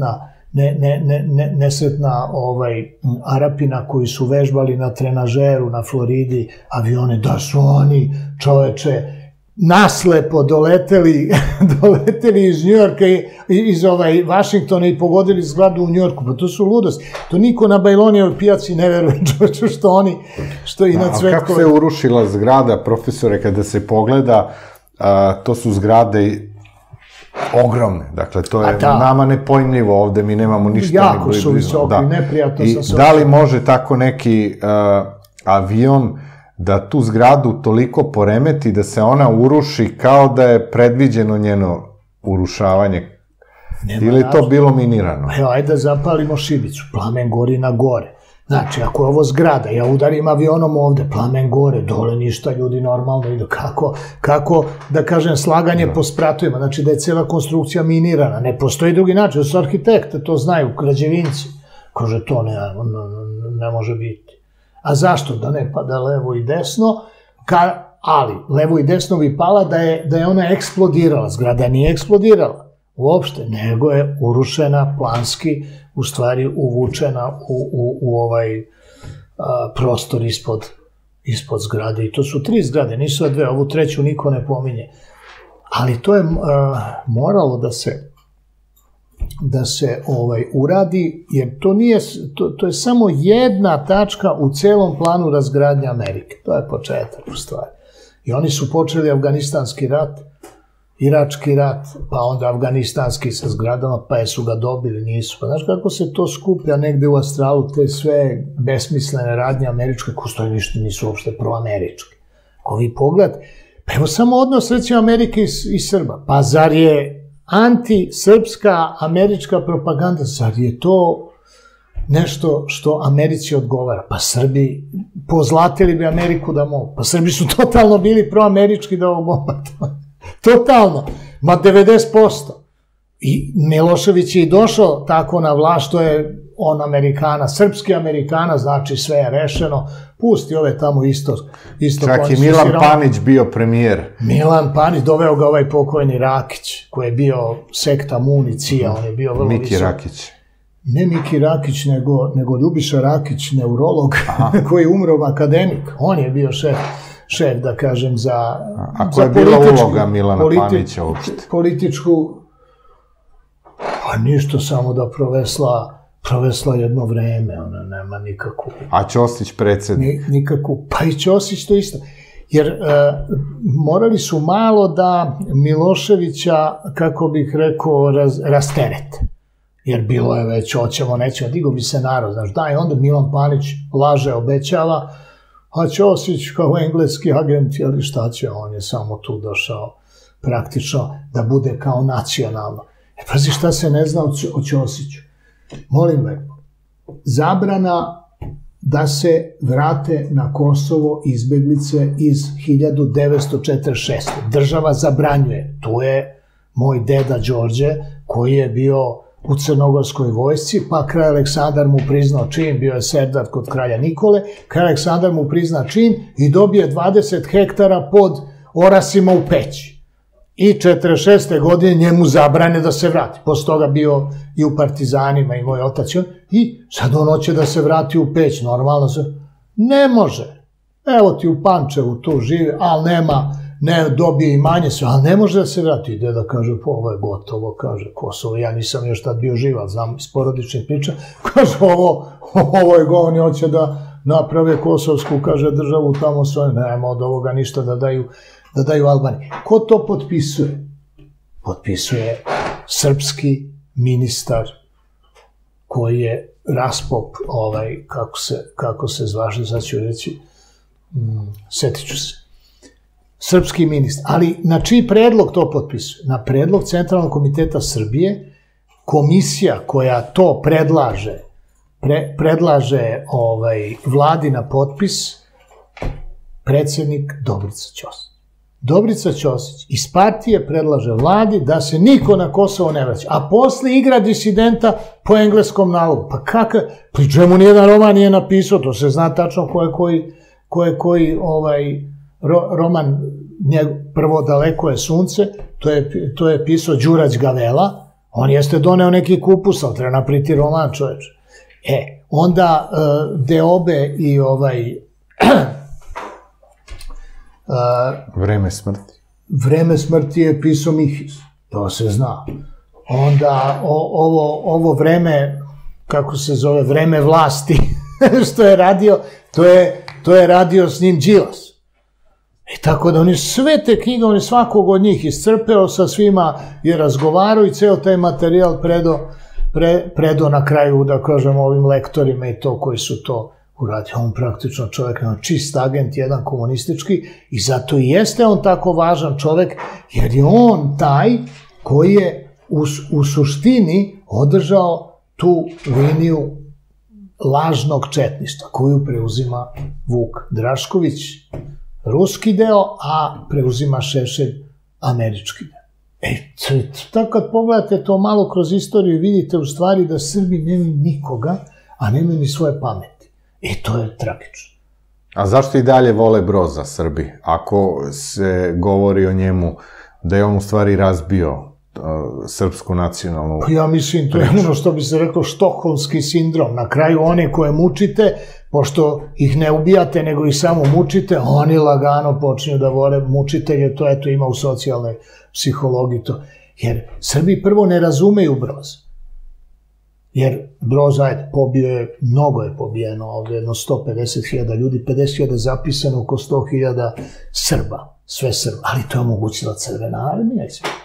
nesretna Arapina koji su vežbali na trenažeru na Floridi avione, da su oni, čoveče, naslepo doleteli iz Njujorka, iz Vašingtona i pogodili zgradu u Njujorku. Pa to su ludosti. To niko na Bajlonijevoj pijaci ne veruje, što i na Cvetkove. A kako se urušila zgrada, profesore, kada se pogleda, to su zgrade ogromne. Dakle, to je nama nepojmljivo ovde, mi nemamo ništa. Jako su visoki, neprijatno sam se... Da li može tako neki avion da tu zgradu toliko poremeti da se ona uruši kao da je predviđeno njeno urušavanje? Ili je to bilo minirano? Evo, ajde da zapalimo šibicu. Plamen gori na gore. Znači, ako je ovo zgrada, ja udarim avionom ovde, plamen gore, dole ništa, ljudi normalno idu. Kako, da kažem, slaganje po spratovima, znači da je cela konstrukcija minirana. Ne postoji drugi način, da su arhitekte, to znaju, građevinci. Kaže, to ne može biti. A zašto? Da ne pada levo i desno, ali levo i desno bi pala da je ona eksplodirala. Zgrada nije eksplodirala uopšte, nego je urušena planski, u stvari uvučena u ovaj prostor ispod zgrade. I to su 3 zgrade, nisu 2, ovu 3 niko ne pominje. Ali to je moralo da se uradi, jer to je samo jedna tačka u celom planu razgradnje Amerike. To je početak u stvari. I oni su počeli afganistanski rat, irački rat, pa onda afganistanski sa zgradama, pa su ga dobili, nisu. Pa znaš kako se to skuplja negde u astralu, te sve besmislene radnje američke, koje stoje ništa nisu uopšte proameričke. Ako vi pogledate, pa evo samo odnos recimo Amerike i Srba. Pa zar je antisrpska američka propaganda, zar je to nešto što Americi odgovara? Pa Srbi pozlatili bi Ameriku da mogu. Pa Srbi su totalno bili proamerički da ovo bombate. Totalno. Ma 90%. I Milošević je i došao tako na vlast, što je on Amerikana, srpski Amerikana, znači sve je rešeno, pusti ove tamo isto. Čak i Milan Panić bio premijer. Milan Panić, doveo ga ovaj pokojni Rakić, koji je bio sekta Municija, on je bio vrlo visok. Miki Rakić. Ne Miki Rakić, nego Ljubiša Rakić, neurolog, koji je umro akademik. On je bio šef, da kažem, za... A koja je bila uloga Milana Panića uopšte? Političku... Pa ništa, samo da provesla jedno vreme, ona nema nikakvu... A Ćosić predsjednik? Nikakvu, pa i Ćosić to isto. Jer morali su malo da Miloševića, kako bih rekao, rasterete. Jer bilo je već, hoćemo, nećemo, digo bi se narod, znaš, da, i onda Milan Panić laže, obećava, a Ćosić kao engleski agent, jeli šta će, on je samo tu došao praktično da bude kao nacionalno. Pazi šta se ne zna o Ćosiću. Molim lepo, zabrana da se vrate na Kosovo izbeglice iz 1946. Država zabranjuje. Tu je moj deda Đorđe, koji je bio u crnogorskoj vojsci, pa kralj Aleksandar mu priznao čin, bio je serdar kod kralja Nikole, kralj Aleksandar mu prizna čin i dobije 20 hektara pod orasima u Peći. I 46. godine njemu zabrane da se vrati. Posle toga bio i u partizanima i moj otac. I sad on hoće da se vrati u Peć. Normalno se... Ne može. Evo ti u Pančevu tu živi, ali nema, ne dobije imanje sve, ali ne može da se vrati. Ide da kaže, ovo je gotovo, kaže Kosovo. Ja nisam još tad bio živ, ali znam iz porodičnih priča. Kaže, ovo je go, oni hoće da naprave kosovsku, kaže, državu tamo svoje. Nema od ovoga ništa da daju Albaniji. Ko to potpisuje? Potpisuje srpski ministar koji je Raspop, kako se zvaže, sad ću reći, setit ću se. Srpski ministar. Ali na čiji predlog to potpisuje? Na predlog Centralnog komiteta Srbije, komisija koja to predlaže vladi na potpis, predsjednik Dobrica Ćosić. Dobrica Ćosić iz partije predlaže vladi da se niko na Kosovo ne vraća, a posle igra disidenta po engleskom nalogu. Pa kakav, pri čemu nijedan roman nije napisao, to se zna tačno ko je koji roman, prvo Daleko je sunce, to je pisao Đurać Gavela, on jeste doneo neki kupus, ali treba napriti roman, čoveč. Onda Deobe i Vreme smrti. Vreme smrti je pisao Mihis, to se zna. Onda ovo vreme, kako se zove, vreme vlasti, što je radio, to je radio s njim Đilas. I tako da oni sve te knjige, oni svakog od njih iscrpeo, sa svima je razgovarao i ceo taj materijal predo na kraju, da kažem, ovim lektorima i to koji su to uradio. On praktično čovjek, čist agent, jedan komunistički, i zato i jeste on tako važan čovjek, jer je on taj koji je u suštini održao tu liniju lažnog četništva, koju preuzima Vuk Drašković, ruski deo, a preuzima Šešelj, američki deo. Tako kad pogledate to malo kroz istoriju, vidite u stvari da Srbi nemaju nikoga, a nemaju ni svoje pameti. To je tragično. A zašto i dalje vole Broza Srbi? Ako se govori o njemu da je on u stvari razbio srpsku nacionalnu... Ja mislim, to je ono što bi se rekao štokholmski sindrom. Na kraju one koje mučite, pošto ih ne ubijate, nego ih samo mučite, oni lagano počinju da vole mučitelje, to eto ima u socijalnoj psihologiji to. Jer Srbi prvo ne razumeju Broza. Jer Broz, pobio je, mnogo je pobijeno ovde, jedno 150.000 ljudi, 50.000 zapisano, oko 100.000 Srba, sve Srba, ali to je omogućila Crvena armija.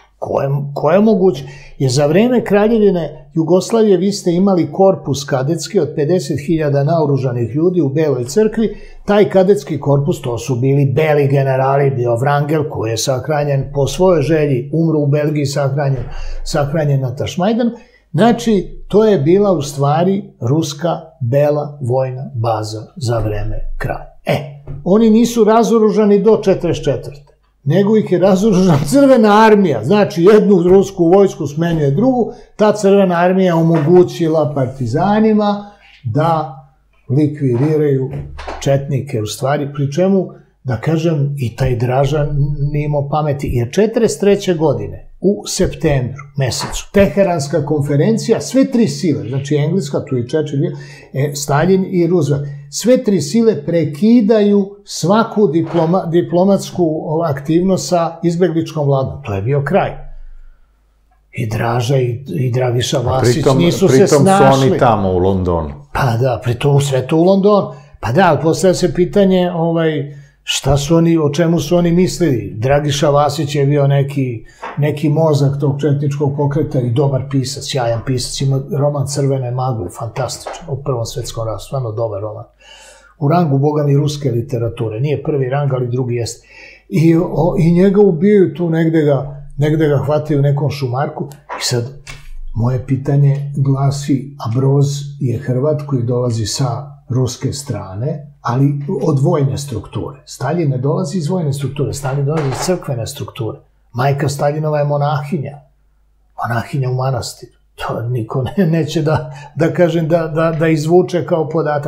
Ko je moguće? Jer za vreme Kraljevine Jugoslavije vi ste imali korpus kadetski od 50.000 naoružanih ljudi u Beloj crkvi. Taj kadetski korpus, to su bili beli generali, bio Vrangel koji je sahranjen po svojoj želji, umro u Belgiji, sahranjen na Tašmajdanu. Znači, to je bila u stvari ruska bela vojna baza za vreme kralja. Oni nisu razoružani do 1944. Nego ih je razoružana Crvena armija. Znači, jednu rusku vojsku smenjuje drugu, ta Crvena armija je omogućila partizanima da likvidiraju četnike u stvari, pri čemu, da kažem, i taj Dražan nije imao pameti, jer 1943. godine u septembru mesecu. Teheranska konferencija, sve tri sile, znači Engleska, tu je Churchill, Stalin i Roosevelt, sve tri sile prekidaju svaku diplomatsku aktivnost sa izbegličkom vladom. To je bio kraj. I Draža i Dragiša Vasić nisu se snašli. Pritom su oni tamo u Londonu. Pa da, pritom sve to u Londonu. Pa da, ali postavlja se pitanje šta su oni, o čemu su oni mislili. Dragiša Vasić je bio neki mozak tog četničkog pokreta i dobar pisac, sjajan pisac, ima roman Crvene magle, fantastičan, u Prvom svetskom ratu, stvarno dobar roman. U rangu, boga mi, ruske literature, nije prvi rang, ali drugi jeste. I njega ubijaju tu, negde ga hvataju u nekom šumarku i sad moje pitanje glasi, a Broz je Hrvat koji dolazi sa ruske strane, ali od vojne strukture. Stalin ne dolazi iz vojne strukture, Stalin dolazi iz crkvene strukture. Majka Staljinova je monahinja u manastiru. To niko neće da kažem, da izvuče kao podatak.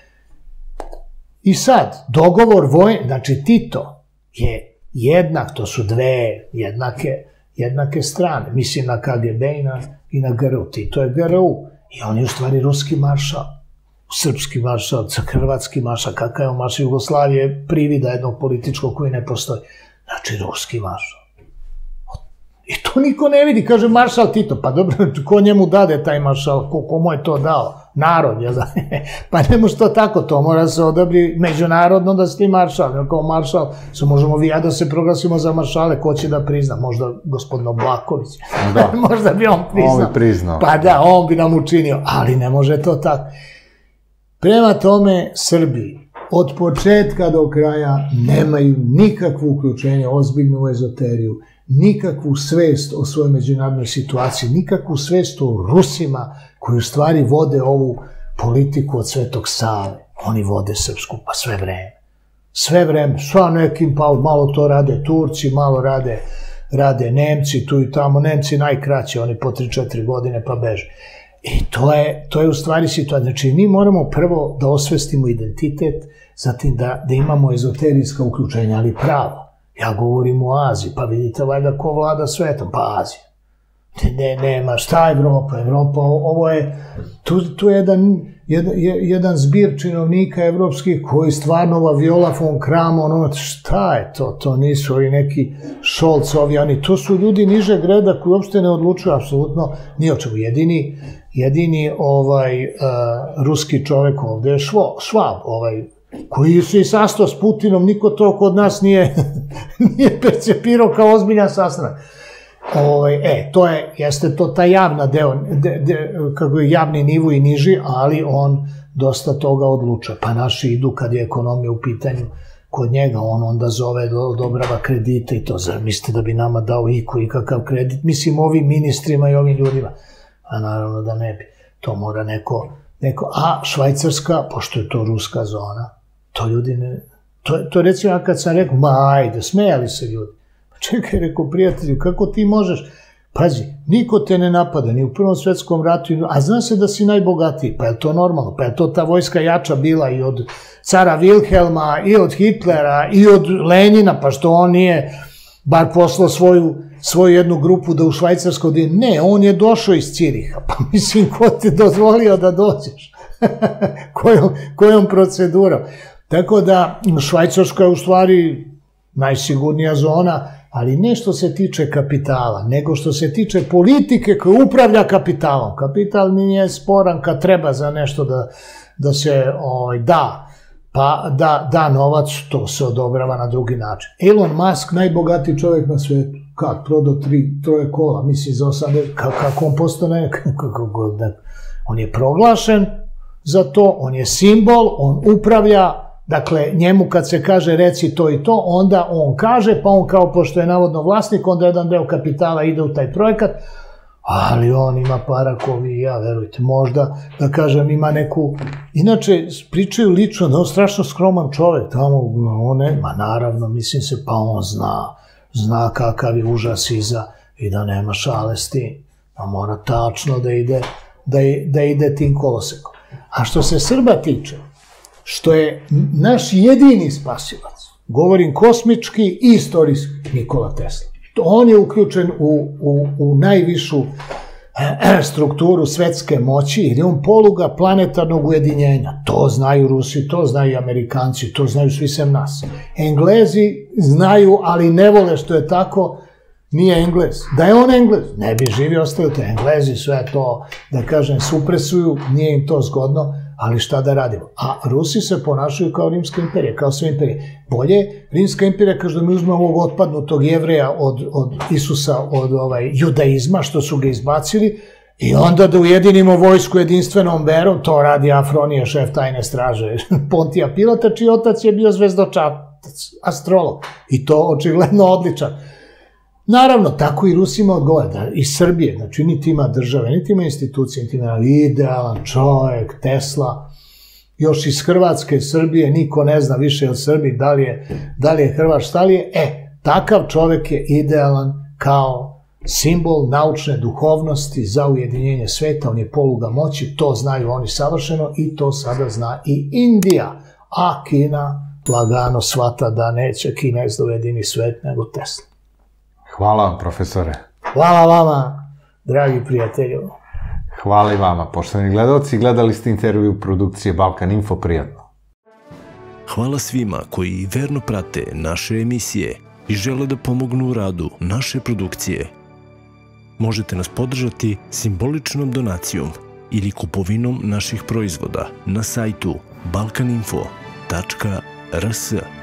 I sad, dogovor vojne, znači Tito je jednak, to su dve jednake strane, mislim na KGB i na GRU. Tito je GRU i on je u stvari ruski maršal, srpski maršal, hrvatski maršal, kakav je on maršal Jugoslavije, privida jednog političkog koji ne postoji. Znači, ruski maršal. I to niko ne vidi, kaže maršal Tito, pa dobro, ko njemu dade taj maršal, komu je to dao? Narod, jel da? Pa ne može to tako, to mora se odobri međunarodno da si ti maršal, jer kao maršal, možemo vi ja da se proglasimo za maršale, ko će da prizna? Možda gospodin Oblaković, možda bi on priznao. On bi priznao. Pa da, on bi nam učinio, ali ne može to tako. Prema tome, Srbi od početka do kraja nemaju nikakvu uključenje ozbiljnu u ezoteriju, nikakvu svest o svojoj međunarodnoj situaciji, nikakvu svest o Rusima koji u stvari vode ovu politiku od Svetog Save. Oni vode srpsku, pa sve vreme. Sve vreme, sva nekim, pa malo to rade Turci, malo rade Nemci, tu i tamo, Nemci najkraće, oni po 3-4 godine pa beže. I to je u stvari situacija. Znači, mi moramo prvo da osvestimo identitet, zatim da imamo ezoterijska uključenja, ali pravo. Ja govorim o Aziji, pa vidite valjda ko vlada svetom, pa Azija. Nema, šta Evropa? Evropa, ovo je, tu je jedan zbir činovnika evropskih koji stvarno ova Viola von Kramon, šta je to? To nisu ovi neki Šolcovi, oni, to su ljudi nižeg reda koji uopšte ne odlučuju apsolutno ni o čemu. Jedini ruski čovek ovde je Švab, koji se i sastao s Putinom, niko to kod nas nije percepirao kao ozbiljan sastanak. Jeste to ta javna deo, kako je javni nivo i niži, ali on dosta toga odlučuje. Pa naši idu kad je ekonomija u pitanju kod njega, on onda zove, odobrava kredite i to. Zar mislite da bi nama dao ikakav kredit? Mislim, ovim ministrima i ovim ljudima. A naravno da ne bi. To mora neko... A Švajcarska, pošto je to ruska zona, to ljudi ne... To recimo ja kad sam rekao, ajde, smejali se ljudi. Pa čekaj, rekao, prijatelju, kako ti možeš... Pazi, niko te ne napada, ni u Prvom svetskom ratu, a zna se da si najbogatiji, pa je to normalno, pa je to ta vojska jača bila i od cara Wilhelma, i od Hitlera, i od Lenina, pa što on nije bar poslao svoju jednu grupu da u Švajcarsko... Ne, on je došao iz Ciriha, pa mislim, ko ti dozvolio da dođeš? Kojom procedurom? Tako da, Švajcarska je u stvari najsigurnija zona, ali ne što se tiče kapitala, nego što se tiče politike koja upravlja kapitalom. Kapital nije sporan kad treba za nešto da se da, pa da novac, to se odobrava na drugi način. Elon Musk, najbogatiji čovjek na svetu, kad prodao 3 kola, mislim za 80, kako on postane, on je proglašen za to, on je simbol, on upravlja. Dakle, njemu kad se kaže reci to i to, onda on kaže, pa on kao pošto je navodno vlasnik, onda jedan deo kapitala ide u taj projekat, ali on ima para ko vi i ja, verujte, možda, da kažem, ima neku... Inače, pričaju lično da on strašno skroman čovek, tamo, ma naravno, mislim se, pa on zna kakav je užas iza i da nema šale s tim, a mora tačno da ide tim kolosekom. A što se Srba tiče, što je naš jedini spasilac, govorim kosmički i istorijski, Nikola Tesla. On je uključen u najvišu strukturu svetske moći, jer je on poluga planetarnog ujedinjenja. To znaju Rusi, to znaju Amerikanci, to znaju svi sem nas. Englezi znaju, ali ne vole što je tako, nije Englez. Da je on Englez, ne bi živio, ostaju te Englezi, sve to, da kažem, supresuju, nije im to zgodno, ali šta da radimo? A Rusi se ponašaju kao Rimska imperija, kao sve imperije. Bolje, Rimska imperija, kaže da mi uzmemo ovog otpadnutog Jevreja od Isusa, od judaizma, što su ga izbacili, i onda da ujedinimo vojsku jedinstvenom verom, to radi Afronije, šef tajne straže, Pontija Pilata, čiji otac je bio zvezdočatac, astrolog, i to očigledno odličan. Naravno, tako i Rusima odgovara, i Srbije, znači niti ima države, niti ima institucije, niti ima idealan čovjek, Tesla, još iz Hrvatske, Srbije, niko ne zna više od Srbije da li je Hrvat, šta li je. Takav čovjek je idealan kao simbol naučne duhovnosti za ujedinjenje sveta, on je poluga moći, to znaju oni savršeno i to sada zna i Indija, a Kina lagano shvata da neće Kinez da ujedini svet nego Tesla. Hvala vam, profesore. Hvala vama, dragi prijatelju. Hvala i vama, poštovani gledalci. Gledali ste intervju produkcije Balkan Info, prijatno. Hvala svima koji verno prate naše emisije i žele da pomognu u radu naše produkcije. Možete nas podržati simboličnom donacijom ili kupovinom naših proizvoda na sajtu balkaninfo.rs.